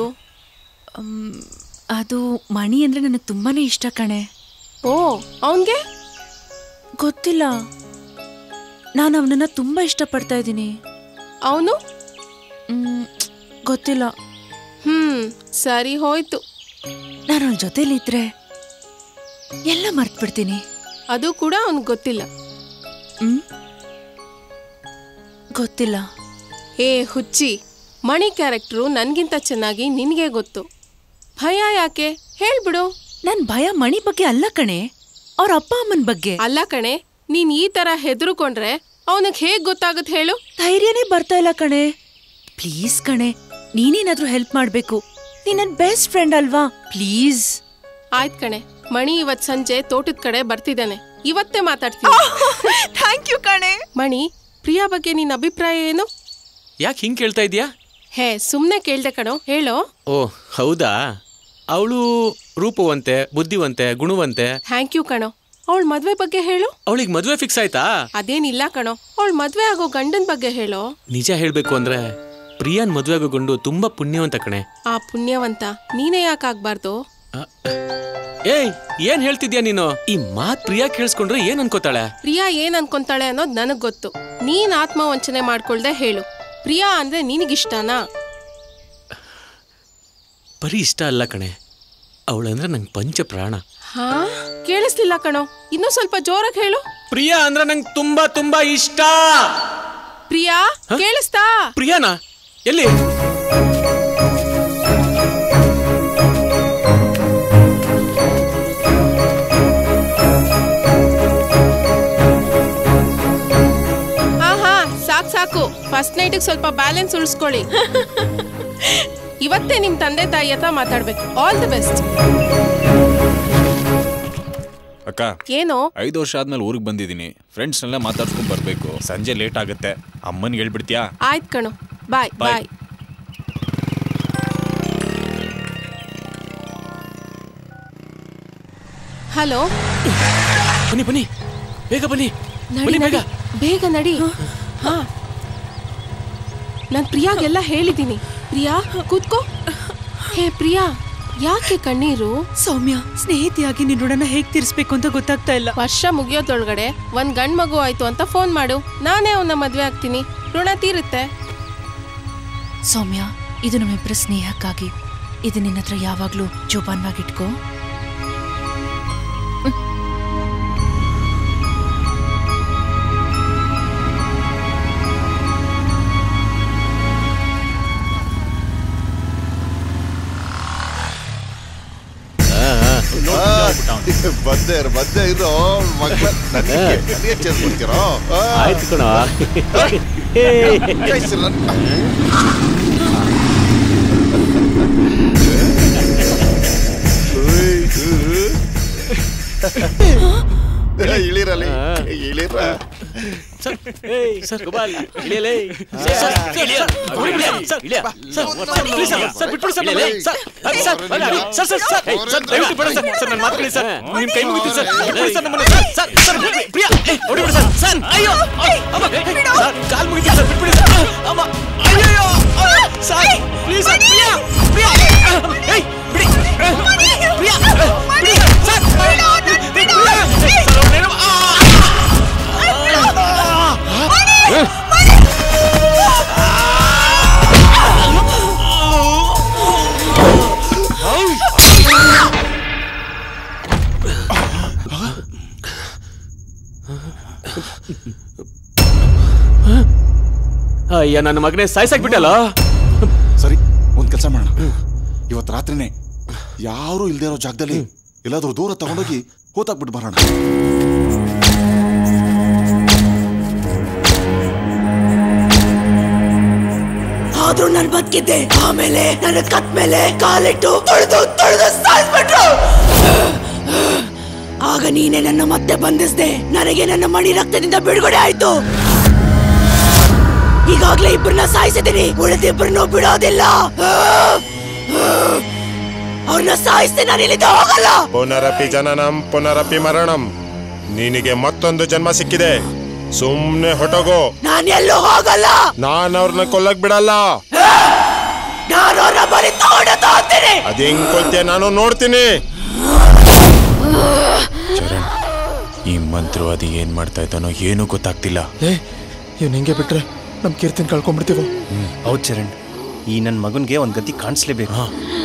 ಅದು ಮಣಿ ಅಂದ್ರೆ ನನಗೆ ತುಂಬಾನೇ ಇಷ್ಟ ಕಣೆ. ಓ, ಅವನ್ಗೆ ಗೊತ್ತಿಲ್ಲ. ನಾನು ಅವನನ್ನ ತುಂಬಾ ಇಷ್ಟಪಡ್ತಾ ಇದ್ದೀನಿ. ಅವನು ಗೊತ್ತಿಲ್ಲ. ಹ್ಮ್ ಸರಿ ಹೋಯ್ತು. ನಾನು ಅವನ ಜೊತೆಲಿದ್ರೆ ಎಲ್ಲ ಮರ್ತ್ ಬಿಡ್ತೀನಿ. ಅದು ಕೂಡ ಅವನಿಗೆ ಗೊತ್ತಿಲ್ಲ. ಹ್ಮ್ ಗೊತ್ತಿಲ್ಲ. ಏ ಹುಚ್ಚಿ, ಮಣಿ ಕ್ಯಾರೆಕ್ಟ್ರು ನನ್ಗಿಂತ ಚೆನ್ನಾಗಿ ನಿನಗೆ ಗೊತ್ತು. ಭಯ ಯಾಕೆ ಹೇಳ್ಬಿಡು. ನನ್ ಭಯ ಮಣಿ ಬಗ್ಗೆ ಅಲ್ಲ ಕಣೆ, ಅವ್ರ ಅಪ್ಪ ಅಮ್ಮನ ಬಗ್ಗೆ. ಅಲ್ಲ ಕಣೆ, ನೀನ್ ಈ ತರ ಹೆದರ್ಕೊಂಡ್ರೆ ಅವನಿಗೆ ಹೇಗ್ ಗೊತ್ತಾಗುತ್ತೆ ಹೇಳು? ಧೈರ್ಯನೇ ಬರ್ತಾ ಇಲ್ಲ ಕಣೆ. ಪ್ಲೀಸ್ ಕಣೆ, ನೀನೇನಾದ್ರೂ ಹೆಲ್ಪ್ ಮಾಡ್ಬೇಕು. ನೀನ್ ನನ್ ಬೆಸ್ಟ್ ಫ್ರೆಂಡ್ ಅಲ್ವಾ, ಪ್ಲೀಸ್. ಆಯ್ತ್ ಕಣೆ, ಮಣಿ ಇವತ್ ಸಂಜೆ ತೋಟದ ಕಡೆ ಬರ್ತಿದ್ದಾನೆ. ಇವತ್ತೇ ಮಾತಾಡ್ತೀನಿ. ಥ್ಯಾಂಕ್ ಯು ಕಣೆ. ಮಣಿ, ಪ್ರಿಯಾ ಬಗ್ಗೆ ನಿನ್ ಅಭಿಪ್ರಾಯ ಏನು? ಯಾಕೆ ಹಿಂಗ್ ಕೇಳ್ತಾ ಇದೀಯಾ? ಹೇ, ಸುಮ್ನೆ ಕೇಳ್ದೆ ಕಣೋ, ಹೇಳೋ. ಓ ಹೌದಾ? ಅವಳು ರೂಪವಂತೆ, ಬುದ್ಧಿವಂತೆ, ಗುಣವಂತೆ. ಥ್ಯಾಂಕ್ ಯು ಕಣೋ. ಅವಳ ಮದ್ವೆ ಬಗ್ಗೆ ಹೇಳು. ಅವಳಿಗೆ ಮದ್ವೆ ಫಿಕ್ಸ್ ಆಯ್ತಾ? ಅದೇನಿಲ್ಲ ಕಣೋ, ಅವಳ ಮದ್ವೆ ಆಗೋ ಗಂಡನ್ ಬಗ್ಗೆ ಹೇಳೋ. ನಿಜ ಹೇಳ್ಬೇಕು ಅಂದ್ರೆ ಪ್ರಿಯಾನ್ ಮದ್ವೆ ಆಗೋ ಗಂಡು ತುಂಬಾ ಪುಣ್ಯವಂತ ಕಣೆ. ಆ ಪುಣ್ಯವಂತ ನೀನೇ ಯಾಕೆ ಆಗ್ಬಾರ್ದು? ಏಯ್, ಏನ್ ಹೇಳ್ತಿದ್ಯಾ ನೀನು? ಈ ಮಾತ್ ಪ್ರಿಯಾ ಕೇಳಿಸ್ಕೊಂಡ್ರೆ ಏನ್ ಅನ್ಕೋತಾಳೆ? ಪ್ರಿಯಾ ಏನ್ ಅನ್ಕೊಂತಾಳೆ ಅನ್ನೋದು ನನಗ್ ಗೊತ್ತು. ನೀನ್ ಆತ್ಮವಂಚನೆ ಮಾಡ್ಕೊಳ್ದೆ ಹೇಳು. ಪ್ರಿಯಾ ಅಂದ್ರೆ ನಿನಗಿಷ್ಟನಾ? ಬರೀ ಇಷ್ಟ ಅಲ್ಲ ಕಣೆ, ಅವಳಂದ್ರೆ ನಂಗೆ ಪಂಚ ಪ್ರಾಣ. ಹಾ, ಕೇಳಿಸ್ಲಿಲ್ಲ ಕಣೋ, ಇನ್ನೂ ಸ್ವಲ್ಪ ಜೋರಾಗಿ ಹೇಳು. ಪ್ರಿಯಾ ಅಂದ್ರೆ ನಂಗೆ ತುಂಬಾ ತುಂಬಾ ಇಷ್ಟ. ಪ್ರಿಯಾ ಕೇಳಿಸ್ತಾ? ಪ್ರಿಯಾನಾ? ಎಲ್ಲಿ? ಹಾ ಹಾ ಸಾಕು ಸಾಕು. ಫಸ್ಟ್ ನೈಟಿಗೆ ಸ್ವಲ್ಪ ಬ್ಯಾಲೆನ್ಸ್ ಉಳಿಸ್ಕೊಳ್ಳಿ. ಇವತ್ತೇ ನಿಮ್ ತಂದೆ ತಾಯಿ ಹತ್ರ ಮಾತಾಡ್ಬೇಕು. All the best. ಅಕ್ಕ, ಏನು? ಐದು ವರ್ಷ ಆದ್ಮೇಲೆ ಊರಿಗೆ ಬಂದಿದ್ದೀನಿ. ಫ್ರೆಂಡ್ಸ್ ನೆಲ್ಲ ಮಾತಾಡ್ಸ್ಕೊಂಡ್ ಬರ್ಬೇಕು. ಸಂಜೆ ಲೇಟ್ ಆಗುತ್ತೆ. ಅಮ್ಮನ್ಗೆ ಹೇಳ್ಬಿಡ್ತೀಯಾ? ಆಯ್ತು ಕಣೋ, ಬಾಯ್ ಬಾಯ್. ಹಲೋ, ಬನ್ನಿ ಬನ್ನಿ, ಬೇಗ ಬನ್ನಿ. ನಡಿ ಬೇಗ ಬೇಗ ನಡಿ. ಹಾ, ನಾನ್ ಪ್ರಿಯಾಗೆಲ್ಲ ಹೇಳಿದ್ದೀನಿ. ಪ್ರಿಯಾ ಕೂತ್ಕೋ. ಹೇ ಪ್ರಿಯಾ, ಯಾಕೆ ಕಣ್ಣೀರು? ಸೌಮ್ಯ, ಸ್ನೇಹಿತಿಯಾಗಿ ನಿನ್ನ ಋಣನ ಹೇಗ್ ತೀರಿಸ್ಬೇಕು ಅಂತ ಗೊತ್ತಾಗ್ತಾ ಇಲ್ಲ. ವರ್ಷ ಮುಗಿಯೋದ್ರೊಳಗಡೆ ಒಂದ್ ಗಂಡ್ ಮಗು ಆಯ್ತು ಅಂತ ಫೋನ್ ಮಾಡು. ನಾನೇ ಅವನ್ನ ಮದ್ವೆ ಆಗ್ತೀನಿ, ಋಣ ತೀರುತ್ತೆ. ಸೌಮ್ಯ, ಇದು ನಮ್ಮಿಬ್ಬರ ಸ್ನೇಹಕ್ಕಾಗಿ. ಇದು ನಿನ್ನ ಹತ್ರ ಯಾವಾಗ್ಲೂ ಜೋಪಾನವಾಗಿಟ್ಕೋ. ಬಂದೆ ಬಂದೆ ಇರೋ ಮಕ್ಕಳ ನನಗೆ ಸೇರ್ಬಿಡ್ತೀರೋ? ಆಯ್ತು ಕಣ. ಇಳಿರಲಿ ಇಳಿರ ಸರ್ ಗೋಪಾಲ್ ಇಳಿಯಲೇ ಸರ್ ಇಳಿಯ ಸರ್ ಇಳಿಯ ಸರ್ ಪ್ಲೀಸ್ ಸರ್ ಬಿಟ್ಬಿಡಿ sir sir sir sir sir sir ದಯವಿಟ್ಟು ಬೇಡ ಸರ್ ಸರ್ ನನ್ನ ಮಾತು ಕೇಳಿ ಸರ್ ನಿಮ್ಮ ಕೈ ಮುಗಿತೀನಿ ಸರ್ ಬಿಟ್ಬಿಡಿ ಸರ್ ನಮ್ಮನ್ನ ಸರ್ ಸರ್ ಪ್ರಿಯಾ ಹೊಡಿಬಿಡಿ ಸರ್ ಸರ್ ಅಯ್ಯೋ ಅಮ್ಮ ಸರ್ ಕಾಲ್ ಮುಗಿತೀನಿ ಸರ್ ಬಿಟ್ಬಿಡಿ ಸರ್ ಅಮ್ಮ ಅಯ್ಯೋ sir please sir Priya Priya ಏಯ್ ಬಿಡಿ ಪ್ರಿಯಾ ಬಿಡಿ ಸರ್ ಬಿಡಿ ಸರ್ ಅವನೇನು ಅಯ್ಯ ನನ್ನ ಮಗನೇ ಸಾಯ್ಸಾಕ್ಬಿಟ್ಟಲ್ಲ. ಸರಿ ಒಂದ್ ಕೆಲಸ ಮಾಡೋಣ, ಇವತ್ತು ರಾತ್ರಿನೇ ಯಾರು ಇಲ್ದೇ ಇರೋ ಜಾಗದಲ್ಲಿ ಎಲ್ಲಾದ್ರೂ ದೂರ ತಗೊಂಡೋಗಿ ಹೋತಾಕ್ಬಿಟ್ಟು ಬರೋಣ. ಆದ್ರೂ ನಾನು ಬದುಕಿದ್ದೆ. ಆಮೇಲೆ ನನ್ನ ಕತ್ ಮೇಲೆ ಕಾಲಿಟ್ಟು ತೊಳೆದು ತೊಳೆದು ಸಾಯಿಸ್ಬಿಟ್ರು. ಆಗ ನೀನೆ ನನ್ನ ಮತ್ತೆ ಬಂಧಿಸ್ದೆ. ನನಗೆ ನನ್ನ ಮಣಿ ರಕ್ತದಿಂದ ಬಿಡುಗಡೆ ಆಯ್ತು. ಈಗಾಗ್ಲೇ ಇಬ್ಬರನ್ನ ಸಾಯಿಸಿದ್ದೀನಿ, ಉಳಿದಿಬ್ಬರನ್ನು ಬಿಡೋದಿಲ್ಲ. ಅವ್ರನ್ನ ಸಾಯಿಸ್ದೆ, ನಾನು ಇಲ್ಲಿಂದ ಹೋಗಲ್ಲ. ಪುನರಪಿ ಜನನಂ ಪುನರಪಿ ಮರಣಂ. ನಿನಗೆ ಮತ್ತೊಂದು ಜನ್ಮ ಸಿಕ್ಕಿದೆ, ಸುಮ್ನೆ ಹೊಟ್ಟೋಗೋ. ನಾನು ಎಲ್ಲೂ ಹೋಗಲ್ಲ. ನಾನು ಅವ್ರನ್ನ ಕೊಲ್ಲಕ್ ಬಿಡಲ್ಲ. ನಾನು ಅವ್ರನ್ನ ಬರೀ ತಗೊಂಡ ತಗೋತೀನಿ. ಅದ್ ಹೆಂಗ್ ಕೊಲ್ತೀಯ ನಾನು ನೋಡ್ತೀನಿ. ಚರಣ್, ಈ ಮಂತ್ರ ಅದು ಏನ್ ಮಾಡ್ತಾ ಇದ್ದಾನೋ ಏನೂ ಗೊತ್ತಾಗ್ತಿಲ್ಲ. ಏ ಇವ್ನು ಹಿಂಗೆ ಬಿಟ್ರೆ ನಮ್ ಕೀರ್ತಿನ ಕಳ್ಕೊಂಡ್ಬಿಡ್ತೀವೋ. ಹೌದು ಚರಣ್, ಈ ನನ್ನ ಮಗನ್ಗೆ ಒಂದ್ ಗತಿ ಕಾಣಿಸ್ಲೇಬೇಕು.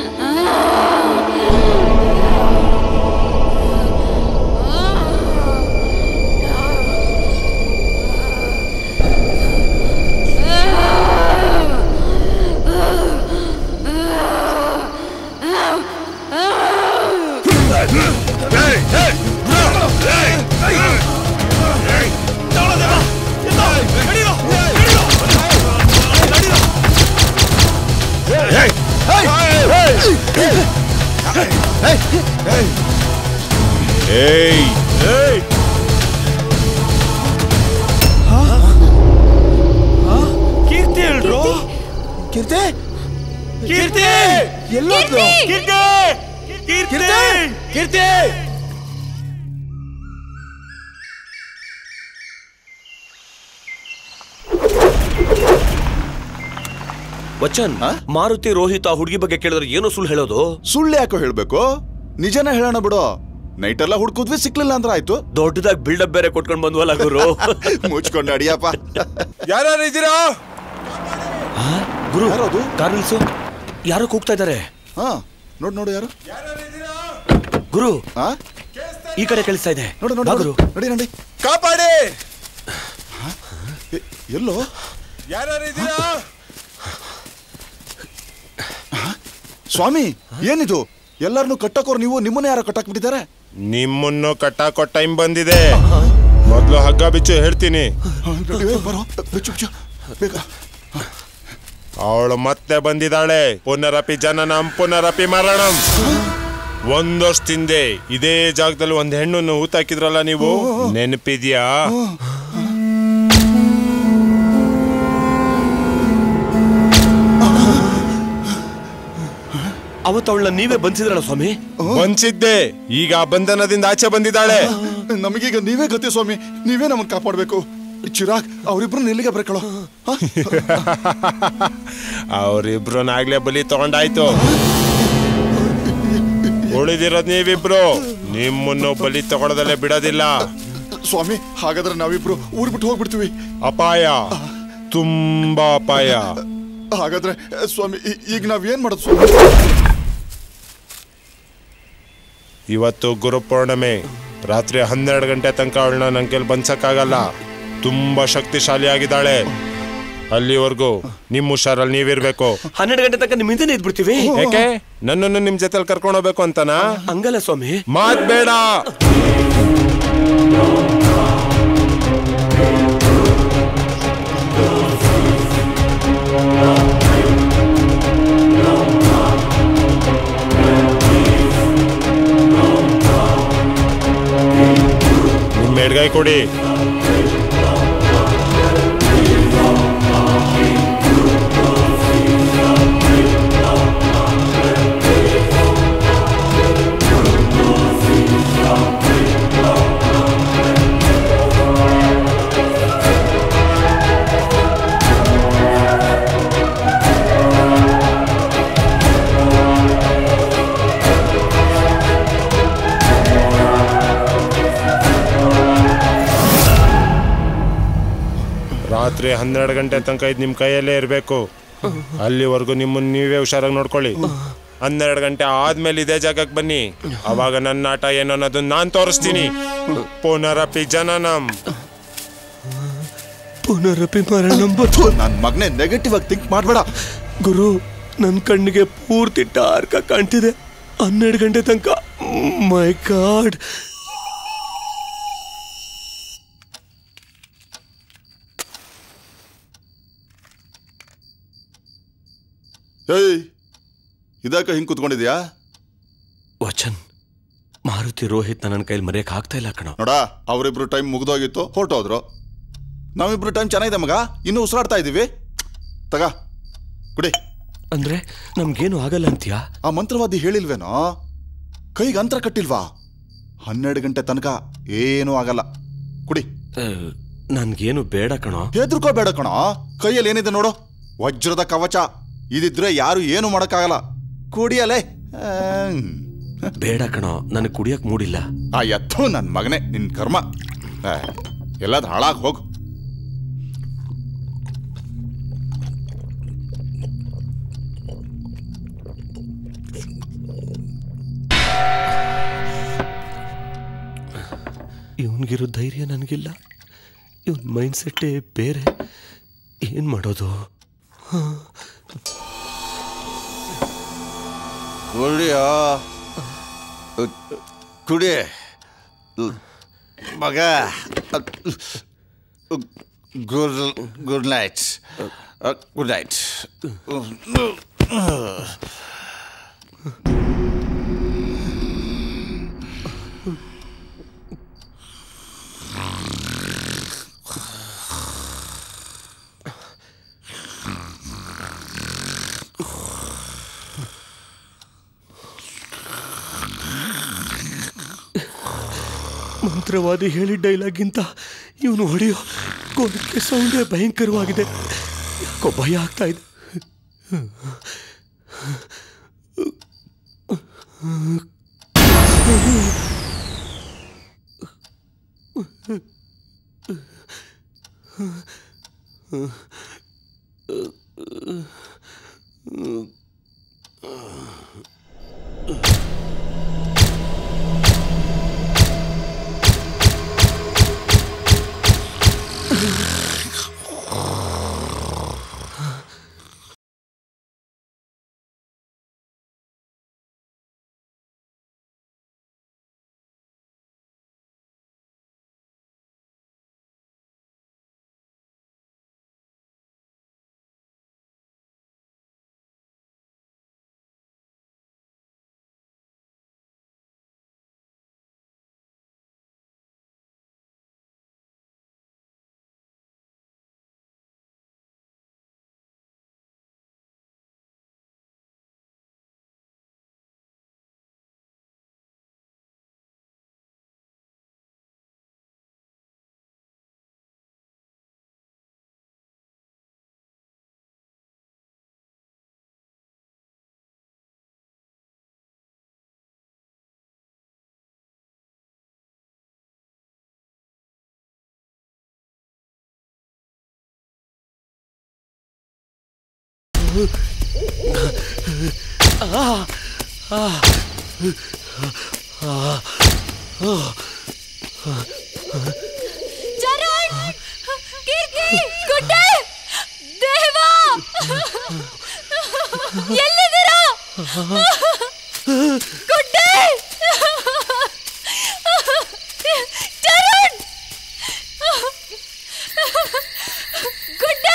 ಕೀರ್ತಿ ಹೇಳ್ರು. ಕೀರ್ತಿ ಕೀರ್ತಿ ಎಲ್ಲೋದ್ಲು? ಕೀರ್ತಿ ಕೀರ್ತಿ ಕೀರ್ತಿ ವಚನ್, ಮಾರುತಿ ರೋಹಿತ್ ಆ ಹುಡುಗಿ ಬಗ್ಗೆ ಕೇಳಿದ್ರೆ ಏನೋ ಸುಳ್ಳು ಹೇಳೋದು? ಸುಳ್ಳು ಯಾಕೋ ಹೇಳ್ಬೇಕು, ನಿಜನ ಹೇಳೋಣ ಬಿಡು. ನೈಟ್ ಎಲ್ಲ ಹುಡ್ಕುದ್ವಿ, ಸಿಕ್ಲಿಲ್ಲ ಅಂದ್ರೆ ಆಯ್ತು. ದೊಡ್ಡದಾಗಿ ಬಿಲ್ಡಪ್ ಬೇರೆ ಕೊಟ್ಕೊಂಡ್ ಬಂದ್ವಲ್ಲ ಗುರು. ಮುಚ್ಕೊಂಡು ಅಡಿಯಪ್ಪ. ಯಾರು ಇದ್ದೀರಾ ಗುರು? ಯಾರೋದು? ಕಾರ್ ನಿಲ್ಸು, ಯಾರೋ ಕೂಗ್ತಾ ಇದ್ದಾರೆ. ಹಾ ನೋಡ್ ನೋಡು ಯಾರು. ಗುರು ಈ ಕಡೆ ಕೇಳಿಸ್ತಾ ಇದೆ. ನೋಡು ನೋಡು ಗುರು, ನಡಿ ನಡಿ. ಕಾಪಾಡಿ. ಎಲ್ಲೋ ಯಾರು ಇದ್ದೀರಾ? ಸ್ವಾಮಿ ಏನಿದು? ಎಲ್ಲರನ್ನು ಕಟ್ಟಕೋರು ನೀವು, ನಿಮ್ಮನ್ನ ಯಾರೋ ಕಟ್ಟಾಕ್ ಬಿಟ್ಟಿದ್ದಾರೆ? ನಿಮ್ಮನ್ನು ಕಟ್ಟಾಕೋ ಟೈಮ್ ಬಂದಿದೆ. ಮೊದ್ಲು ಹಗ್ಗ ಬಿಚ್ಚು ಹೇಳ್ತೀನಿ. ಅವಳು ಮತ್ತೆ ಬಂದಿದ್ದಾಳೆ. ಪುನರಪಿ ಜನನಂ ಪುನರಪಿ ಮರಣಂ. ಒಂದ್ ವರ್ಷದಿಂದೆ ಇದೇ ಜಾಗದಲ್ಲಿ ಒಂದ್ ಹೆಣ್ಣನ್ನು ಹೂತಾಕಿದ್ರಲ್ಲ ನೀವು, ನೆನಪಿದ್ಯಾ? ಅವತ್ತು ಅವಳನ್ನ ನೀವೇ ಬಂಧಿಸಿದ್ರಲ್ಲ ಸ್ವಾಮಿ? ಬಂಧಿಸಿದ್ದೆ, ಈಗ ಬಂಧನದಿಂದ ಆಚೆ ಬಂದಿದ್ದಾಳೆ. ನಮಗೀಗ ನೀವೇ ಗತಿ ಸ್ವಾಮಿ, ನೀವೇ ನಮ್ಮನ್ನ ಕಾಪಾಡ್ಬೇಕು. ಚಿರಾಗ್ ಅವರಿಬ್ರು ಎಲ್ಲಿಗೆ ಬರ್ಕೊಳ್ಳೋ? ಅವರಿಬ್ರನ್ನಾಗ್ಲೇ ಬಲಿ ತಗೊಂಡಾಯ್ತು. ಉಳಿದಿರೋದ್ ನೀವಿಬ್ರು, ನಿಮ್ಮನ್ನು ಬಲಿ ತಗೊಳದಲ್ಲೇ ಬಿಡೋದಿಲ್ಲ. ಸ್ವಾಮಿ ಹಾಗಾದ್ರೆ ನಾವಿಬ್ರು ಊರ್ ಬಿಟ್ಟು ಹೋಗ್ಬಿಡ್ತೀವಿ. ಅಪಾಯ, ತುಂಬಾ ಅಪಾಯ. ಹಾಗಾದ್ರೆ ಸ್ವಾಮಿ ಈಗ ನಾವೇನ್ ಮಾಡೋದು ಸ್ವಾಮಿ? ಇವತ್ತು ಗುರು ಪೌರ್ಣಮೆ, ರಾತ್ರಿ ಹನ್ನೆರಡು ಗಂಟೆ ತನಕ ಅವಳನ್ನ ನನ್ನ ಕೈಲಿ ಬಂದ್ಸಕ್ಕಾಗಲ್ಲ. ತುಂಬಾ ಶಕ್ತಿಶಾಲಿ ಆಗಿದ್ದಾಳೆ. ಅಲ್ಲಿವರೆಗೂ ನಿಮ್ ಹುಷಾರಲ್ಲಿ ನೀವಿರ್ಬೇಕು. ಹನ್ನೆರಡು ಗಂಟೆ ತನಕ ನಿಮ್ ಹಿಂದೆ ಇದ್ಬಿಡ್ತೀವಿ. ಯಾಕೆ? ನನ್ನನ್ನು ನಿಮ್ ಜೊತೆಲಿ ಕರ್ಕೊಂಡು ಹೋಗ್ಬೇಕು ಅಂತನಾ? ಹಂಗಲ್ಲ ಸ್ವಾಮಿ. ಮಾತ್ ಬೇಡ. ಎಡ್ಗೈ ಕೊಡಿ. ರಾತ್ರಿ ಹನ್ನೆರಡು ಗಂಟೆ ತನಕ ಇದು ನಿಮ್ಮ ಕೈಯಲ್ಲೇ ಇರಬೇಕು. ಅಲ್ಲಿವರೆಗೂ ನಿಮ್ಮನ್ನು ನೀವೇ ಹುಷಾರಾಗಿ ನೋಡ್ಕೊಳ್ಳಿ. ಹನ್ನೆರಡು ಗಂಟೆ ಆದ್ಮೇಲೆ ಇದೇ ಜಾಗಕ್ಕೆ ಬನ್ನಿ. ಅವಾಗ ನನ್ನ ಆಟ ಏನೋ ಅನ್ನೋದನ್ನ ನಾನು ತೋರಿಸ್ತೀನಿ. ಪುನರಪಿ ಜನನಂ ಪುನರಪಿ ಮರಣಂ. ನನ್ನ ಮಗನೇ ನೆಗೆಟಿವ್ ಆಗಿ ಥಿಂಕ್ ಮಾಡಬೇಡ ಗುರು. ನನ್ನ ಕಣ್ಣಿಗೆ ಪೂರ್ತಿ ಡಾರ್ಕ್ ಆಗಿ ಕಾಣ್ತಿದೆ ಹನ್ನೆರಡು ಗಂಟೆ ತನಕ. My god. ಏಯ್, ಇದಾಕ ಹಿಂಗ್ ಕುತ್ಕೊಂಡಿದ್ಯಾ? ವಚನ್, ಮಾರುತಿ ರೋಹಿತ್ ನನ್ನ ಕೈಲಿ ಮರೆಯಕ್ ಆಗ್ತಾ ಇಲ್ಲ ಕಣ. ನೋಡ, ಅವರಿಬ್ರು ಟೈಮ್ ಮುಗ್ದೋಗಿತ್ತು, ಹೊರಟೋದ್ರು. ನಾವಿಬ್ರು ಟೈಮ್ ಚೆನ್ನಾಗಿದೆ ಮಗ, ಇನ್ನೂ ಉಸಿರಾಡ್ತಾ ಇದೀವಿ. ತಗ ಕುಡಿ. ಅಂದ್ರೆ ನಮ್ಗೇನು ಆಗಲ್ಲ ಅಂತೀಯಾ? ಆ ಮಂತ್ರವಾದಿ ಹೇಳಿಲ್ವೇನೋ, ಕೈಗೆ ಅಂತರ ಕಟ್ಟಿಲ್ವಾ? ಹನ್ನೆರಡು ಗಂಟೆ ತನಕ ಏನೂ ಆಗಲ್ಲ. ಕುಡಿ. ನನ್ಗೇನು ಬೇಡ ಕಣೋ. ಹೆದರ್ಕೋಬೇಡ ಕಣೋ, ಕೈಯಲ್ಲಿ ಏನಿದೆ ನೋಡು, ವಜ್ರದ ಕವಚ. ಇದಿದ್ರೆ ಯಾರು ಏನು ಮಾಡಕ್ಕಾಗಲ್ಲ. ಕುಡಿಯಲೇ. ಬೇಡ ಕಣೋ, ನನಗೆ ಕುಡಿಯಕ್ ಮೂಡಿಲ್ಲ. ಆ ಎತ್ತು ನನ್ನ ಮಗನೇ, ನಿನ್ ಕರ್ಮ. ಎಲ್ಲದ್ ಹಾಳಾಗ್ ಹೋಗು. ಇವನ್ಗಿರೋ ಧೈರ್ಯ ನನಗಿಲ್ಲ. ಇವನ್ ಮೈಂಡ್ ಸೆಟ್ಟೇ ಬೇರೆ. ಏನ್ ಮಾಡೋದು? ಕುಡಿಯ ಕುಡಿ ಮಗ. Good good night. Good night. ಮಂತ್ರವಾದಿ ಹೇಳಿದ ಡೈಲಾಗಿಂತ ಇವನು ಹೊಡೆಯೋ ಗೋಲಿಕೆ ಸೌಂಡೇ ಭಯಂಕರವಾಗಿದೆ. ಯಾಕೋ ಭಯ ಆಗ್ತಾ ಇದೆ. ಚರಣ್, ಕೀರ್ತಿ, ಗುಡ್ಡೆ, ದೇವಾ, ಎಲ್ಲಿದ್ದೀರಾ? ಗುಡ್ಡೆ, ಚರಣ್, ಗುಡ್ಡೆ.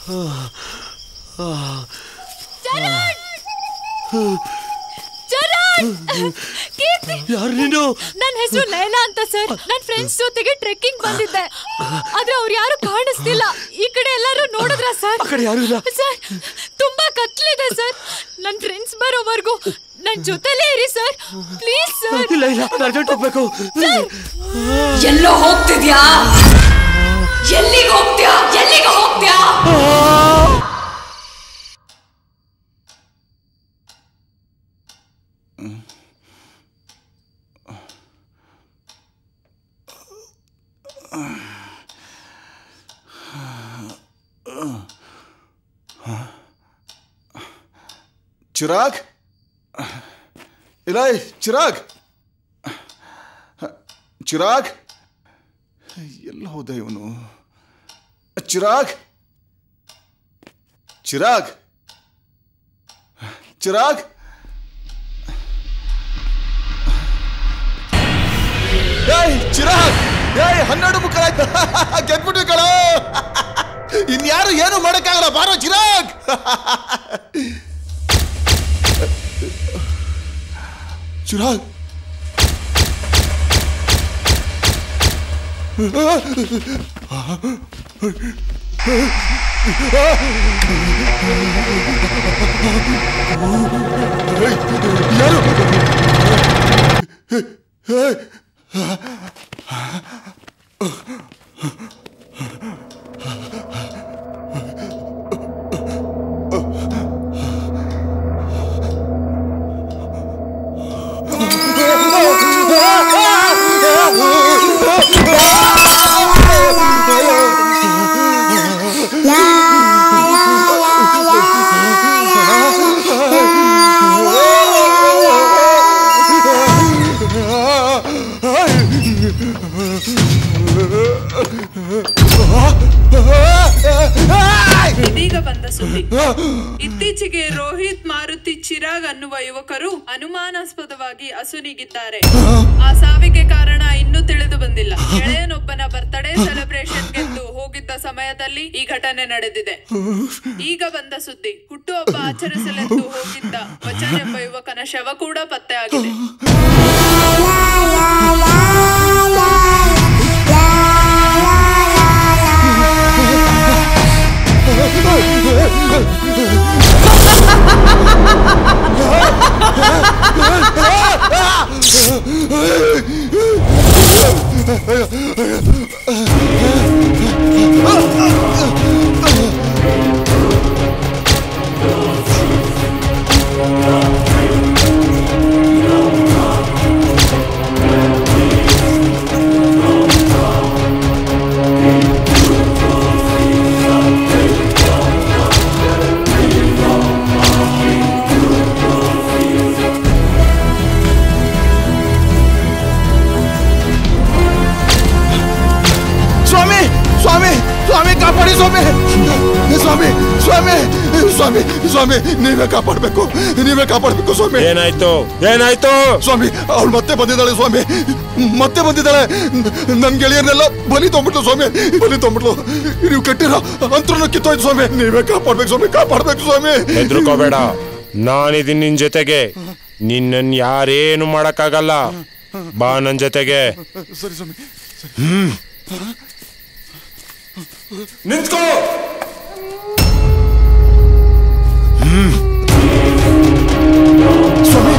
ಚರಣ್, ಚರಣ್. ಯಾರು ನೀನು? ನನ್ನ ಹೆಸರು ಲೈಲಾ ಅಂತ ಸರ್. ನನ್ನ ಫ್ರೆಂಡ್ಸ್ ಜೊತೆಗೆ ಟ್ರೆಕ್ಕಿಂಗ್ ಬಂದಿದ್ದೆ, ಆದ್ರೆ ಅವ್ರು ಯಾರು ಕಾಣಿಸ್ತಿಲ್ಲ. ಈ ಕಡೆ ಎಲ್ಲರೂ ನೋಡಿದ್ರ ಸರ್? ಆ ಕಡೆ ಯಾರು ಇಲ್ಲ ಸರ್. ತುಂಬಾ ಕತ್ಲಿದೆ ಸರ್. ನನ್ನ ಫ್ರೆಂಡ್ಸ್ ಬರೋವರೆಗೂ ನನ್ನ ಜೊತೆಲೇ ಇರಿ ಸರ್, ಪ್ಲೀಸ್ ಸರ್. ಇಲ್ಲ ಇಲ್ಲ, ಅರ್ಜೆಂಟ್ ಹೋಗ್ಬೇಕು. ಎಲ್ಲೋ ಹೋಗ್ತಿದ್ಯಾ? ಎಲ್ಲಿಗೆ ಹೋಗ್ತೀಯಾ? ಎಲ್ಲಿಗೆ ಹೋಗ್ತೀಯಾ? ಚಿರಾಗ್, ಇಲ್ಲ ಚಿರಾಗ್, ಚಿರಾಗ್ ಎಲ್ಲ ಹೋದ ಇವನು? ಚಿರಾಗ್, ಚಿರಾಗ್, ಚಿರಾಗ್, ಏಯ್ ಚಿರಾಗ್, ಏಯ್ ಹನ್ನೆರಡು ಮುಕ್ಕರಾಯ್ತು, ಗೆದ್ಬಿಟ್ಟು ಕಳ. ಇನ್ಯಾರು ಏನು ಮಾಡಕ್ಕಾಗಲ್ಲ, ಬಾರೋ ಚಿರಾಗ್. ಚಿರಾಗ್, ಯಾರು? ಇದೀಗ ಬಂದ ಸುದ್ದಿ. ಇತ್ತೀಚೆಗೆ ರೋಹಿತ್ ಮಾರುತಿ ಚಿರಾಗ್ ಅನ್ನುವ ಯುವಕರು ಅನುಮಾನಾಸ್ಪದವಾಗಿ ಅಸುನೀಗಿದ್ದಾರೆ. ಆ ಸಾವಿಗೆ ಕಾರಣ ಇನ್ನೂ ತಿಳಿದು ಬಂದಿಲ್ಲ. ಗೆಳೆಯನೊಬ್ಬನ ಬರ್ತ್ಡೇ ಸೆಲೆಬ್ರೇಷನ್ ಗೆದ್ದು ಹೋಗಿದ್ದ ಸಮಯದಲ್ಲಿ ಈ ಘಟನೆ ನಡೆದಿದೆ. ಈಗ ಬಂದ ಸುದ್ದಿ, ಹುಟ್ಟುಹಬ್ಬ ಆಚರಿಸಲೆಂದು ಹೋಗಿದ್ದ ವಚನ್ ಎಂಬ ಯುವಕನ ಶವ ಕೂಡ ಪತ್ತೆ ಆಗಿದೆ. ಸ್ವಾಮಿ ಸ್ವಾಮಿ ಸ್ವಾಮಿ ಸ್ವಾಮಿ ನೀವೇ ಕಾಪಾಡ್ಬೇಕು, ನೀವೇ ಕಾಪಾಡ್ಬೇಕು ಸ್ವಾಮಿ. ಏನಾಯ್ತು ಏನಾಯ್ತು ಸ್ವಾಮಿ? ಅವಳು ಮತ್ತೆ ಬಂದಿದ್ದಾಳೆ ಸ್ವಾಮಿ, ಮತ್ತೆ ಬಂದಿದ್ದಾಳೆ. ನನ್ ಗೆಳೆಯರ್ನೆಲ್ಲ ಬಲಿ ತೊಗೊಂಬಿಟ್ಲು ಸ್ವಾಮಿ, ಬಲಿ ತೊಗೊಂಬಿಟ್ಲು. ನೀವು ಕಟ್ಟಿರೋ ಅಂತರನ್ನು ಕಿತ್ತೋಯ್ತು ಸ್ವಾಮಿ. ನೀವೇ ಕಾಪಾಡ್ಬೇಕು ಸ್ವಾಮಿ, ಕಾಪಾಡ್ಬೇಕು ಸ್ವಾಮಿ. ಹೆದರ್ಕೋಬೇಡ, ನಾನಿದ್ದೀನಿ ನಿನ್ ಜೊತೆಗೆ. ನಿನ್ನನ್ ಯಾರೇನು ಮಾಡಕ್ಕಾಗಲ್ಲ. ಬಾ ನನ್ ಜೊತೆಗೆ. ಸರಿ ಸ್ವಾಮಿ. ಹ್ಮ್ ನಿಂತ್ಕೋ. ಹ್ಮ್ ಸ್ವಾಮಿ.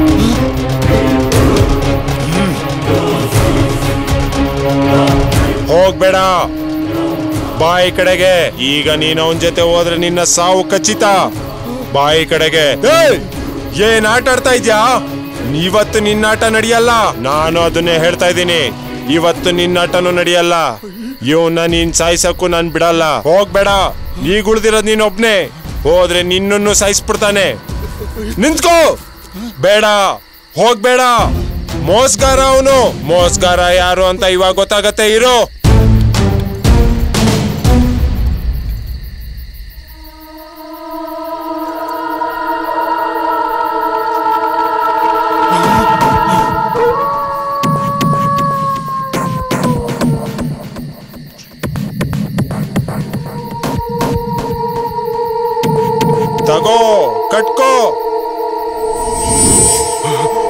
ಹೋಗ್ಬೇಡ, ಬಾಯಿ ಕಡೆಗೆ. ಈಗ ನೀನು ಅವನ ಜೊತೆ ಹೋದ್ರೆ ನಿನ್ನ ಸಾವು ಖಚಿತ. ಬಾಯಿ ಕಡೆಗೆ. ಏನ್ ಆಟ ಆಡ್ತಾ ಇದ್ಯಾ? ಇವತ್ತು ನಿನ್ನ ಆಟ ನಡೆಯಲ್ಲ. ನಾನು ಅದನ್ನೇ ಹೇಳ್ತಾ ಇದ್ದೀನಿ, ಇವತ್ತು ನಿನ್ನ ಆಟನೂ ನಡೆಯಲ್ಲ. ಇವನ್ನ ನೀನ್ ಸಾಯಿಸಕ್ಕೂ ನಾನ್ ಬಿಡಲ್ಲ. ಹೋಗ್ಬೇಡ, ಈಗ ಉಳಿದಿರೋದ್ ನೀನ್ ಒಬ್ನೇ. ಹೋದ್ರೆ ನಿನ್ನನ್ನು ಸಾಯಿಸ್ಬಿಡ್ತಾನೆ. ನಿಂತ್ಕೋ. ಬೇಡ, ಹೋಗ್ಬೇಡ. ಮೋಸ್ಗಾರ ಅವನು. ಮೋಸ್ಗಾರ ಯಾರು ಅಂತ ಇವಾಗ ಗೊತ್ತಾಗತ್ತೆ. ಇರೋ. ತಗೋ, ಕಟ್ಕೋ.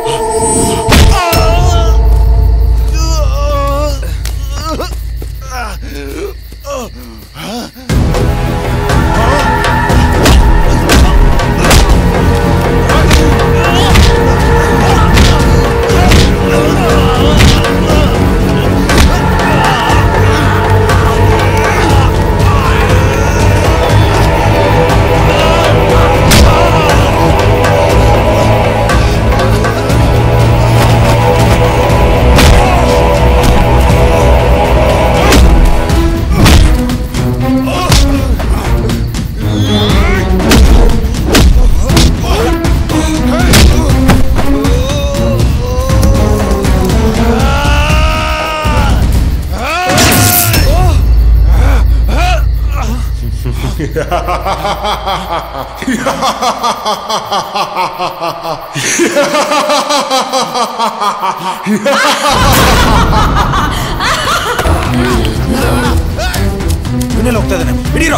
ಇನ್ನೆಲ್ಲ ಹೋಗ್ತಾ ಇದ್ದಾನೆ ಹಿಡೀರೋ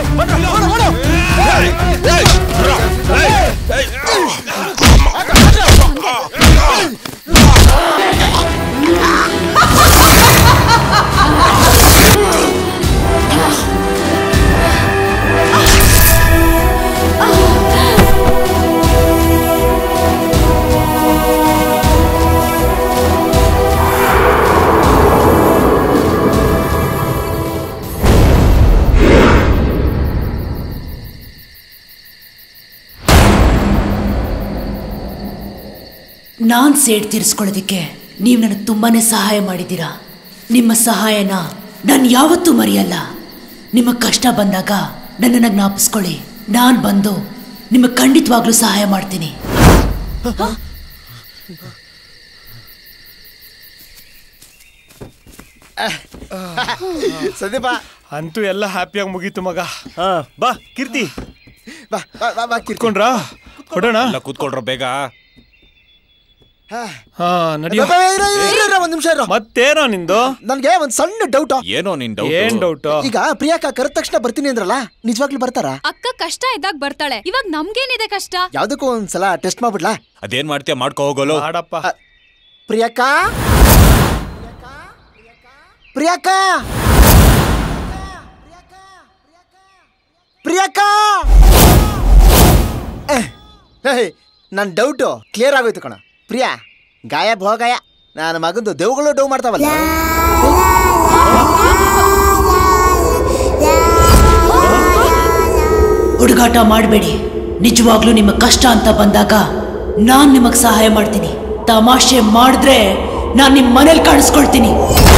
ನಾನ್ ಸೇಡ್ ತೀರಿಸ್ಕೊಳ್ಳೋದಕ್ಕೆ ನೀವು ನನಗೆ ತುಂಬಾನೇ ಸಹಾಯ ಮಾಡಿದ್ದೀರಾ. ನಿಮ್ಮ ಸಹಾಯನ ನಾನು ಯಾವತ್ತೂ ಮರೆಯಲ್ಲ. ನಿಮ್ಮ ಕಷ್ಟ ಬಂದಾಗ ನನ್ನನ್ನು ಜ್ಞಾಪಿಸ್ಕೊಳ್ಳಿ. ನಾನು ಬಂದು ನಿಮಗೆ ಖಂಡಿತವಾಗ್ಲೂ ಸಹಾಯ ಮಾಡ್ತೀನಿ. ಸಂದೀಪ ಅಂತೂ ಎಲ್ಲ ಹ್ಯಾಪಿಯಾಗಿ ಮುಗೀತು ಮಗ. ಹಾ ಬಾ ಕೀರ್ತಿ, ಬಾ ಬಾ ಬಾ ಬಾ ಕೂತ್ಕೊಂಡ್ರಾ? ಹೊಡೋಣ. ಕೂತ್ಕೊಳ್ರ ಬೇಗ. ಹಾ ನಡಿಯೋ. ಒಂದ್ ನಿಮಿಷ ಇರೋ. ಮತ್ತೇನೋ ನಿಂದು? ನನ್ಗೆ ಒಂದ್ ಸಣ್ಣ ಡೌಟ್. ಏನೋ ನಿನ್ ಡೌಟ್? ಏನ್ ಡೌಟ್? ಈಗ ಪ್ರಿಯಾಕ ಕರೆದ ತಕ್ಷಣ ಬರ್ತೀನಿ ಅಂದ್ರಲ್ಲ, ನಿಜವಾಗ್ಲೂ ಬರ್ತಾರ? ಅಕ್ಕ ಕಷ್ಟ ಇದ್ದಾಗ ಬರ್ತಾಳೆ. ಇವಾಗ ನಮ್ಗೇನಿದೆ ಕಷ್ಟ? ಯಾವ್ದಕ್ಕೂ ಒಂದ್ಸಲ ಟೆಸ್ಟ್ ಮಾಡ್ಬಿಡ್ಲಾ? ಅದೇನ್ ಮಾಡ್ತೀಯ ಮಾಡ್ಕೋ ಹೋಗೋಲು. ಮಾಡಪ್ಪ. ಪ್ರಿಯಾಕಾ ಪ್ರಿಯಾಕಾ ಪ್ರಿಯಾಕಾ ನನ್ನ ಡೌಟು ಕ್ಲಿಯರ್ ಆಗೋಯ್ತು ಕಣ. ಪ್ರಿಯಾ ಗಾಯ ಭೋಗಾಯ ನನ್ನ ಮಗಂದು ದೇವುಗಳು ಡೌ ಮಾಡ್ತಾವಲ್ಲ. ಹುಡುಗಾಟ ಮಾಡಬೇಡಿ. ನಿಜವಾಗ್ಲೂ ನಿಮ್ಮ ಕಷ್ಟ ಅಂತ ಬಂದಾಗ ನಾನ್ ನಿಮಗ್ ಸಹಾಯ ಮಾಡ್ತೀನಿ. ತಮಾಷೆ ಮಾಡಿದ್ರೆ ನಾನ್ ನಿಮ್ ಮನೇಲಿ ಕಾಣಿಸ್ಕೊಳ್ತೀನಿ.